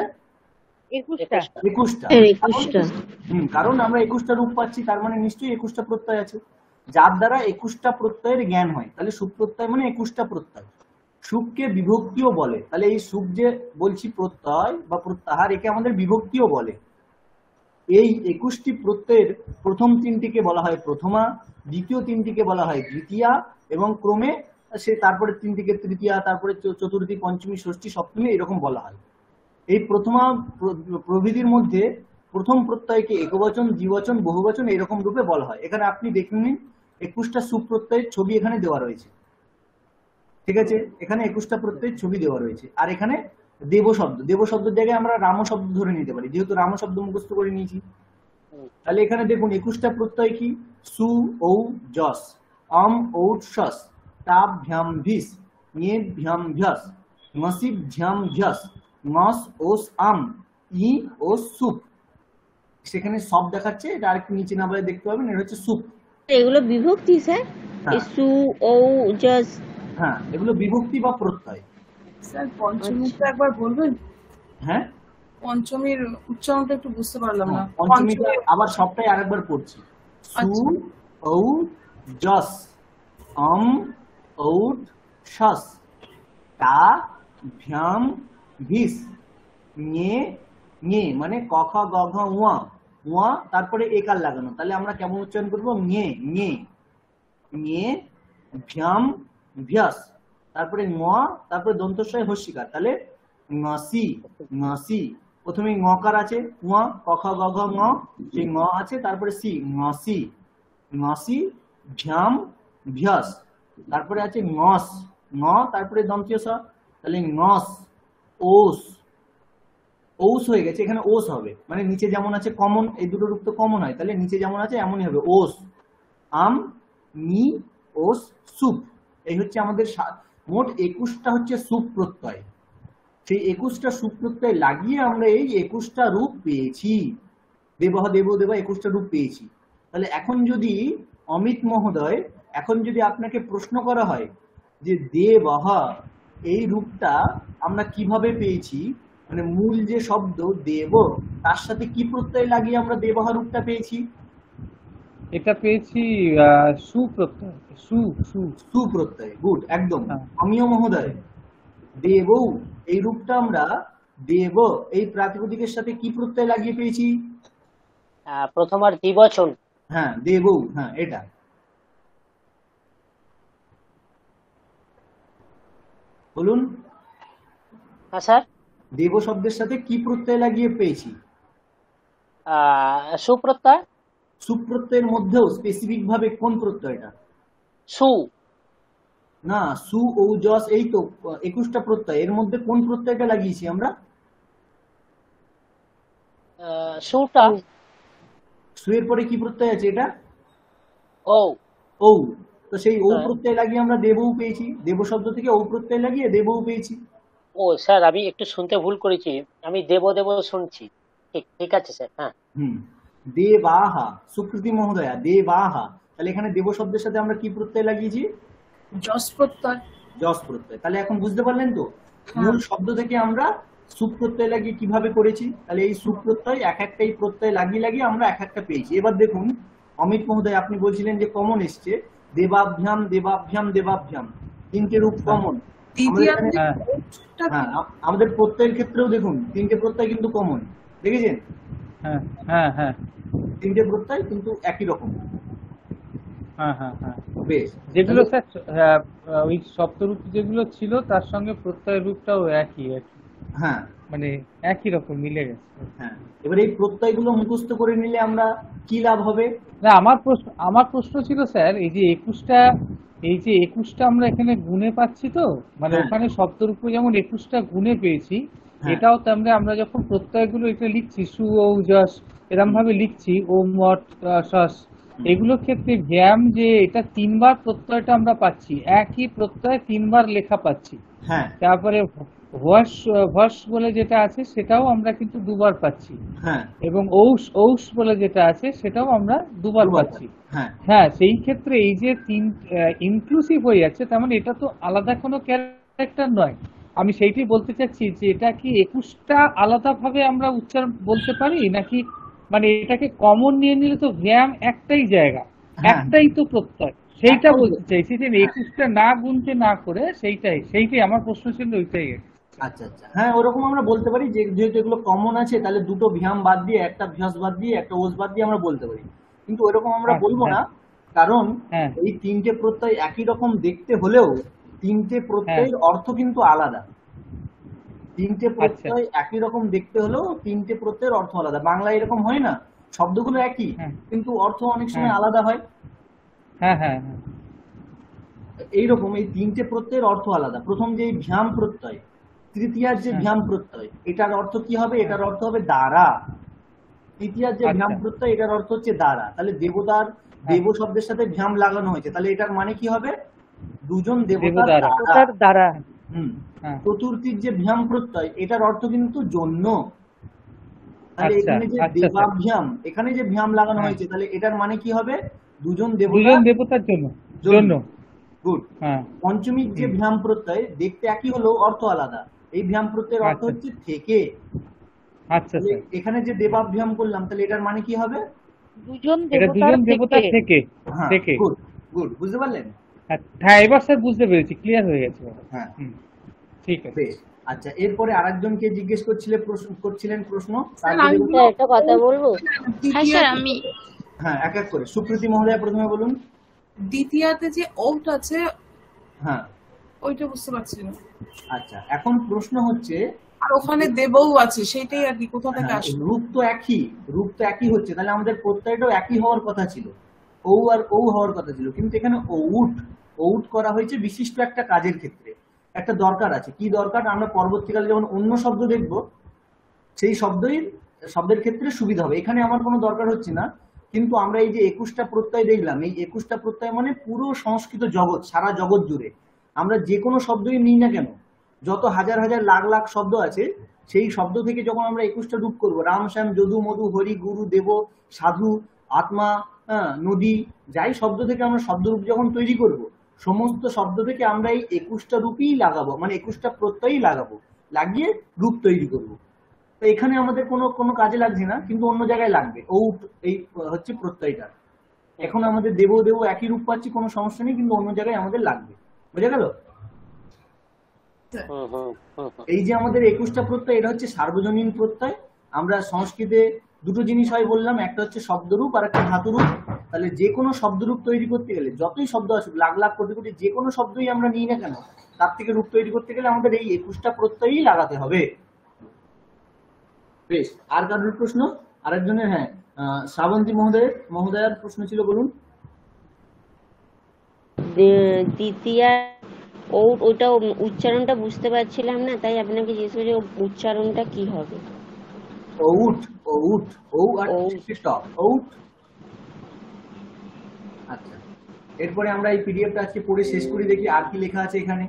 21টা। কারণ আমরা 21টা রূপ পাচ্ছি, তার মানে নিশ্চয়ই 21টা প্রত্যয় আছে, যার দ্বারা 21টা প্রত্যয়ের জ্ঞান হয়। তাহলে সুপ প্রত্যয় মানে 21টা প্রত্যয়। সুপকে বিভক্তিও বলে। তাহলে এই সুপ যে বলছি প্রত্যয় বা প্রত্যাহার, একে আমাদের বিভক্তিও বলে। এই 21টি প্রত্যয়ের প্রথম 3টিকে বলা হয় প্রথমা, দ্বিতীয় 3টিকে বলা হয় দ্বিতীয়া, এবং ক্রমে সে তারপরে 3টিকে তৃতীয়া, তারপরে চতুর্থী, পঞ্চমী, ষষ্ঠী, সপ্তমী এরকম বলা হয়। এই প্রথমা প্রভৃতির মধ্যে প্রথম প্রত্যয়কে একবচন, দ্বিবচন, বহুবচন এরকম রূপে বলা হয়। এখানে আপনি দেখে নিন 21টা সুপ প্রত্যয়ের ছবি এখানে দেওয়া রয়েছে। ঠিক আছে, এখানে 21টা প্রত্যয়ের ছবি দেওয়া রয়েছে। আর এখানে দেব শব্দ, দেব শব্দের জায়গায় আমরা রাম শব্দ ধরে নিতে পারি, যেহেতু রাম শব্দ মুখস্থ করে নিয়েছি। তাহলে এখানে দেখুন 21টা প্রত্যয় কি? সু, ঔ, যস, অম, ঔট, শস, তাপ, ভ্যাম, ভিস, nye, ভ্যাম, ভ্যাস, মসিব, ঝ্যাম, ভ্যাস, মস, ওস, আম, ই, ওস, সুপ। সেখানে সব দেখাচ্ছে, এটা আরেকটু নিচে না বলে দেখতে পাবেন, এটা হচ্ছে সুপ। এগুলো বিভক্তি স্যার? সু, ঔ, যস। হ্যাঁ, এগুলো বিভক্তি বা প্রত্যয়। স্যার পঞ্চমীটা একবার বলবেন? হ্যাঁ, পঞ্চমীর উচ্চারণটা একটু বুঝতে পারলাম না। পঞ্চমীটা আবার সবটাই আরেকবার পড়ছি। সু, ঔ, যস, অম, ঔট, শস, টা, ভ্যাম, ভিস, nye, nye মানে ক, খ, গ, ঘ, উয়া, উয়া তারপরে একার লাগানো। তাহলে আমরা কেমন উচ্চারণ করবো? nye, nye, nye, ভ্যাম, ভ্যাস, তারপরে ঙ, তারপরে দন্তস্বয় হস্যিকার। তাহলে ঙসি, ঙসি। প্রথমে ঙকার আছে, ঙ, ক, খ, গ, ঘ, ঙ, সেই ঙ আছে, তারপরে সি, ঙসি, ঙসি, ভ্যাম, ভ্যাস, তারপরে আছে ঙস, ঙ, তারপরে দন্তীয় স, তাহলে ঙস, ওস, ওস হয়ে গেছে। এখানে ওস হবে, মানে নিচে যেমন আছে কমন, এই দুটো রূপ তো কমন হয়, তাহলে নিচে যেমন আছে এমনই হবে, ওস, আম, নি, ওস, সুপ। এই হচ্ছে আমাদের মোট 21টা হচ্ছে সুপ প্রত্যয়। সেই 21টা সুপ প্রত্যয় লাগিয়ে আমরা এই 21টা রূপ পেয়েছি। দেবহ, দেব, দেবা 21টা রূপ পেয়েছি। তাহলে এখন যদি অমিত মহোদয়, এখন যদি আপনাকে প্রশ্ন করা হয় যে দেবহ এই রূপটা আমরা কিভাবে পেয়েছি, মানে মূল যে শব্দ দেব তার সাথে কি প্রত্যয় লাগিয়ে আমরা দেবহ রূপটা পেয়েছি? এটা পেয়েছি সুপ্রত্যয়, সুপ্রত্যয়। গুড, একদম। অমিয় মহোদয়, দেব এই রূপটা আমরা দেব এই প্রাতিপদিকের সাথে কি প্রত্যয় লাগিয়ে পেয়েছি? প্রথমার দ্বিবচন। হ্যাঁ, দেব, হ্যাঁ এটা। বলুন। হ্যাঁ স্যার। দেব শব্দের সাথে কি প্রত্যয় লাগিয়ে পেয়েছি? সুপ্রত্যয়। সুপ্রত্যয়ের মধ্যেও স্পেসিফিক ভাবে কোন প্রত্যয়টা? সু না, সু, ঔ, যস, এই তো 21টা প্রত্যয়, এর মধ্যে কোন প্রত্যয়টা লাগিয়েছি আমরা? সুটা। সু এর পরে কি প্রত্যয় আছে? এটা ও, ঔ। তো সেই ঔ প্রত্যয় লাগিয়ে আমরা দেবও পেয়েছি। দেব শব্দ থেকে ঔ প্রত্যয় লাগিয়ে দেবও পেয়েছি। ও স্যার, আমি একটু শুনতে ভুল করেছি, আমি দেব দেব শুনছি। ঠিক আছে স্যার। হ্যাঁ, দেবাহা, সুকৃতি মহোদয়া, দেবাহা। তাহলে এখানে দেব শব্দের সাথে আমরা কি প্রত্যয় লাগিয়েছি? যশ প্রত্যয়। যশ প্রত্যয়। তাহলে এখন বুঝতে পারলেন তো মূল শব্দ থেকে আমরা সুপ প্রত্যয় লাগিয়ে কিভাবে করেছি। তাহলে এই সুপ প্রত্যয় এক একটাই প্রত্যয় লাগিয়ে লাগিয়ে আমরা এক একটা পেয়েছি। এবার দেখুন অমিত মহোদয়, আপনি বলছিলেন যে কমন এসছে দেবাভ্যাম, দেবাভ্যাম, দেবাভ্যাম, 3টে রূপ কমন। আমাদের প্রত্যয়ের ক্ষেত্রেও দেখুন 3টে প্রত্যয় কিন্তু কমন। দেখেছেন? হ্যাঁ হ্যাঁ হ্যাঁ তিনটে প্রত্যয় কিন্তু একই রকম। হ্যাঁ হ্যাঁ হ্যাঁ বেশ, যেগুলো স্যার ওই সপ্তরূপ যেগুলো ছিল তার সঙ্গে প্রত্যয় রূপটাও একই হ্যাঁ মানে একই রকম মিলে গেছে। হ্যাঁ, এবার এই প্রত্যয়গুলো মুখস্থ করে নিলে আমরা কি লাভ হবে? না, আমার প্রশ্ন ছিল স্যার, এই যে 21টা আমরা এখানে গুণে পাচ্ছি তো, মানে হ্যাঁ। ওখানে শব্দরূপ যেমন 21টা গুণে পেয়েছি, হ্যাঁ। এটাও তেমনি আমরা যখন প্রত্যয়গুলো এটা লিখছি সু ও যশ এরম ভাবে লিখছি ও মট শস, এগুলোর ক্ষেত্রে ব্যায়াম যে এটা 3বার প্রত্যয়টা আমরা পাচ্ছি, একই প্রত্যয় 3বার লেখা পাচ্ছি। হ্যাঁ তারপরে ভস বলে যেটা আছে সেটাও আমরা কিন্তু 2বার পাচ্ছি, হ্যাঁ এবং ঔষ বলে যেটা আছে সেটাও আমরা 2বার পাচ্ছি। হ্যাঁ হ্যাঁ, সেই ক্ষেত্রে এই যে ইনক্লুসিভ হয়ে যাচ্ছে, তার মানে এটা তো আলাদা কোনো ক্যারেক্টার নয়। আমি সেইটাই বলতে চাচ্ছি যে এটা কি 21টা আলাদা ভাবে আমরা উচ্চারণ বলতে পারি, নাকি মানে এটাকে কমন নিয়ে নিলে তো ব্যায়াম একটাই জায়গা, একটাই তো প্রত্যয়, সেইটা বলতে চাইছি যে 21টা না গুনতে না করে সেইটাই আমার প্রশ্ন ছিল, ওইটাই। আচ্ছা আচ্ছা, হ্যাঁ ওরকম আমরা বলতে পারি যে যেহেতু এগুলো কমন আছে তাহলে দুটো ভিয়াম বাদ দিয়ে, একটা ভিয়াস বাদ দিয়ে, একটা ওস বাদ দিয়ে আমরা বলতে পারি, কিন্তু ওরকম আমরা বলবো না, কারণ এই তিনটে প্রত্যয় একই রকম দেখতে হলেও তিনটে প্রত্যয়ের অর্থ কিন্তু আলাদা। তিনটে প্রত্যয় একই রকম দেখতে হলেও তিনটে প্রত্যয়ের অর্থ আলাদা। বাংলায় এরকম হয় না, শব্দগুলো একই কিন্তু অর্থ অনেক সময় আলাদা হয়। হ্যাঁ হ্যাঁ, এইরকম এই তিনটে প্রত্যয়ের অর্থ আলাদা। প্রথম যে ভ্যাম প্রত্যয়, তৃতীয়ার যে ভ্যাম প্রত্যয়, এটার অর্থ কি হবে? এটার অর্থ হবে দ্বারা। তৃতীয়ার যে ভ্যাম প্রত্যয়, এটার অর্থ হচ্ছে দ্বারা। তাহলে দেবতার, দেব শব্দের সাথে ভ্যাম লাগানো হয়েছে, তাহলে এটার মানে কি হবে? দুজন দেবতার দ্বারা। চতুর্থীর যে ভ্যাম প্রত্যয়, এটার অর্থ কিন্তু জন্য। তাহলে এখানে যে দেবাভ্যাম, এখানে যে ভ্যাম লাগানো হয়েছে, তাহলে এটার মানে কি হবে? দুজন দেবতার জন্য। গুড। পঞ্চমীর যে ভ্যাম প্রত্যয় দেখতে একই হলেও অর্থ আলাদা। এই ভ্যাম প্রত্যয়ের অর্থ হচ্ছে থেকে। আচ্ছা, এখানে যে দেবাভ্যাম করলাম, তাহলে এটার মানে কি হবে? দুজন দেবতার থেকে। গুড, বুঝতে পারলেন? হ্যাঁ, এবার স্যার বুঝতে পেরেছি, ক্লিয়ার হয়ে গেছে। হ্যাঁ, ঠিক আছে। বেশ, আচ্ছা, এরপরে আরেকজনকে জিজ্ঞেস করছিলেন প্রশ্ন। একটা কথা বলবো? হ্যাঁ স্যার, আমি হ্যাঁ, এক এক করে। সুপ্রীতি মহোদয় প্রথমে বলুন। দ্বিতীয়াতে যে ঔট আছে, হ্যাঁ ওইটা বুঝতে পারছি না। আচ্ছা, এখন প্রশ্ন হচ্ছে, আর ওখানে দেবও আছে, সেটাই আর কি, কোথা থেকে আসবে? রূপ তো একই হচ্ছে, তাহলে আমাদের প্রত্যয়টাও একই হওয়ার কথা ছিল, ও আর ও হওয়ার কথা ছিল, কিন্তু এখানে ঔট করা হয়েছে বিশিষ্ট একটা কাজের ক্ষেত্রে। একটা দরকার আছে, কি দরকার? আমরা পরবর্তীকালে যখন অন্য শব্দ দেখব, সেই শব্দের ক্ষেত্রে সুবিধা হবে। এখানে আমার কোনো দরকার হচ্ছে না, কিন্তু আমরা এই যে 21টা প্রত্যয় দেখলাম, এই 21টা প্রত্যয় মানে পুরো সংস্কৃত জগৎ, সারা জগৎ জুড়ে আমরা যে কোনো শব্দই নিই না কেন, যত হাজার হাজার লাখ লাখ শব্দ আছে, সেই শব্দ থেকে যখন আমরা 21টা রূপ করবো, রাম, শ্যাম, যদু, মধু, হরি, গুরু, দেব, সাধু, আত্মা, নদী, যাই শব্দ থেকে আমরা শব্দরূপ যখন তৈরি করব, সমস্ত শব্দ থেকে আমরা এই 21টা রূপই লাগাবো, মানে 21টা প্রত্যয়ই লাগাবো, লাগিয়ে রূপ তৈরি করব। তো এখানে আমাদের কোনো কাজে লাগছে না, কিন্তু অন্য জায়গায় লাগবে। এই হচ্ছে প্রত্যয়টা। এখন আমাদের দেব একই রূপ পাচ্ছি, কোনো সমস্যা নেই, কিন্তু অন্য জায়গায় আমাদের লাগবে। বুঝে গেল? এই যে আমাদের 21টা প্রত্যয়, এটা হচ্ছে সার্বজনীন প্রত্যয়। আমরা সংস্কৃতে দুটো জিনিস হয় বললাম, একটা হচ্ছে শব্দরূপ আর একটা ধাতুরূপ। তাহলে যে কোনো শব্দরূপ তৈরি করতে গেলে, যতই শব্দ আসুক, লাখ লাখ কোটি কোটি, যে কোনো শব্দই আমরা নিই না কেন, তার থেকে রূপ তৈরি করতে গেলে আমাদের এই 21টা প্রত্যয়ই লাগাতে হবে। বেশ, আর কারোর প্রশ্ন? আরেকজনের, হ্যাঁ, শ্রাবন্তী মহোদয়ের প্রশ্ন ছিল, বলুন। দ্বিতীয় ওইটা উচ্চারণটা বুঝতে পারছিলাম না, তাই আপনাকে জিজ্ঞেস করি উচ্চারণটা কি হবে? আচ্ছা, এরপরে আমরা এই পিডিএফটা আজকে পড়ে শেষ করি, দেখি আর কি লেখা আছে এখানে।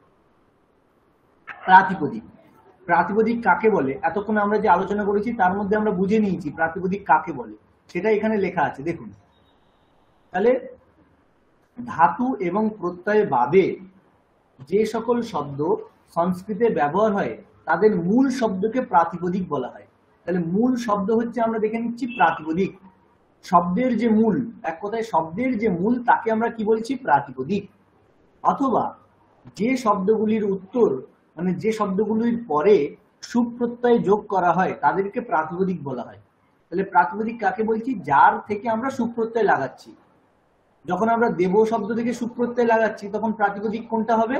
প্রাতিপদিক কাকে বলে? এতক্ষণ আমরা যে আলোচনা করেছি তার মধ্যে আমরা বুঝে নিয়েছি প্রাতিপদিক কাকে বলে, সেটা এখানে লেখা আছে, দেখুন। তাহলে ধাতু এবং প্রত্যয় বাদে যে সকল শব্দ সংস্কৃতে ব্যবহার হয়, তাদের মূল শব্দকে প্রাতিপদিক বলা হয়। তাহলে মূল শব্দ হচ্ছে, আমরা দেখে নিচ্ছি, প্রাতিপদিক। শব্দের যে মূল, এক কথায় শব্দের যে মূল, তাকে আমরা কি বলছি? প্রাতিপদিক। অথবা যে শব্দগুলির উত্তর, মানে যে শব্দগুলির পরে সুপ প্রত্যয় যোগ করা হয় তাদেরকে প্রাতিপদিক বলা হয়। তাহলে প্রাতিপদিক কাকে বলছি? যার থেকে আমরা সুপ প্রত্যয় লাগাচ্ছি। যখন আমরা দেব শব্দ থেকে সুপ প্রত্যয় লাগাচ্ছি তখন প্রাতিপদিক কোনটা হবে?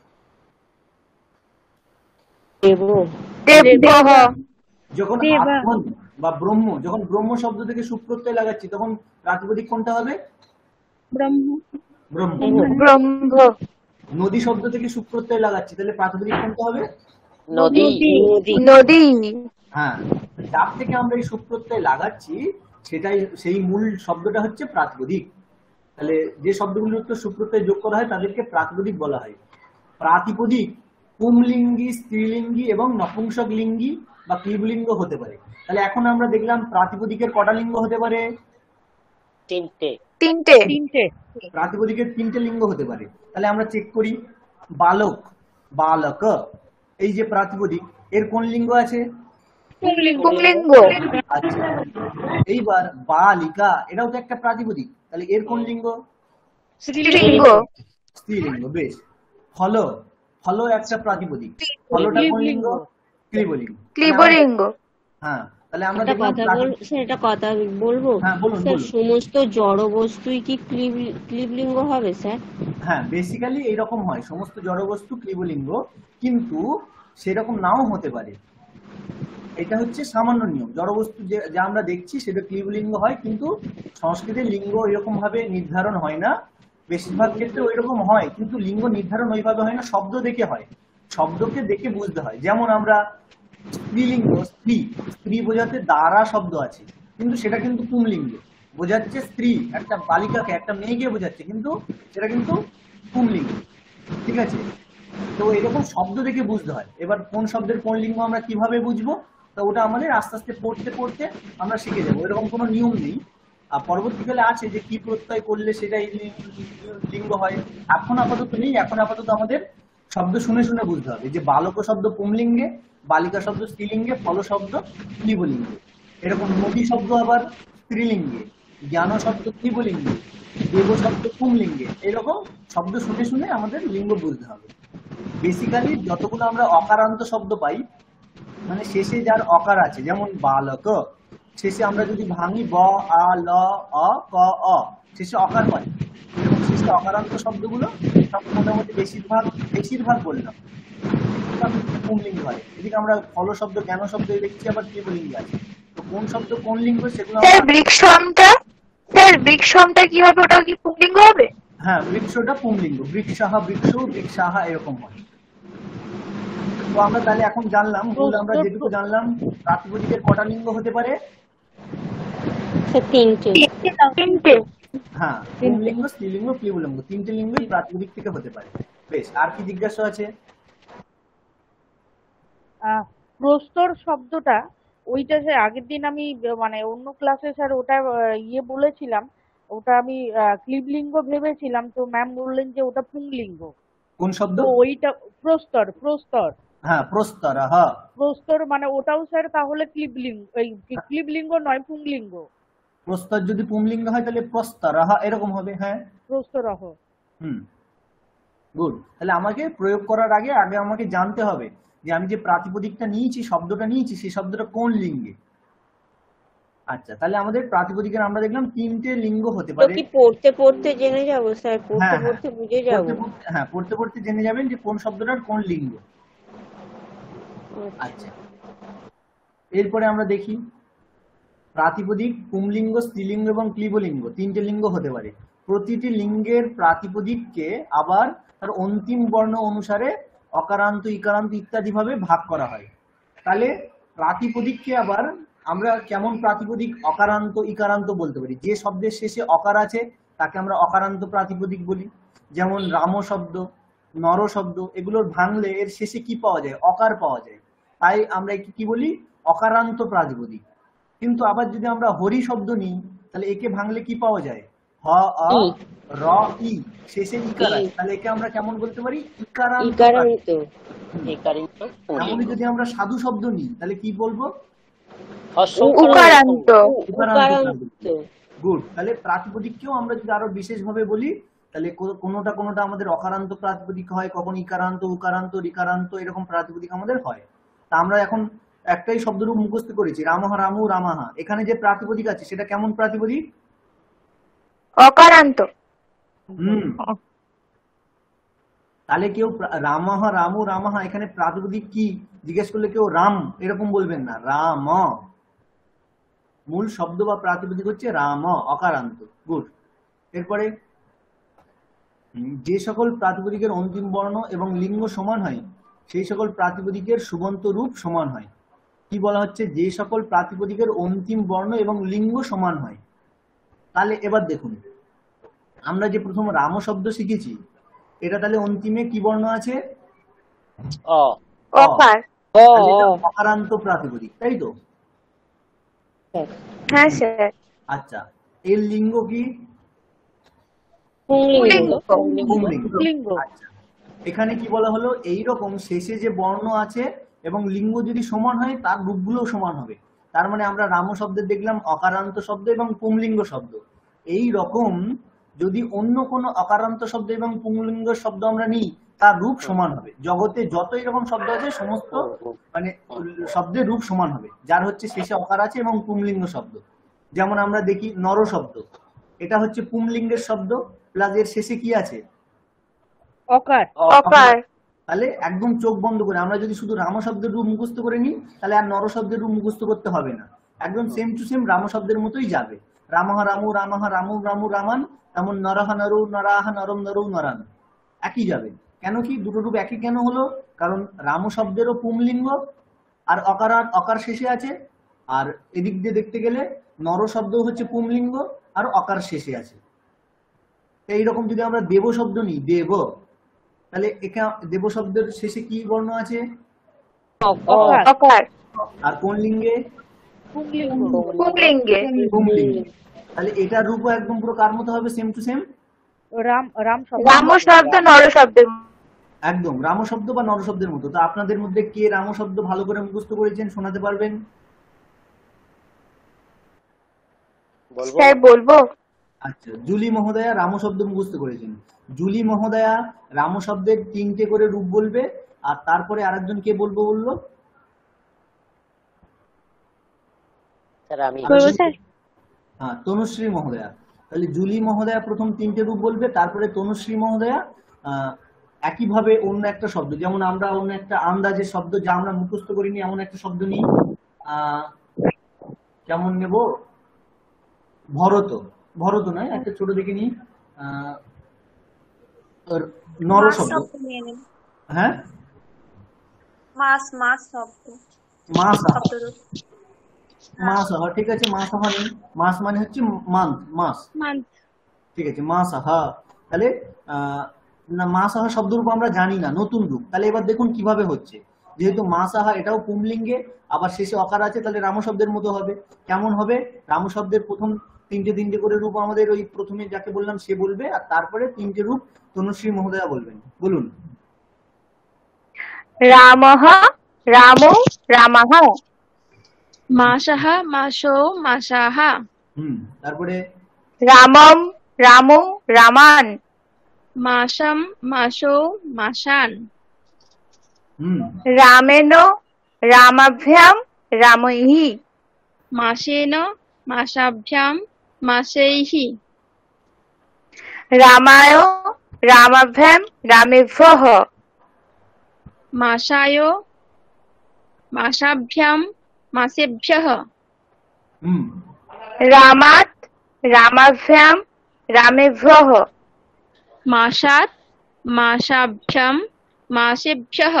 যখন আত্মন বা ব্রহ্ম, যখন ব্রহ্ম শব্দ থেকে সুপ প্রত্যয় লাগাচ্ছি তখন প্রাতিপদিক কোনটা হবে? ব্রহ্ম। নদী শব্দ থেকে সুপ প্রত্যয় লাগাচ্ছি তাহলে প্রাতিপদিক কোনটা হবে? নদী। হ্যাঁ, যার থেকে আমরা এই সুপ প্রত্যয় লাগাচ্ছি সেটাই, সেই মূল শব্দটা হচ্ছে প্রাতিপদিক। তাহলে যে শব্দগুলোর উত্তর সুপ প্রত্যয় যোগ করা হয় তাদেরকে প্রাতিপদিক বলা হয়। প্রাতিপদিক পুংলিঙ্গি, স্ত্রীলিঙ্গি এবং নপুংসক লিঙ্গি বা ক্লীবলিঙ্গ হতে পারে। তাহলে এখন আমরা দেখলাম প্রাতিপদিকের কটা লিঙ্গ হতে পারে? তিনটে। প্রাতিপদিকের 3টে লিঙ্গ হতে পারে। তাহলে আমরা চেক করি। বালক, বালক, এই যে প্রাতিপদিক, এর কোন লিঙ্গ আছে? পুংলিঙ্গ। আচ্ছা, এইবার বালিকা, এটাও তো একটা প্রাতিপদিক, তাহলে এর কোন লিঙ্গ? স্ত্রীলিঙ্গ। বেশ। ফল, ফল একটা প্রাতিপদিক, ফলটা কোন লিঙ্গ? ক্লীবলিঙ্গ। হ্যাঁ, তাহলে আমরা একটা কথা বলবো স্যার, সমস্ত জড় বস্তুই কি ক্লীবলিঙ্গ হবে স্যার? হ্যাঁ, বেসিক্যালি এইরকম হয়, সমস্ত জড় বস্তু ক্লীবলিঙ্গ, কিন্তু সেরকম নাও হতে পারে। এটা হচ্ছে সামান্য নিয়ম। জড় বস্তু যা আমরা দেখছি সেটা ক্লীবলিঙ্গ হয়, কিন্তু সংস্কৃতের লিঙ্গ এরকম ভাবে নির্ধারণ হয় না। বেশিরভাগ ক্ষেত্রে ওইরকম হয়, কিন্তু লিঙ্গ নির্ধারণ ওইভাবে হয় না, শব্দ দেখে হয়, শব্দকে দেখে বুঝতে হয়। যেমন আমরা স্ত্রীলিঙ্গ, স্ত্রী, স্ত্রী বোঝাতে দ্বারা শব্দ আছে, কিন্তু সেটা কিন্তু পুংলিঙ্গ, বোঝাচ্ছে স্ত্রী, একটা বালিকাকে, একটা মেয়েকে বোঝাচ্ছে, কিন্তু সেটা কিন্তু পুংলিঙ্গ। ঠিক আছে, তো এরকম শব্দ দেখে বুঝতে হয়। এবার কোন শব্দের কোন লিঙ্গ আমরা কিভাবে বুঝবো, তো ওটা আমাদের আস্তে আস্তে পড়তে পড়তে আমরা শিখে যাবো। এরকম কোনো নিয়ম নেই। আর পরবর্তীকালে আছে যে কি প্রত্যয় করলে সেটাই লিঙ্গ হয়, এখন আপাতত নেই। এখন আপাতত আমাদের শব্দ শুনে শুনে বুঝতে হবে যে বালক শব্দ পুংলিঙ্গে, বালিকা শব্দ স্ত্রীলিঙ্গে, ফল শব্দ ক্লীবলিঙ্গে। এরকম নদী শব্দ আবার স্ত্রীলিঙ্গে, জ্ঞান শব্দ ক্লীবলিঙ্গে, দেব শব্দ পুংলিঙ্গে। এরকম শব্দ শুনে শুনে আমাদের লিঙ্গ বুঝতে হবে। বেসিক্যালি যতগুলো আমরা অকারান্ত শব্দ পাই, মানে শেষে যার অকার আছে, যেমন বালক, শেষে আমরা যদি ভাঙি ব, আ, ল, অ, ক, অ, শেষে অকার পাই। এরকম শেষে অকারান্ত শব্দগুলো সব মোটামুটি বেশিরভাগ বললাম পুংলিঙ্গ হয়। এদিকে আমরা ফল শব্দ, জ্ঞান শব্দ দেখছি আবার ক্লীবলিঙ্গ আছে। তো কোন শব্দ কোন লিঙ্গ সেগুলো বৃক্ষমটা কি হবে? ওটা কি পুংলিঙ্গ হবে? হ্যাঁ, বৃক্ষটা পুংলিঙ্গ, বৃক্ষাহা, বৃক্ষ, বৃক্ষাহা এরকম হয়। তো আমরা তাহলে এখন জানলাম, আমরা যেটুকু জানলাম, প্রাতিপদিকের কটা লিঙ্গ হতে পারে? 3টে। হ্যাঁ, পুংলিঙ্গ, স্ত্রীলিঙ্গ, ক্লীবলিঙ্গ, 3টে লিঙ্গই প্রাতিপদিক থেকে হতে পারে। বেশ, আর কি জিজ্ঞাসা আছে? প্রস্তর শব্দটা, ওইটা যে আগের দিন আমি মানে অন্য ক্লাসে স্যার ওটা বলেছিলাম, ওটা আমি ক্লীবলিঙ্গ ভেবেছিলাম, তো ম্যাম বললেন যে ওটা পুংলিঙ্গ। কোন শব্দ? ওইটা প্রস্তর। হ্যাঁ, প্রস্তর। হ্যাঁ, প্রস্তর মানে ওটাও স্যার তাহলে ক্লীবলিঙ্গ, এই ক্লীবলিঙ্গ নয়, পুংলিঙ্গ। প্রস্তর যদি পুংলিঙ্গ হয় তাহলে প্রস্তর এরকম হবে। হ্যাঁ, প্রস্তরহ। গুড। তাহলে আমাকে প্রয়োগ করার আগে আমাকে জানতে হবে যে আমি যে প্রাতিপদিকটা নিয়েছি, শব্দটা নিয়েছি, সেই শব্দটা কোন লিঙ্গে। আচ্ছা, তাহলে আমাদের প্রাতিপদিকের আমরা দেখলাম 3টে লিঙ্গ হতে পারে। কি পড়তে পড়তে জেনে যাব স্যার? পড়তে পড়তে বুঝে যাব? হ্যাঁ, পড়তে পড়তে জেনে যাবেন যে কোন শব্দটার কোন লিঙ্গ। আচ্ছা, এরপরে আমরা দেখি প্রাতিপদিক পুংলিঙ্গ, স্ত্রীলিঙ্গ এবং ক্লীবলিঙ্গ 3টে লিঙ্গ হতে পারে। প্রতিটি লিঙ্গের প্রাতিপদিককে আবার তার অন্তিম বর্ণ অনুসারে অকারান্ত, ইকারান্ত ইত্যাদি ভাবে ভাগ করা হয়। তাহলে প্রাতিপদিককে আবার আমরা কেমন প্রাতিপদিক অকারান্ত, ইকারান্ত বলতে পারি? যে শব্দের শেষে অকার আছে তাকে আমরা অকারান্ত প্রাতিপদিক বলি। যেমন রাম শব্দ, নর শব্দ, এগুলোর ভাঙলে এর শেষে কি পাওয়া যায়? অকার পাওয়া যায়, তাই আমরা কি বলি? অকারান্ত প্রাতিপদিক। কিন্তু আবার যদি আমরা হরি শব্দ নিই তাহলে একে ভাঙলে কি পাওয়া যায়? হ, আ, র, ই, শেষে ইকার আছে, তাহলে একে আমরা কেমন বলতে পারি? ইকারান্ত। এমনই যদি আমরা সাধু শব্দ নিই তাহলে কি বলবো? উকারান্ত। গুড। তাহলে প্রাতিপদিককেও আমরা যদি আরো বিশেষ ভাবে বলি তাহলে কোনোটা আমাদের অকারান্ত প্রাতিপদিক হয়, কখন ইকারান্ত, উকারান্ত, রিকারান্ত, এরকম প্রাতিপদিক আমাদের হয়। তা আমরা এখন একটাই শব্দরূপ মুখস্থ করেছি, রামহ রামু রামাহা। এখানে যে প্রাতিপদিক আছে সেটা কেমন প্রাতিপদিক? অকারান্ত। তাহলে কেউ রামহ রামু রামাহা এখানে প্রাতিপদিক কি জিজ্ঞেস করলে কেউ রাম এরকম বলবেন না, রাম। মূল শব্দ বা প্রাতিপদিক হচ্ছে রাম, অকারান্ত। গুড। এরপরে যে সকল প্রাতিপদিকের অন্তিম বর্ণ এবং লিঙ্গ সমান হয় সেই সকল প্রাতিপদিকের সুবন্ত রূপ সমান হয়। কি বলা হচ্ছে? যে সকল প্রাতিপদিকের অন্তিম বর্ণ এবং লিঙ্গ সমান হয়। তাহলে এবার দেখুন, আমরা যে প্রথম রাম শব্দ শিখেছি, এটা তাহলে অন্তিমে কি বর্ণ আছে? অকার। অকারান্ত প্রাতিপদিক, তাই তো? হ্যাঁ স্যার। আচ্ছা, এর লিঙ্গ কি? পুংলিঙ্গ। আচ্ছা, এখানে কি বলা হলো? এইরকম শেষে যে বর্ণ আছে এবং লিঙ্গ যদি সমান হয় তার রূপগুলোও সমান হবে। তার মানে আমরা রাম শব্দের দেখলাম অকারান্ত শব্দ এবং পুংলিঙ্গ শব্দ। এই রকম যদি অন্য কোনো অকারান্ত শব্দ এবং পুংলিঙ্গ শব্দ আমরা নিই তার রূপ সমান হবে। জগতে যত এরকম শব্দ আছে সমস্ত মানে শব্দের রূপ সমান হবে, যার হচ্ছে শেষে অকার আছে এবং পুংলিঙ্গ শব্দ। যেমন আমরা দেখি নর শব্দ, এটা হচ্ছে পুংলিঙ্গের শব্দ প্লাস এর শেষে কি আছে? অকার। অকার। তাহলে একদম চোখ বন্ধ করে আমরা যদি শুধু রাম শব্দের রূপ মুখস্থ করে নিই তাহলে আর নর শব্দের রূপ মুখস্থ করতে হবে না, একদম সেম টু সেম রাম শব্দের মতোই যাবে। রামহ রামু রামাহ রামু রামু রামান, তেমন নরহ নরু নরাহ নরম নরু নরান, একই যাবে। কেন কি দুটো রূপ একই কেন হলো? কারণ রাম শব্দেরও পুংলিঙ্গ আর অকার শেষে আছে, আর এদিক দিয়ে দেখতে গেলে নর শব্দ হচ্ছে পুংলিঙ্গ আর অকার শেষে আছে। এইরকম যদি আমরা দেব শব্দ নিই, দেব, তাহলে এখানে দেব শব্দের শেষে কি বর্ণ আছে? অকার। আর কোন লিঙ্গে? পুংলিঙ্গে। পুংলিঙ্গে। তাহলে এটার রূপও একদম পুরো কার মতো হবে? সেম টু সেম রাম শব্দ নর শব্দের। একদম রাম শব্দ বা নর শব্দের মতো। তো আপনাদের মধ্যে কে রাম শব্দ ভালো করে মুখস্থ করেছেন শোনাতে পারবেন? স্যার বলবো? আচ্ছা, জুলি মহোদয়া রাম শব্দ মুখস্থ করেছেন। জুলি মহোদয়া রাম শব্দের 3টে করে রূপ বলবে, আর তারপরে আরেকজন কে বলবো বললো? হ্যাঁ, তনুশ্রী মহোদয়া। তাহলে জুলি মহোদয়া প্রথম 3টে রূপ বলবে, তারপরে তনুশ্রী মহোদয়া একইভাবে অন্য একটা শব্দ, যেমন আমরা অন্য একটা আন্দাজের শব্দ যা আমরা মুখস্থ করিনি এমন একটা শব্দ নিই। কেমন নেব? ভরত। ভরত নয়, একটা ছোট দেখে নিই, নর শব্দ। হ্যাঁ, মাস মাস শব্দ। মাস। মাস, ঠিক আছে, মাস নেই। মাস মানে হচ্ছে মান্থ, মাস। ঠিক আছে, মাস। তাহলে না, মাসাহা শব্দরূপ আমরা জানি না, নতুন রূপ। তাহলে এবার দেখুন কিভাবে হচ্ছে। যেহেতু মাসাহা এটাও পুংলিঙ্গে, আবার শেষে অকার আছে, তাহলে রাম শব্দের মতো হবে। কেমন হবে? রাম শব্দের প্রথম 3টে করে রূপ আমাদের ওই প্রথমে যাকে বললাম সে বলবে, আর তারপরে 3টে রূপ তনুশ্রী মহোদয়া বলবেন। বলুন। রামহ রামু রামাহ। মাসাহ মাসো মাসাহ। তারপরে রামম রামু রামান। মাসাম মাসো মাসান। রামেন রামাভ্যাম রামৈহি। মাসেন মাসাভ্যাম মাসৈহি। রামায় রামাভ্যাম রামেভ্যঃ। মাসায় মাসাভ্যাম মাসেভ্যঃ। রামাত রামাভ্যাম রামেভ্যঃ। মাসাত মাসাভ্যাম মাসেভ্যঃ।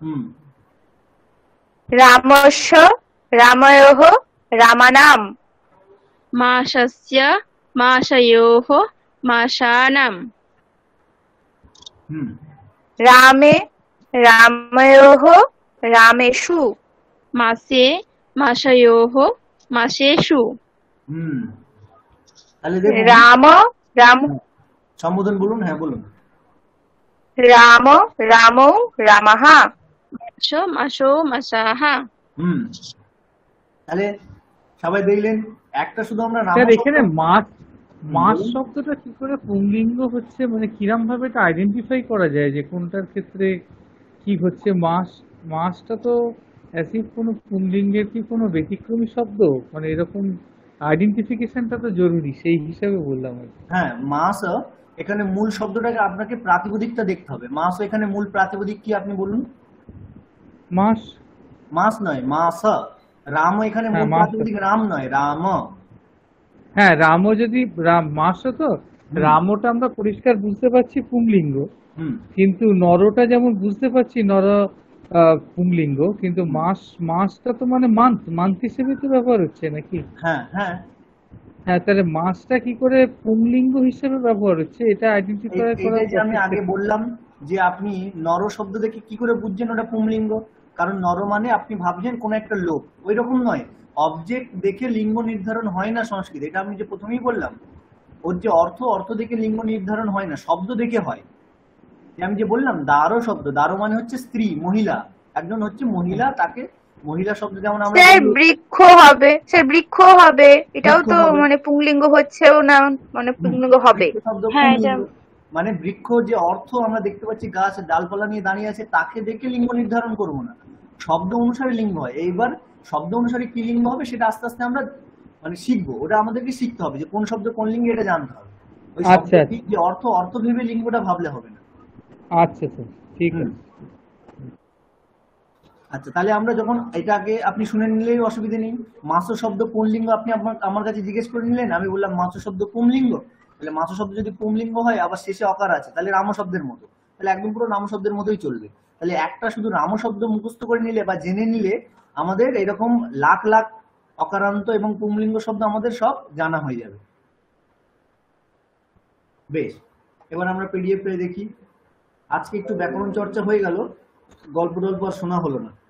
রামস্য রাময়োঃ রামানাম। মাসস্য মাসয়োঃ মাসানাম। রামে রাময়োঃ রামেষু। মাসে মাসয়োঃ মাসেষু। রাম রাম। সম্বোধন বলুন। হ্যাঁ বলুন। রাম রামৌ রামাহ। মাসো মাসো মাসাহ। তাহলে সবাই দেখলেন একটা শুধু আমরা রাম। এখানে মাস শব্দটা কি করে পুংলিঙ্গ হচ্ছে, মানে কিরম ভাবে এটা আইডেন্টিফাই করা যায় যে কোনটার ক্ষেত্রে কি হচ্ছে? মাসটা তো অ্যাসিড কোনো পুংলিঙ্গের কি কোনো ব্যতিক্রমী শব্দ, মানে এরকম আইডেন্টিফিকেশনটা তো জরুরি, সেই হিসাবে বললাম আর কি। হ্যাঁ, মাস এখানে মূল শব্দটাকে আপনাকে প্রাতিপদিকটা দেখতে হবে। মাস এখানে মূল প্রাতিপদিক কি আপনি বলুন? মাস। মাস নয়, মাস। রাম এখানে হ্যাঁ, মূল মাস। প্রাতিপদিক রাম নয়, রাম। হ্যাঁ, রামও যদি মাসও তো রামটা আমরা পরিষ্কার বুঝতে পারছি পুংলিঙ্গ, কিন্তু নরটা যেমন বুঝতে পারছি নর পুংলিঙ্গ, কিন্তু মাসটা তো মানে মান্থ হিসেবে তো ব্যবহার হচ্ছে নাকি? হ্যাঁ হ্যাঁ হ্যাঁ, তাহলে মাসটা কি করে পুংলিঙ্গ হিসেবে ব্যবহার হচ্ছে এটা আইডেন্টিফাই করা। এটাই যে আমি আগে বললাম যে আপনি নর শব্দ দেখে কি করে বুঝছেন ওটা পুংলিঙ্গ, কারণ নর মানে আপনি ভাবছেন কোন একটা লোক, ওই রকম নয়। অবজেক্ট দেখে লিঙ্গ নির্ধারণ হয় না সংস্কৃত, এটা আমি যে প্রথমেই বললাম। ওর যে অর্থ দেখে লিঙ্গ নির্ধারণ হয় না, শব্দ দেখে হয়। আমি যে বললাম দারো শব্দ, দারো মানে হচ্ছে স্ত্রী, মহিলা, একজন হচ্ছে মহিলা, তাকে মহিলা শব্দ যেমন আমরা স্যার বৃক্ষ হবে, স্যার বৃক্ষ হবে, এটাও তো মানে পুংলিঙ্গ হচ্ছেও না, মানে পুংলিঙ্গ হবে। হ্যাঁ, মানে বৃক্ষ যে অর্থ আমরা দেখতে পাচ্ছি গাছ ডালপালা নিয়ে দাঁড়িয়ে আছে, তাকে দেখে লিঙ্গ নির্ধারণ করবো না, শব্দ অনুসারে লিঙ্গ হয়। এইবার শব্দ অনুসারে কি লিঙ্গ হবে সেটা আস্তে আস্তে আমরা মানে শিখবো, ওটা আমাদেরকে শিখতে হবে যে কোন শব্দ কোন লিঙ্গে, এটা জানতে হবে। ওই শব্দ যে অর্থ ভেবে লিঙ্গটা ভাবলে হবে না। আচ্ছা স্যার, ঠিক আছে। আচ্ছা, তাহলে আমরা যখন এটাকে আপনি শুনে নিলেই অসুবিধা নেই। মাসো শব্দ কোন লিঙ্গ আপনি আমার কাছে জিজ্ঞেস করে নিলেন, আমি বললাম মাসো শব্দ পুংলিঙ্গ। তাহলে মাসো শব্দ যদি পুংলিঙ্গ হয়, আবার শেষে অকার আছে, তাহলে রাম শব্দের মতো, তাহলে একদম পুরো নাম শব্দের মতোই চলবে। তাহলে একটা শুধু রাম শব্দ মুখস্থ করে নিলে বা জেনে নিলে আমাদের এরকম লাখ লাখ অকারান্ত এবং পুংলিঙ্গ শব্দ আমাদের সব জানা হয়ে যাবে। বেশ, এবার আমরা পিডিএফ পেয়ে দেখি। আজকে একটু ব্যাকরণ চর্চা হয়ে গেল, গল্প টল্প আর শোনা হলো না।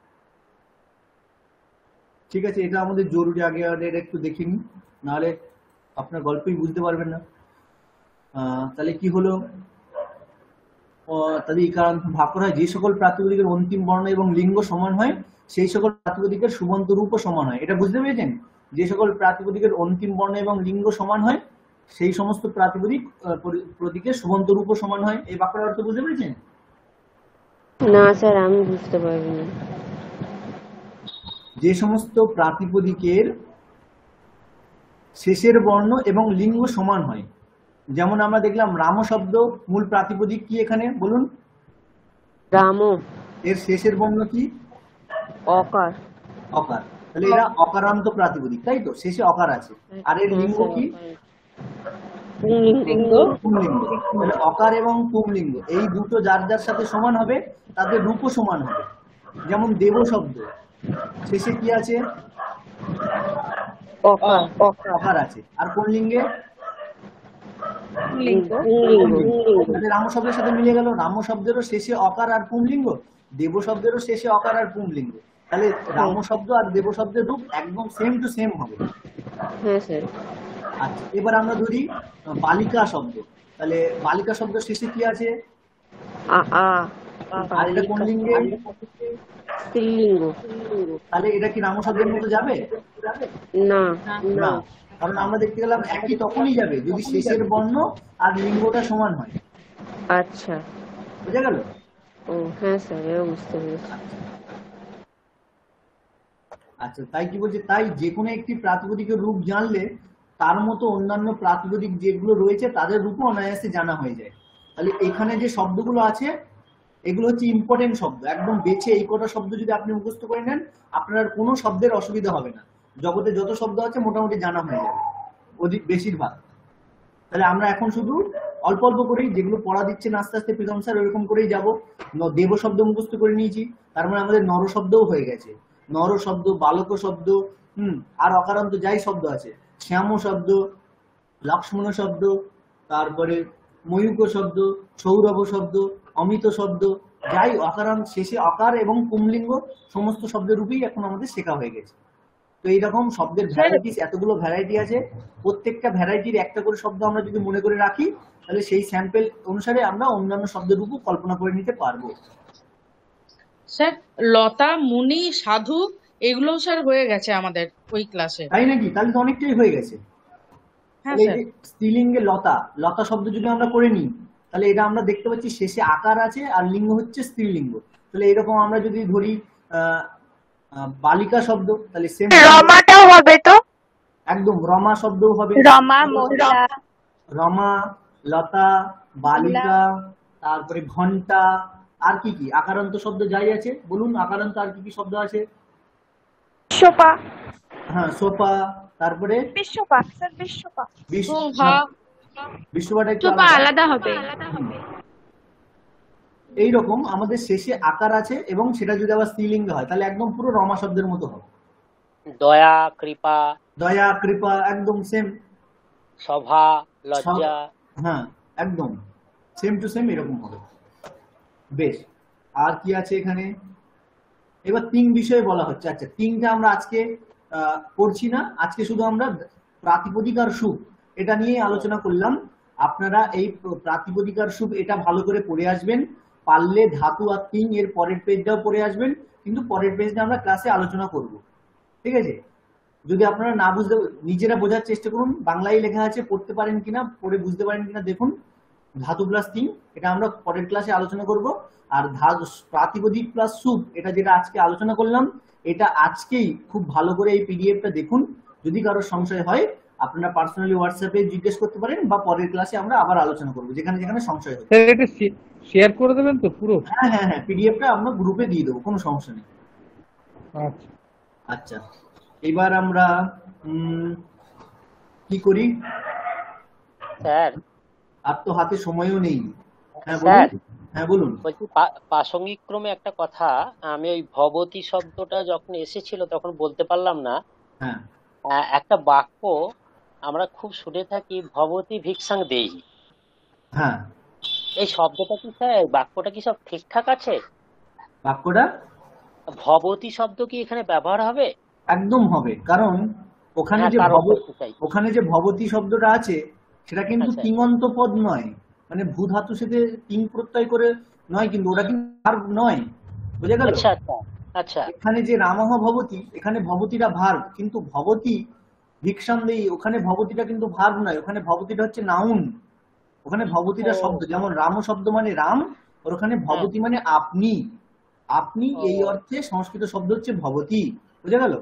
ঠিক আছে, এটা আমাদের জরুরি, আগে এটা একটু দেখে নিন, নাহলে আপনার গল্পই বুঝতে পারবেন না। তাহলে কি হলো, তাহলে এই কারণ ভাগ করা হয়, যে সকল প্রাতিপদিকের অন্তিম বর্ণ এবং লিঙ্গ সমান হয় সেই সকল প্রাতিপদিকের সুবন্ত রূপও সমান হয়। এটা বুঝতে পেরেছেন? যে সকল প্রাতিপদিকের অন্তিম বর্ণ এবং লিঙ্গ সমান হয় সেই সমস্ত প্রতীকের সুবন্ত রূপও সমান হয়। এই বাক্যের অর্থ বুঝতে পেরেছেন? না স্যার, আমি বুঝতে পারবো না। যে সমস্ত প্রাতিপদিকের শেষের বর্ণ এবং লিঙ্গ সমান হয়, যেমন আমরা দেখলাম রাম শব্দ মূল প্রাতিপদিক কি এখানে বলুন? রাম। এর শেষের বর্ণ কি? অকার। অকার, তাহলে এরা অকারান্ত প্রাতিপদিক, তাই তো? শেষে অকার আছে। আর এর লিঙ্গ কি? পুংলিঙ্গ। পুংলিঙ্গ। তাহলে অকার এবং পুংলিঙ্গ এই দুটো যার যার সাথে সমান হবে, তাদের রূপও সমান হবে। যেমন দেব শব্দ শেষে কি আছে? অকার আছে। আর কোন লিঙ্গে? রাম শব্দের সাথে মিলে গেল, রাম শব্দেরও শেষে অকার আর পুংলিঙ্গ, দেব শব্দেরও শেষে অকার আর পুংলিঙ্গ, তাহলে রাম শব্দ আর দেব শব্দের রূপ একদম সেম টু সেম হবে। আচ্ছা, এবার আমরা ধরি বালিকা শব্দ, তাহলে বালিকা শব্দ শেষে কি আছে? আর এটা কোন লিঙ্গে? স্ত্রীলিঙ্গ। তাহলে এটা কি রাম শব্দের মতো যাবে? না না, কারণ আমরা দেখতে গেলাম একই তখনই যাবে যদি শেষের বর্ণ আর লিঙ্গটা সমান হয়। আচ্ছা, বুঝা গেল? ও হ্যাঁ স্যার, এও বুঝতে পেরেছি। আচ্ছা, তাই কি বলছে, তাই যে কোনো একটি প্রাতিপদিকের রূপ জানলে তার মতো অন্যান্য প্রাতিপদিক যেগুলো রয়েছে তাদের রূপও অনায়াসে জানা হয়ে যায়। তাহলে এখানে যে শব্দগুলো আছে এগুলো হচ্ছে ইম্পর্টেন্ট শব্দ, একদম বেছে এই কটা শব্দ যদি আপনি মুখস্থ করে নেন আপনার কোনো শব্দের অসুবিধা হবে না। জগতে যত শব্দ আছে মোটামুটি জানা হয়ে যাবে বেশিরভাগ। তাহলে আমরা এখন শুধু অল্প অল্প করেই যেগুলো পড়া দিচ্ছেন আস্তে আস্তে প্রীতম স্যার ওইরকম করেই যাবো। দেব শব্দ মুখস্থ করে নিয়েছি, তার মানে আমাদের নর শব্দও হয়ে গেছে। নর শব্দ, বালক শব্দ, আর অকারান্ত যাই শব্দ আছে, শ্যাম শব্দ, লক্ষ্মণ শব্দ, তারপরে ময়ূক শব্দ, সৌরভ শব্দ, অমিত শব্দ, যাই অকারান্ত শেষে অকার এবং পুংলিঙ্গ সমস্ত শব্দের রূপেই এখন আমাদের শেখা হয়ে গেছে। তো এইরকম শব্দের ভ্যারাইটিস, এতগুলো ভ্যারাইটি আছে, প্রত্যেকটা ভ্যারাইটির একটা করে শব্দ আমরা যদি মনে করে রাখি তাহলে সেই স্যাম্পল অনুসারে আমরা অন্যান্য শব্দের রূপও কল্পনা করে নিতে পারবো। স্যার লতা, মুনি, সাধু এগুলো স্যার হয়ে গেছে আমাদের ওই ক্লাসে। তাই নাকি? তাহলে তো অনেকটাই হয়ে গেছে। স্ত্রীলিঙ্গে লতা, লতা শব্দ যদি আমরা করে নিই তাহলে এটা আমরা দেখতে পাচ্ছি শেষে আকার আছে আর লিঙ্গ হচ্ছে স্ত্রীলিঙ্গ। তাহলে এরকম আমরা যদি ধরি বালিকা শব্দ, তাহলে সেম রমাটাও হবে তো? একদম রমা শব্দও হবে, রমা, মহিলা, রমা, লতা, বালিকা, তারপরে ঘন্টা, আর কি কি আকারান্ত শব্দ যাই আছে বলুন, আকারান্ত আর কি কি শব্দ আছে? সোপা, হ্যাঁ সোফা, তারপরে বিশ্বপা, স্যার বিশ্বপা, বিশ্বপাটা একটু সোপা আলাদা। আলাদা হবে। এইরকম আমাদের শেষে আকার আছে, এবং সেটা যদি আবার স্ত্রীলিঙ্গ হয় তাহলে একদম পুরো রমা শব্দের মতো হবে। দয়া, কৃপা, দয়া, কৃপা, একদম সেম। সভা, লজ্জা। হ্যাঁ একদম সেম টু সেম এরকম হবে। বেশ, আর কি আছে এখানে? এবার তিন বিষয়ে বলা হচ্ছে। আচ্ছা, তিনটা আমরা আজকে পড়ছি না, আজকে শুধু আমরা প্রাতিপদিক আর সুপ এটা নিয়ে আলোচনা করলাম। আপনারা এই প্রাতিপদিক আর সুপ এটা ভালো করে পড়ে আসবেন, পারলে ধাতু আর তিন এর পরের পেজটাও পড়ে আসবেন, কিন্তু পরের পেজটা আমরা ক্লাসে আলোচনা করব, ঠিক আছে? যদি আপনারা না বুঝতে, নিজেরা বোঝার চেষ্টা করুন, বাংলায় লেখা আছে, পড়তে পারেন কিনা, পড়ে বুঝতে পারেন কিনা দেখুন। ধাতু প্লাস তিন এটা আমরা পরের ক্লাসে আলোচনা করব, আর প্রাতিপদিক প্লাস সুপ এটা যেটা আজকে আলোচনা করলাম, এটা আজকেই খুব ভালো করে এই পিডিএফটা দেখুন। যদি কারো সংশয় হয় আপনারা পার্সোনালি হোয়াটসঅ্যাপে জিজ্ঞেস করতে পারেন, বা পরের ক্লাসে আমরা আবার আলোচনা করব যেখানে যেখানে সংশয় হবে। স্যার এটা শেয়ার করে দেবেন তো পুরো? হ্যাঁ হ্যাঁ হ্যাঁ, পিডিএফটা আমরা গ্রুপে দিয়ে দেবো, কোনো সমস্যা নেই। আচ্ছা আচ্ছা, এবার আমরা কি করি স্যার? আর তো হাতে সময়ও নেই। হ্যাঁ স্যার, বলুন। হ্যাঁ বলুন। বলছি প্রাসঙ্গিক ক্রমে একটা কথা, আমি ওই ভবতী শব্দটা যখন এসেছিল তখন বলতে পারলাম না। হ্যাঁ, একটা বাক্য আমরা খুব শুনে থাকি, ভবতী ভিক্ষাং দেহি। হ্যাঁ, এই শব্দটা কি স্যার, বাক্যটা কি সব ঠিকঠাক আছে? বাক্যটা ভবতী শব্দ কি এখানে ব্যবহার হবে? একদম হবে, কারণ ওখানে হ্যাঁ, যে তার অর্থ চাই। ওখানে যে ভবতী শব্দটা আছে সেটা কিন্তু আচ্ছা। তিঙন্ত পদ নয়, মানে ভূ ধাতুর সাথে তিন প্রত্যয় করে নয়, কিন্তু ওটা কিন্তু ভার্ব নয়, বুঝে গেল? আচ্ছা আচ্ছা আচ্ছা। এখানে যে রামহ ভবতী, এখানে ভবতীটা ভার্ব, কিন্তু ভবতী ভিক্ষাম দেই ওখানে ভবতীটা কিন্তু ভার্ব নয়, ওখানে ভবতীটা হচ্ছে নাউন। ওখানে ভবতীটা শব্দ, যেমন রাম শব্দ মানে রাম, আর ওখানে ভবতী মানে আপনি। আপনি এই অর্থে সংস্কৃত শব্দ হচ্ছে ভবতী, বুঝে গেল?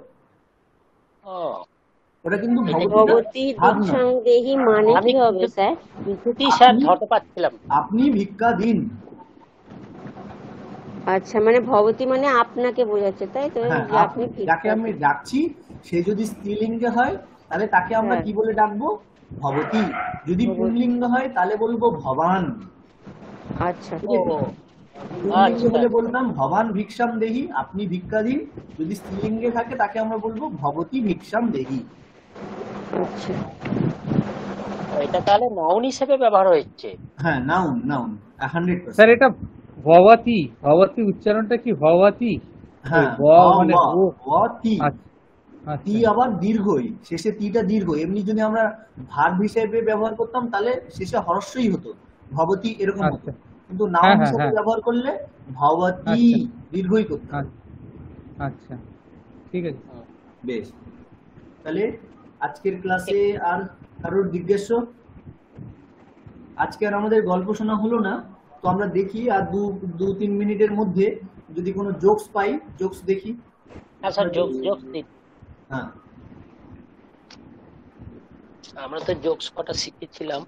ওটা কিন্তু ভবতী ভিক্ষাং দেহি মানে কি হবে স্যার? স্যার ধরতে পারছিলাম। আপনি ভিক্ষা দিন। আচ্ছা, মানে ভবতী মানে আপনাকে বোঝাচ্ছে, তাই তো? হ্যাঁ, যে আপনি যাকে আমি ডাকছি সে যদি স্ত্রীলিঙ্গে হয় তাহলে তাকে আমরা কি বলে ডাকবো? ভবতী। যদি পুল্লিঙ্গ হয় তাহলে বলবো ভবান। আচ্ছা, পুল্লিঙ্গ বলে বলতাম ভবান ভিক্ষাম দেহি, আপনি ভিক্ষা দিন। যদি স্ত্রীলিঙ্গে থাকে তাকে আমরা বলবো ভবতী ভিক্ষাম দেহি। আচ্ছা, এটা তাহলে নাউন হিসেবে ব্যবহার হচ্ছে। হ্যাঁ, নাউন, নাউন 100%। স্যার এটা ভবতী, ভবতী উচ্চারণটা কি ভবতী? হ্যাঁ, মানে ভবতী। তি আবার দীর্ঘই, শেষে তিটা দীর্ঘ। এমনি যদি আমরা ভার্ব হিসেবে ব্যবহার করতাম তাহলে শেষে হর্ষই হতো, ভবতী এরকম হতো, কিন্তু নাউন হিসেবে ব্যবহার করলে ভবতী দীর্ঘই করতে হবে। আচ্ছা ঠিক আছে, বেশ। তাহলে আজকের ক্লাসে আর কারোর জিজ্ঞাসা? আজকে আর আমাদের গল্প শোনা হলো না, তো আমরা দেখি আর 2-3 মিনিটের মধ্যে যদি কোনো জোকস পাই, জোকস দেখি। আচ্ছা, জোকস দিন। হ্যাঁ, আমরা তো জোকস কটা শিখেছিলাম।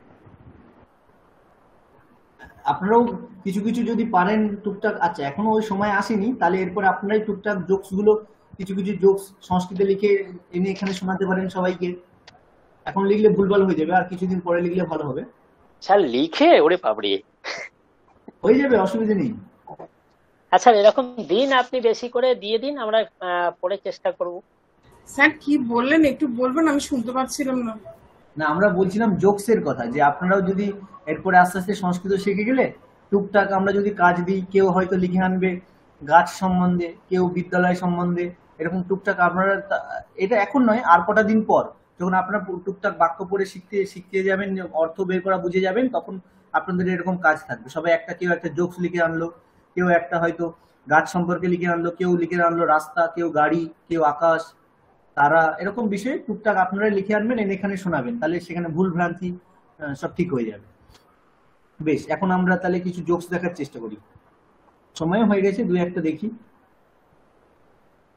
আপনারাও কিছু কিছু যদি পারেন টুকটাক। আচ্ছা, এখনো ওই সময় আসেনি, তাহলে এরপর আপনারাই টুকটাক জোকস গুলো কিছু কিছু জোকস সংস্কৃতে লিখে এনে এখানে শোনাতে পারেন সবাইকে। এখন লিখলে ভুলভাল হয়ে যাবে, আর কিছুদিন পরে লিখলে ভালো হবে। স্যার লিখে ওরে বাবড়ি হয়ে যাবে, অসুবিধা নেই। আচ্ছা, এরকম দিন, আপনি বেশি করে দিয়ে দিন, আমরা পড়ে চেষ্টা করব। স্যার কি বললেন একটু বলবেন, আমি শুনতে পাচ্ছিলাম না। না, আমরা বলছিলাম জোকসের কথা, যে আপনারাও যদি এরপরে আস্তে আস্তে সংস্কৃত শিখে গেলে টুকটাক আমরা যদি কাজ দিই, কেউ হয়তো লিখে আনবে গাছ সম্বন্ধে, কেউ বিদ্যালয় সম্বন্ধে, এরকম টুকটাক আপনারা, এটা এখন নয়, আর কটা দিন পর যখন আপনারা টুকটাক বাক্য পড়ে শিখতে যাবেন, অর্থ বের করা বুঝে যাবেন, তখন আপনাদের এরকম কাজ থাকবে। সবাই কেউ একটা জোকস লিখে আনলো, কেউ একটা হয়তো গাছ সম্পর্কে লিখে আনলো, কেউ লিখে আনলো রাস্তা, কেউ গাড়ি, কেউ আকাশ, তারা, এরকম বিষয়ে টুকটাক আপনারা লিখে আনবেন, এখানে শোনাবেন, তাহলে সেখানে ভুল ভ্রান্তি সব ঠিক হয়ে যাবে। বেশ, এখন আমরা তাহলে কিছু জোকস দেখার চেষ্টা করি। সময় হয়ে গেছে, 2-1টা দেখি।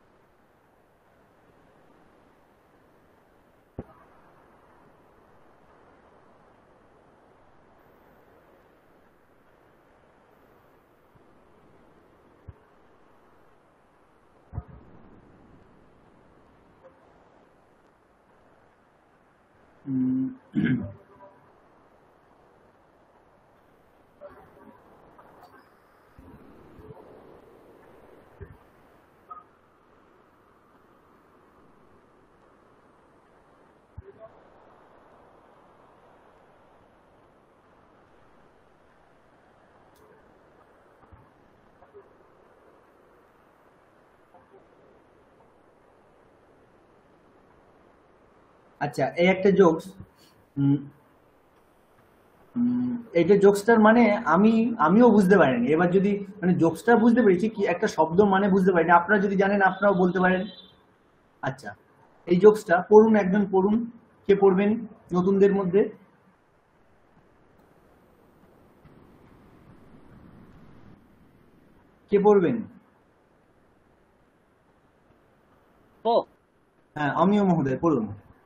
আচ্ছা, এই একটা জোকস, এইটা জোকসটার মানে আমিও বুঝতে পারিনি। এবার যদি মানে জোকসটা বুঝতে পেরেছি, কি একটা শব্দ মানে বুঝতে পারিনি, আপনারা যদি জানেন আপনারাও বলতে পারেন। আচ্ছা, এই জোকসটা পড়ুন, একজন পড়ুন। কে পড়বেন নতুনদের মধ্যে? কে পড়বেন? ও হ্যাঁ, অমিয় মহোদয় পড়ুন।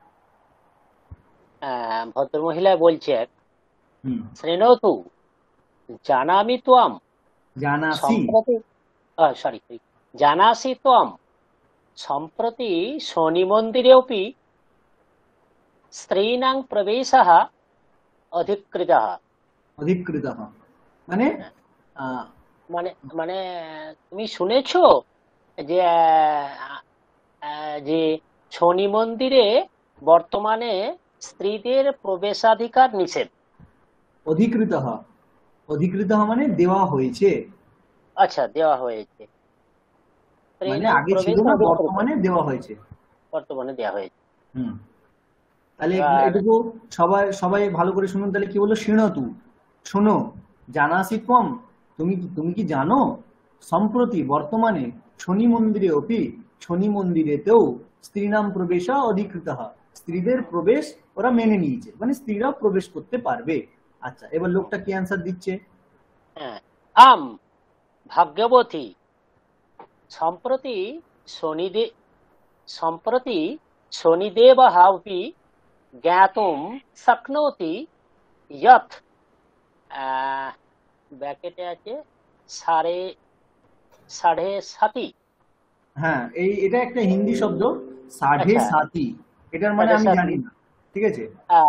ভদ্রমহিলা বলছেন, হুম, শ্রেণতু জানামি ত্বম জানাসি। সম্প্রতি জানাসি ত্বম সম্প্রতি শনি মন্দিরেপি স্ত্রীণাং প্রবেশः অধিকৃতः। অধিকৃতः মানে মানে মানে তুমি শুনেছো যে যে শনি মন্দিরে বর্তমানে স্ত্রীদের প্রবেশাধিকার নিষেধ। অধিকৃতः, অধিকৃতः মানে দেওয়া হয়েছে। আচ্ছা, দেওয়া হয়েছে, মানে আগে ছিল না, বর্তমানে দেওয়া হয়েছে। বর্তমানে দেওয়া হয়েছে। তাহলে এটুকু সবাই ভালো করে শুনুন। তাহলে কি বললো? শৃণতু, শোনো, জানাসি ত্বম, তুমি কি জানো, সম্প্রতি বর্তমানে শনি মন্দিরে অপি, শনি মন্দিরেতেও স্ত্রীনাম প্রবেশ অধিকৃতः, স্ত্রীদের প্রবেশ ওরা মেনে নিয়েছে, মানে স্ত্রীরাও প্রবেশ করতে পারবে। আচ্ছা, এবার লোকটা কি অ্যান্সার দিচ্ছে? আম ভাগ্যবতী সম্প্রতি শনিদেবः अपि ज्ञातुं शक्नोति यत् ব্র্যাকেটে আছে সাড়ে সাতি। হ্যাঁ, এটা একটা হিন্দি শব্দ, সাড়ে সাতি। এটার মানে আমি জানি না, ঠিক আছে?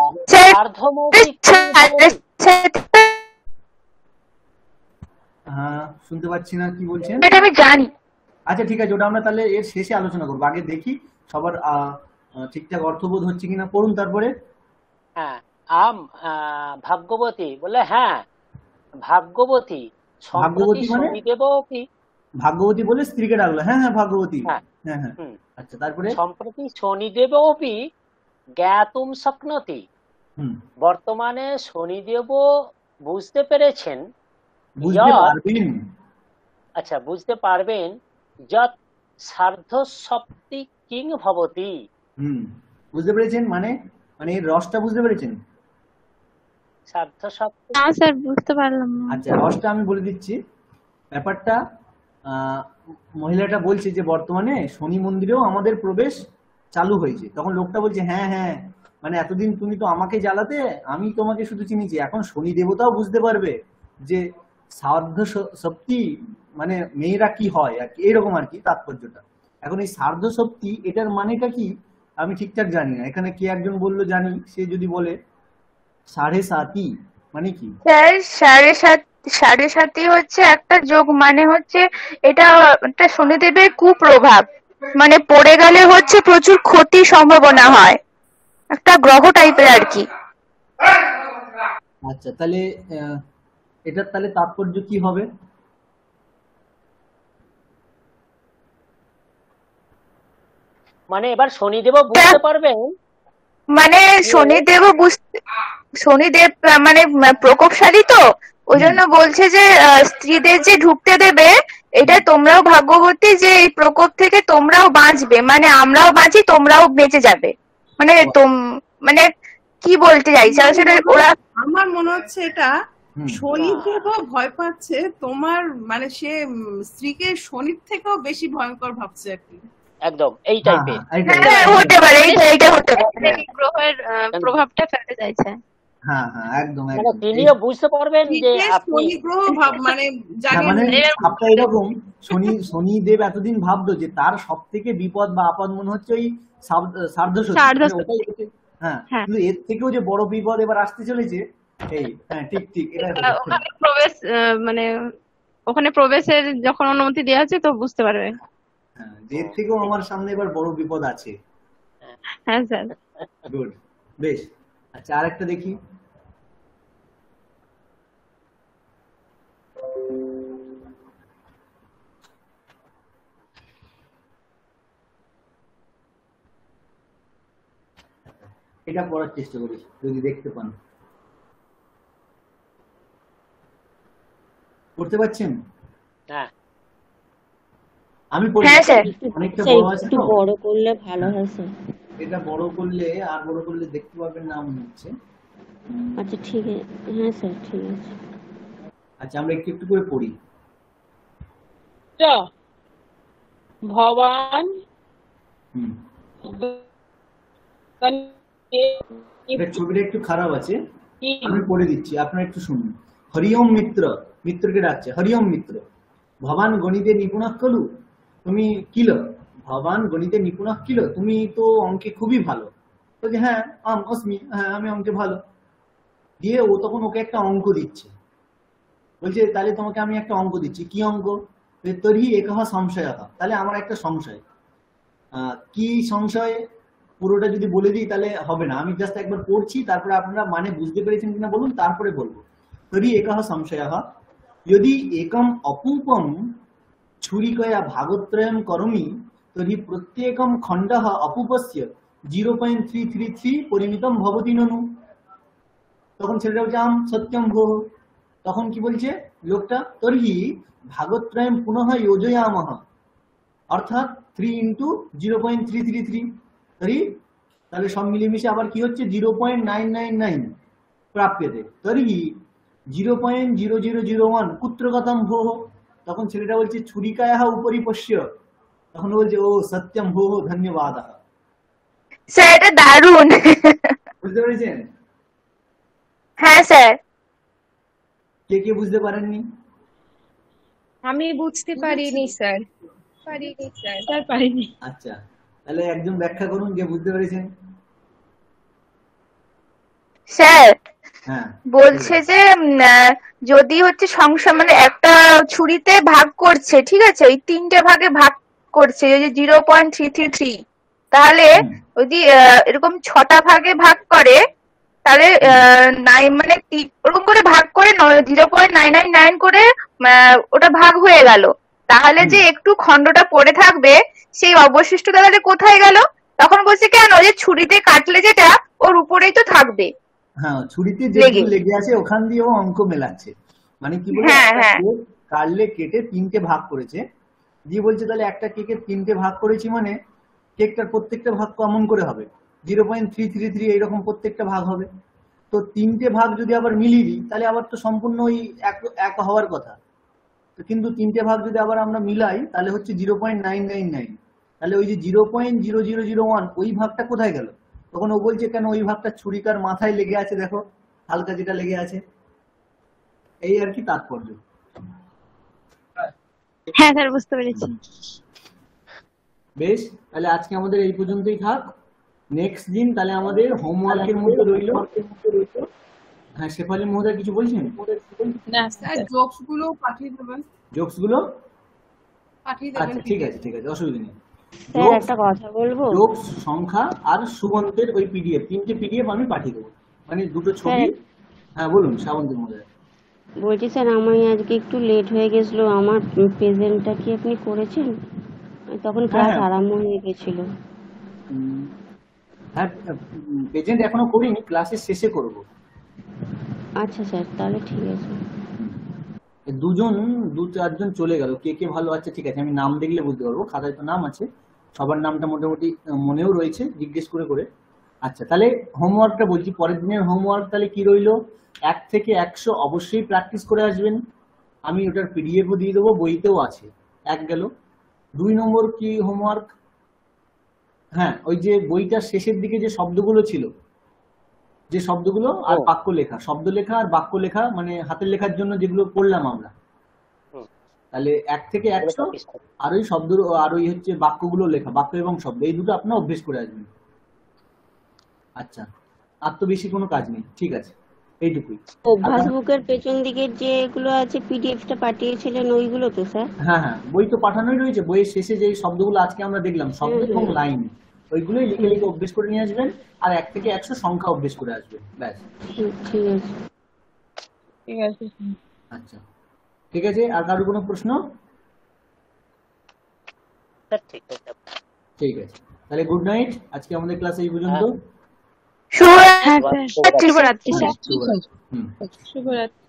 হ্যাঁ, শুনতে পাচ্ছি না, কি বলছেন? এটা আমি জানি। আচ্ছা, ঠিক আছে, ওটা আমরা তাহলে এর শেষে আলোচনা করবো। আগে দেখি সবার ঠিকঠাক অর্থবোধ হচ্ছে কিনা। পড়ুন তারপরে। হ্যাঁ, আম ভাগ্যবতী বলে, হ্যাঁ ভাগ্যবতী ভাগ্যবতী মানে শনিদেবপি, ভাগ্যবতী বলে স্ত্রীকে ডাকলো। হ্যাঁ হ্যাঁ, ভাগ্যবতী। হ্যাঁ হ্যাঁ। আচ্ছা, তারপরে সম্প্রতি শনিদেবপি জ্ঞাতুম শক্নোতি, বর্তমানে শনিদেব বুঝতে পেরেছেন, আচ্ছা বুঝতে পারবেন, যৎ সার্ধ সপ্তি কিং ভবতি। বুঝতে পেরেছেন মানে এর রসটা বুঝতে পেরেছেন? সার্ধ সপ্তি না স্যার, বুঝতে পারলাম না। আচ্ছা, রসটা আমি বলে দিচ্ছি। ব্যাপারটা মহিলাটা বলছে যে বর্তমানে শনি মন্দিরেও আমাদের প্রবেশ চালু হয়েছে। তখন লোকটা বলছে, হ্যাঁ হ্যাঁ, মানে এতদিন তুমি তো আমাকে জ্বালাতে, আমি তোমাকে শুধু চিনিছি, এখন শনি দেবতাও বুঝতে পারবে যে সার্ধ সপ্তি মানে মেয়েরা কি হয় আর কি, এইরকম আর কি তাৎপর্যটা। এখন এই সার্ধ সপ্তি এটার মানেটা কি আমি ঠিকঠাক জানি না। এখানে কে একজন বললো জানি, সে যদি বলে সাড়ে সাতি মানে কি? সাড়ে সাতি হচ্ছে একটা যোগ, মানে হচ্ছে এটা একটা শনিদেবের কুপ্রভাব, মানে পড়ে গেলে হচ্ছে প্রচুর ক্ষতির সম্ভাবনা হয়, একটা গ্রহ টাইপের আর কি। আচ্ছা, তাহলে এটার তাহলে তাৎপর্য কি হবে? মানে এবার শনিদেব বুঝতে পারবেন, মানে শনিদেব মানে প্রকোপশালী, তো ওই জন্য বলছে যে স্ত্রীদের যে ঢুকতে দেবে, এটা তোমরাও ভাগ্যবতী যে এই প্রকোপ থেকে তোমরাও বাঁচবে, মানে আমরাও বাঁচি তোমরাও বেঁচে যাবে, মানে মানে কি বলতে চাইছে আসলে ওরা। আমার মনে হচ্ছে এটা শনিদেবও ভয় পাচ্ছে তোমার, মানে সে স্ত্রীকে শনির থেকেও বেশি ভয়ঙ্কর ভাবছে আর কি। একদম এই টাইপের হতে পারে, এইটা হতে পারে, গ্রহের প্রভাবটা ফেলতে চাইছে। হ্যাঁ হ্যাঁ, একদম মানে তিনিও বুঝতে পারবেন যে আপনি শনি গ্রহ মানে ভাবটা এরকম, শনিদেব এতদিন ভাবতো যে তার সব থেকে বিপদ বা আপদ মনে হচ্ছে ওই সার্ধ সপ্তি, হ্যাঁ, হ্যাঁ কিন্তু এর থেকেও যে বড় বিপদ এবার আসতে চলেছে, এই হ্যাঁ ঠিক ঠিক এটাই এটা হচ্ছে। ওখানে প্রবেশ মানে ওখানে প্রবেশের যখন অনুমতি দেওয়া আছে তো বুঝতে পারবে। হ্যাঁ, যে এর থেকেও আমার সামনে এবার বড় বিপদ আছে। হ্যাঁ স্যার। গুড, বেশ। আচ্ছা, আরেকটা দেখি। এটা পড়ার চেষ্টা করি যদি দেখতে পান। করতে পারছেন? হ্যাঁ আমি পড়ি, হ্যাঁ স্যার। অনেকটা স্যার বড় আছে একটু তো, বড় করলে ভালো হয় স্যার। এটা বড় করলে আর বড় করলে দেখতে পাবেন না মনে হচ্ছে। আচ্ছা ঠিক আছে, হ্যাঁ স্যার ঠিক আছে। আচ্ছা, আমরা একটু একটু করে পড়ি। ভবান হুম, এটা ছবিটা একটু খারাপ আছে, আমি পড়ে দিচ্ছি, আপনারা একটু শুনুন। হরিওম মিত্র, মিত্রকে ডাকছে, হরিওম মিত্র। ভবান গণিতে নিপুণক খলু, তুমি কিল? ভবান গণিতে নিপুণক কিল, তুমি তো অঙ্কে খুবই ভালো। বলছে হ্যাঁ অস্মি, হ্যাঁ আমি অঙ্কে ভালো। দিয়ে ও তখন ওকে একটা অঙ্ক দিচ্ছে, বলছে তাহলে তোমাকে আমি একটা অঙ্ক দিচ্ছি। কি অঙ্ক? তরি একহ সংশয়। তাহলে আমার একটা সংশয়। কি সংশয় পুরোটা যদি বলে দিই তাহলে হবে না, আমি জাস্ট একবার পড়ছি, তারপরে আপনারা মানে বুঝতে পেরেছেন কিনা বলুন, তারপরে বলবো। তরি একহ সংশয়, যদি একম অপূপম ছুরিকয়া ভাগত্রয়ম করমি তর্হি প্রত্যেকম খণ্ডঃ অপূপস্য 0.333 পরিমিতম ভবতি ননু। তখন ছেলেটা বলছে আম সত্যম ভোঃ। তখন কি বলছে লোকটা? তর্হি ভাগত্রয়ম পুনঃ যোজয়ামহ, অর্থাৎ 3 ইন্টু 0.333। তাহলে সব মিলেমিশে আবার কি হচ্ছে 0.999 প্রাপ্যতে। তর্হি 0.0001 কুত্র গতম ভোঃ। তখন ছেলেটা বলছে ছুরিকায়াহ উপরি পশ্য। তখন বলছে ও সত্যম ভোঃ ধন্যবাদ। স্যার এটা দারুণ। বুঝতে পেরেছেন? হ্যাঁ স্যার। কে কে বুঝতে পারেননি? আমি বুঝতে পারিনি স্যার। স্যার পারিনি। আচ্ছা, তাহলে একজন ব্যাখ্যা করুন যে বুঝতে পেরেছেন। স্যার হ্যাঁ, বলছে যে যদি হচ্ছে সংসার মানে একটা ছুরিতে ভাগ করছে, ঠিক আছে, ওই 3টে ভাগে ভাগ করছে, ওই যে 0.333, তাহলে যদি এরকম 6টা ভাগে ভাগ করে তাহলে মানে ওরকম করে ভাগ করে 0.999 করে ওটা ভাগ হয়ে গেল। তাহলে যে একটু খণ্ডটা পড়ে থাকবে সেই অবশিষ্টটা তাহলে কোথায় গেল? তখন বলছে কেন, যে ছুরিতে কাটলে যেটা ওর উপরেই তো থাকবে। হ্যাঁ, ছুরিতে যেগুলো লেগে আছে ওখান দিয়ে ও অঙ্ক মেলাচ্ছে। মানে কি বলে, কাটলে কেটে 3টে ভাগ করেছে, দিয়ে বলছে তাহলে একটা কেকের 3টে ভাগ করেছি, মানে কেকটার প্রত্যেকটা ভাগ কমন করে হবে 0.333, এইরকম প্রত্যেকটা ভাগ হবে। তো 3টে ভাগ যদি আবার মিলিয়ে দিই তাহলে আবার তো সম্পূর্ণ ওই এক হওয়ার কথা। তো কিন্তু 3টে ভাগ যদি আবার আমরা মিলাই তাহলে হচ্ছে 0.999। তাহলে ওই যে 0.0001 ওই ভাগটা কোথায় গেল? তখন ও বলছে কেন ওই ভাগটা ছুরিকার মাথায় লেগে আছে, দেখো হালকা যেটা লেগে আছে, এই আর কি তাৎপর্য। হ্যাঁ স্যার বুঝতে পেরেছি। বেশ, তাহলে আজকে আমাদের এই পর্যন্তই থাক। নেক্সট দিন তাহলে আমাদের হোমওয়ার্কের মধ্যে রইল। হ্যাঁ, শেফালি মহোদয় কিছু বলছেন? না স্যার, জোকস গুলো পাঠিয়ে দেবেন। জোকস গুলো পাঠিয়ে দেবেন। আচ্ছা ঠিক আছে, ঠিক আছে, অসুবিধা নেই। স্যার একটা কথা বলবো? জোকস, সংখ্যা আর সুগন্ধের ওই পিডিএফ, 3টে পিডিএফ আমি পাঠিয়ে দেবো, মানে 2টো ছবি। হ্যাঁ বলুন শ্রাবন্তী মহোদয়। বলছি স্যার আমি আজকে একটু লেট হয়ে গেছিল, আমার প্রেজেন্টটা কি আপনি করেছেন? তখন ক্লাস আরম্ভ হয়ে গেছিল। হ্যাঁ, প্রেজেন্ট এখনো করিনি, ক্লাসের শেষে করব। আচ্ছা স্যার, তাহলে ঠিক আছে। 2-4জন চলে গেল, কে কে ভালো আছে ঠিক আছে, আমি নাম দেখলে বুঝতে পারবো, খাতায় তো নাম আছে, সবার নামটা মোটামুটি মনেও রয়েছে জিজ্ঞেস করে করে। আচ্ছা, তাহলে হোমওয়ার্কটা বলছি, পরের দিনের হোমওয়ার্ক তাহলে কি রইলো? 1 থেকে 100 অবশ্যই প্র্যাকটিস করে আসবেন। আমি ওটার পিডিএফও দিয়ে দেবো, বইতেও আছে। 1 গেল। 2 নম্বর কি হোমওয়ার্ক? হ্যাঁ, ওই যে বইটার শেষের দিকে যে শব্দগুলো ছিল, যে শব্দগুলো আর বাক্য লেখা, শব্দ লেখা আর বাক্য লেখা, মানে হাতের লেখার জন্য যেগুলো পড়লাম আমরা, তাহলে 1 থেকে 100 আর ওই শব্দ আর ওই হচ্ছে বাক্যগুলো লেখা, বাক্য এবং শব্দ, এই দুটো আপনারা অভ্যেস করে আসবেন। আচ্ছা, আর তো বেশি কোনো কাজ নেই, ঠিক আছে, এইটুকুই। অভ্যাস বুকের পেছন দিকের যেগুলো আছে পিডিএফটা পাঠিয়েছিলেন ওইগুলো তো স্যার? হ্যাঁ হ্যাঁ, বই তো পাঠানোই রয়েছে। বইয়ের শেষে যে শব্দগুলো আজকে আমরা দেখলাম, শব্দ এবং লাইন, ওইগুলোই লিখে লিখে অভ্যেস করে নিয়ে আসবেন, আর 1 থেকে 100 সংখ্যা অভ্যেস করে আসবেন, ব্যাস। ঠিক আছে। ঠিক আছে। আচ্ছা, ঠিক আছে। আর কারো কোনো প্রশ্ন? ঠিক আছে, ঠিক আছে, তাহলে গুড নাইট। আজকে আমাদের ক্লাস এই পর্যন্ত। শুভরাত্রি স্যার। শুভরাত্রি স্যার। শুভরাত্রি। শুভরাত্রি।